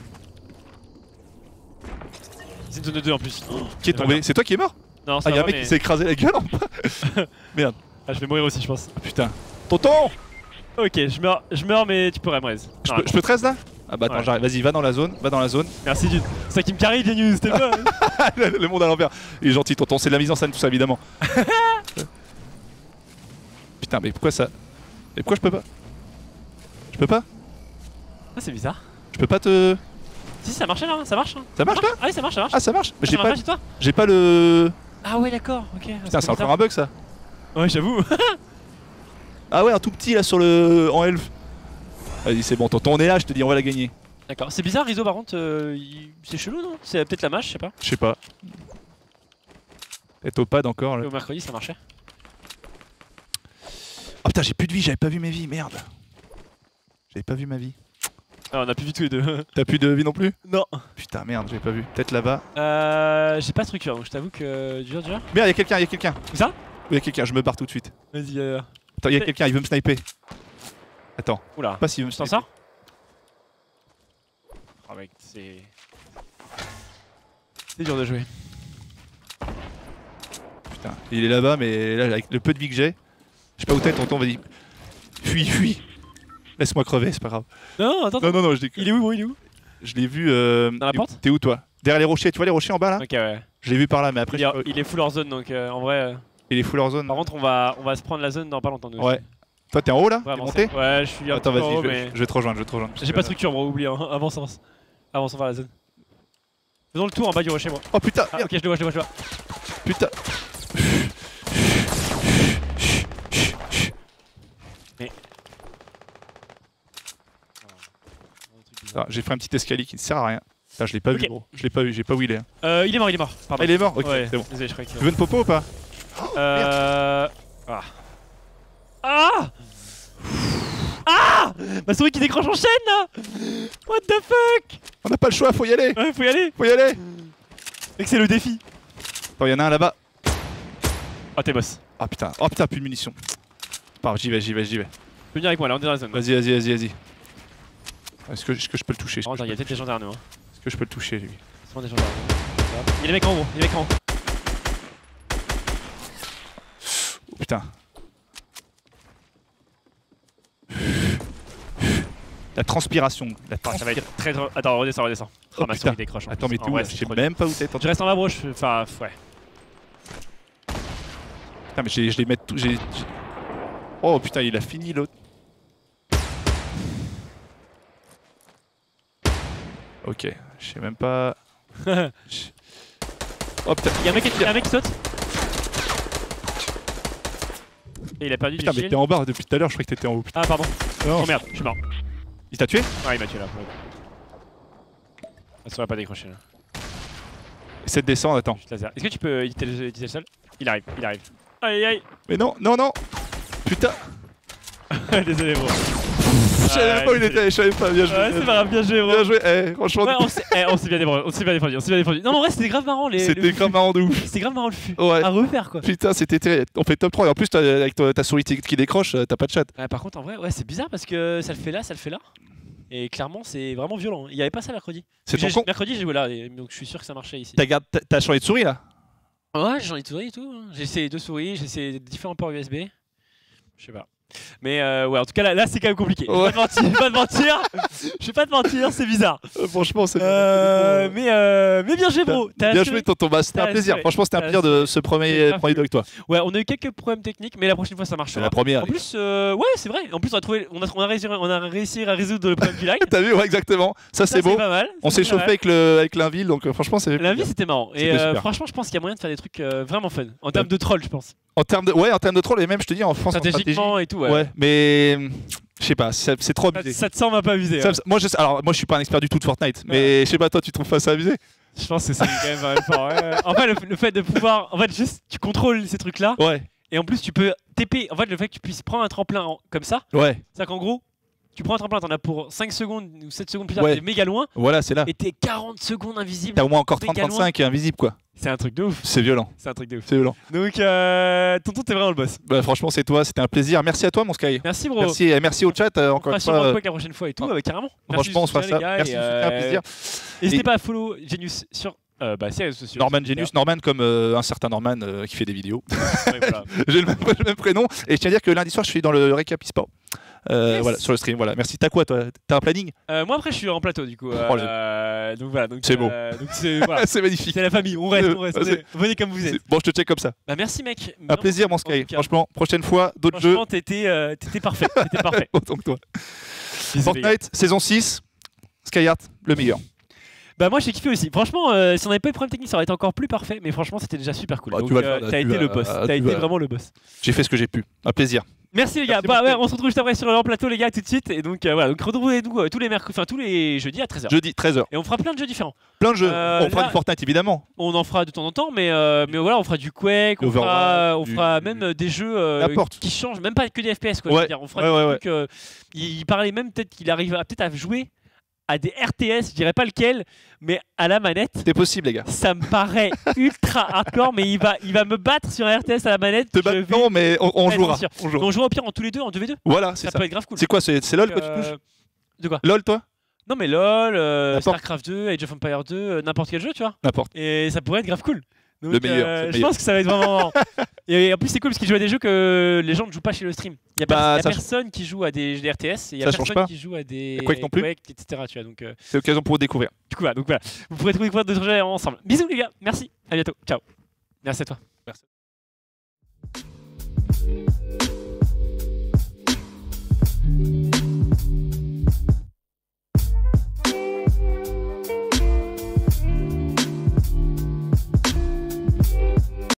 C'est une zone de 2 en plus. Qui est tombé? C'est toi qui es mort? Non, Ah, ça y'a un va, mec mais... qui s'est écrasé la gueule en bas. Merde. Ah, je vais mourir aussi, je pense. Ah, putain. Tonton! Ok, je meurs, mais tu pourrais me raise. Je peux 13 là? Ah bah attends, Ouais. j'arrive, vas-y, va dans la zone. Merci, Dude. C'est ça qui me carry, Genius, t'es pas. Le monde à l'envers. Il est gentil, tonton, c'est de la mise en scène, tout ça, évidemment. Putain, mais pourquoi ça? Mais pourquoi je peux pas? Je peux pas? Ah, c'est bizarre. Je peux pas te. Si, ça marchait là, ça marche. Hein. Ça marche là? Ah oui, ça marche. Ah, ça marche? Mais Ça marche pas chez toi? j'ai pas le. Ah ouais, d'accord, ok. Putain, c'est encore un bug ça. Ouais, j'avoue. Ah ouais, un tout petit là sur le. En elf. Vas-y, c'est bon, tonton, on est là, je te dis, on va la gagner. D'accord. C'est bizarre, Rizzo, par contre, c'est chelou, non? C'est peut-être la mâche, je sais pas. Je sais pas. Peut-être au pad encore là. Au mercredi, ça marchait. Oh putain, j'ai plus de vie, j'avais pas vu mes vies, merde. J'avais pas vu ma vie. Ah, on a plus vu tous les deux. T'as plus de vie non plus? Non. Putain, merde, j'avais pas vu. Peut-être là-bas. J'ai pas de structure, donc je t'avoue que. Dur. Merde, y'a quelqu'un. Où ça? Y'a quelqu'un, je me barre tout de suite. Vas-y, Attends, y'a quelqu'un, il veut me sniper. Attends, Oula. je sais pas s'il veut me Tu t'en sniper. sors? Oh mec, c'est dur de jouer. Putain, il est là-bas, mais là, avec le peu de vie que j'ai, je sais pas où t'es, tonton, vas-y. Fuis. Laisse-moi crever, c'est pas grave. Non, attends. Non, je déconne. Il est où, bro? Il est où? Je l'ai vu. Dans la porte? T'es où toi? Derrière les rochers, tu vois les rochers en bas là? Ok, ouais. Je l'ai vu par là, mais après, Il est full hors zone, donc en vrai. il est full hors zone. Par contre, on va se prendre la zone dans pas longtemps. Nous. Ouais. Toi, t'es en haut là? On va T'es avancer. monté? Ouais, je suis un Attends, petit peu en vas-y, haut, mais je vais te rejoindre. j'ai pas de structure, bro. Oublie. Hein. Avançons vers la zone. Faisons le tour en bas du rocher, moi. Oh putain! Ah, Merde. ok, je le vois. Putain! Mais. Ah, j'ai fait un petit escalier qui ne sert à rien. Putain, je l'ai pas Ok. vu, gros. Je l'ai pas vu, j'ai pas où il est. Hein. Il est mort. Ah, Pardon. il est mort? Ok, Ouais, c'est bon. désolé, je croyais que. Tu veux une popo ou pas? Ah! Ma souris qui décroche en chaîne là! What the fuck? On n'a pas le choix, faut y aller! Ouais, faut y aller! Faut y aller! Mec, c'est le défi! Attends, y'en a un là-bas. Oh, t'es boss. Ah putain, plus de munitions. Bah, j'y vais. Tu peux venir avec moi là, on est dans la zone. Vas-y. Est-ce que je peux le toucher? Oh, il y a peut-être des gens derrière nous. Hein. Est-ce que je peux le toucher lui? Sûrement des gens derrière nous. Il y a des mecs en haut, il y a des mecs en haut. Oh, putain. La transpiration. Ça va être très. Attends, redescends. Oh, Ma putain. souris décroche. Attends, mais t'es où? Ouais, Je sais même pas où t'es. je reste en bas, bro. Enfin, ouais. Putain, mais je les mets tout. Oh putain, il a fini l'autre. Ok, je sais même pas. Oh putain, Il y a un mec qui saute. Et il a perdu putain, du mais shield. t'es en bas depuis tout à l'heure, je croyais que t'étais en haut. Ah, pardon. Non. Oh merde, je suis mort. Il t'a tué? Ah, il m'a tué là. Ça va pas décrocher là. Essaie de descendre, attends. Juste laser. Est-ce que tu peux éviter le sol? Il arrive. Aïe aïe. Mais non, non, non. Putain. Désolé, bro. Je savais même pas où il était, je savais pas. Bien joué. Ouais, c'est pas grave, bien joué, bro. Bien joué, eh, franchement. Ouais, on s'est bien défendu. Non, mais en vrai, c'était grave marrant. C'était grave marrant de ouf. C'était grave marrant le fût. Ouais. À refaire, quoi. Putain, c'était terrible. On fait top 3 et en plus, avec ta souris qui décroche, t'as pas de chat. Ouais, par contre, en vrai, ouais, c'est bizarre parce que ça le fait là. Et clairement, c'est vraiment violent. Il y avait pas ça mercredi. C'est ton con. Mercredi, j'ai joué là, donc je suis sûr que ça marchait ici. T'as changé de souris là? Ouais, j'ai changé de souris et tout. J'ai essayé 2 souris, j'ai essayé différents ports USB. Je sais pas. Mais ouais, en tout cas, là c'est quand même compliqué. Je vais pas te mentir, c'est bizarre. Franchement, c'est mais bien joué, bro. Bien joué, tonton. Bah, c'était un plaisir. Franchement, c'était un plaisir de ce premier duel avec toi. Ouais, on a eu quelques problèmes techniques, mais la prochaine fois ça marchera. C'est la première. En plus, ouais, c'est vrai. En plus, on a réussi à résoudre le problème du lag. T'as vu, ouais, exactement. Ça, c'est beau. Pas mal. On s'est chauffé avec l'inville, donc franchement, c'est. L'inville, c'était marrant. Et franchement, je pense qu'il y a moyen de faire des trucs vraiment fun. En termes de troll, je pense. En termes de troll, et même, je te dis, en France, stratégiquement et tout. Ouais, mais je sais pas, c'est trop abusé. Ça te semble un peu abusé. Moi, je suis pas un expert du tout de Fortnite, mais je sais pas, toi, tu trouves pas ça abusé? Je pense que c'est quand même pas mal fort. En fait, le fait de pouvoir. En fait, juste, tu contrôles ces trucs-là. Ouais. Et en plus, tu peux TP. En fait, le fait que tu puisses prendre un tremplin comme ça. Ouais. C'est-à-dire qu'en gros, tu prends un tremplin, t'en as pour 5 secondes ou 7 secondes plus tard, Ouais. t'es méga loin. Voilà, c'est là. Et t'es 40 secondes invisible. T'as au moins encore méga 30-35 invisible, quoi. C'est un truc de ouf. C'est violent. C'est un truc de ouf. C'est violent. Donc, tonton, t'es vraiment le boss. Bah, franchement, c'est toi, c'était un plaisir. Merci à toi, mon Sky. Merci, bro. Merci au chat, encore une fois. La prochaine fois et tout, carrément. Franchement, on se fera ça. Merci, c'était un plaisir. N'hésitez pas à follow Genius sur ces réseaux sociaux. Norman Genius, Norman comme un certain Norman qui fait des vidéos. Ouais, voilà. J'ai le même prénom. Et je tiens à dire que lundi soir, je suis dans le Récap eSport. Yes. Voilà, sur le stream. Voilà. Merci. T'as quoi, toi? T'as un planning? Moi, après, je suis en plateau, du coup. Donc voilà. C'est beau. Donc c'est voilà. C'est magnifique. C'est la famille. On reste. Venez comme vous êtes. Bon, je te check comme ça. Bah, merci, mec. Un plaisir, mon Sky. Franchement, prochaine fois, d'autres jeux. Franchement, t'étais parfait. T'étais parfait. Autant que toi. Désolé, Fortnite, saison 6. Skyheart, le meilleur. Bah moi j'ai kiffé aussi. Franchement, si on n'avait pas eu de problème technique, ça aurait été encore plus parfait. Mais franchement, c'était déjà super cool. Bah, Donc t'as été le boss. T'as été vraiment le boss. J'ai fait ce que j'ai pu. Un plaisir. Merci les gars. Bah ouais, on se retrouve juste après sur le plateau les gars tout de suite. Et donc voilà, donc retrouvez-nous tous les mercredis, enfin tous les jeudis à 13h. Jeudi 13h. Et on fera plein de jeux différents. Plein de jeux. On fera du Fortnite évidemment. On en fera de temps en temps, mais voilà, on fera du Quake, on fera même des jeux qui changent, même pas que des FPS quoi. Ouais. Je veux dire, on fera des trucs. Il parlait même peut-être qu'il arrive peut-être à jouer à des RTS, je dirais pas lequel, mais à la manette. C'est possible les gars. Ça me paraît ultra hardcore, mais il va me battre sur un RTS à la manette. Non, mais on jouera. On jouera au pire en tous les deux, en 2v2. Voilà, c'est ça. Ça peut être grave cool. C'est quoi, c'est LOL que tu touches? De quoi? LOL toi? Non mais LOL, Starcraft 2, Age of Empires 2, n'importe quel jeu, tu vois. N'importe. Et ça pourrait être grave cool. Donc, le meilleur. Je pense que ça va être vraiment. Et en plus, c'est cool parce qu'il joue à des jeux que les gens ne jouent pas chez le stream. Il y a personne qui joue à des RTS, et il y a personne qui joue à des Quake non plus. etc. Tu vois, donc, c'est l'occasion pour vous découvrir. Du coup, voilà. Vous pourrez découvrir d'autres jeux ensemble. Bisous les gars, merci, à bientôt, ciao. Merci à toi. Merci.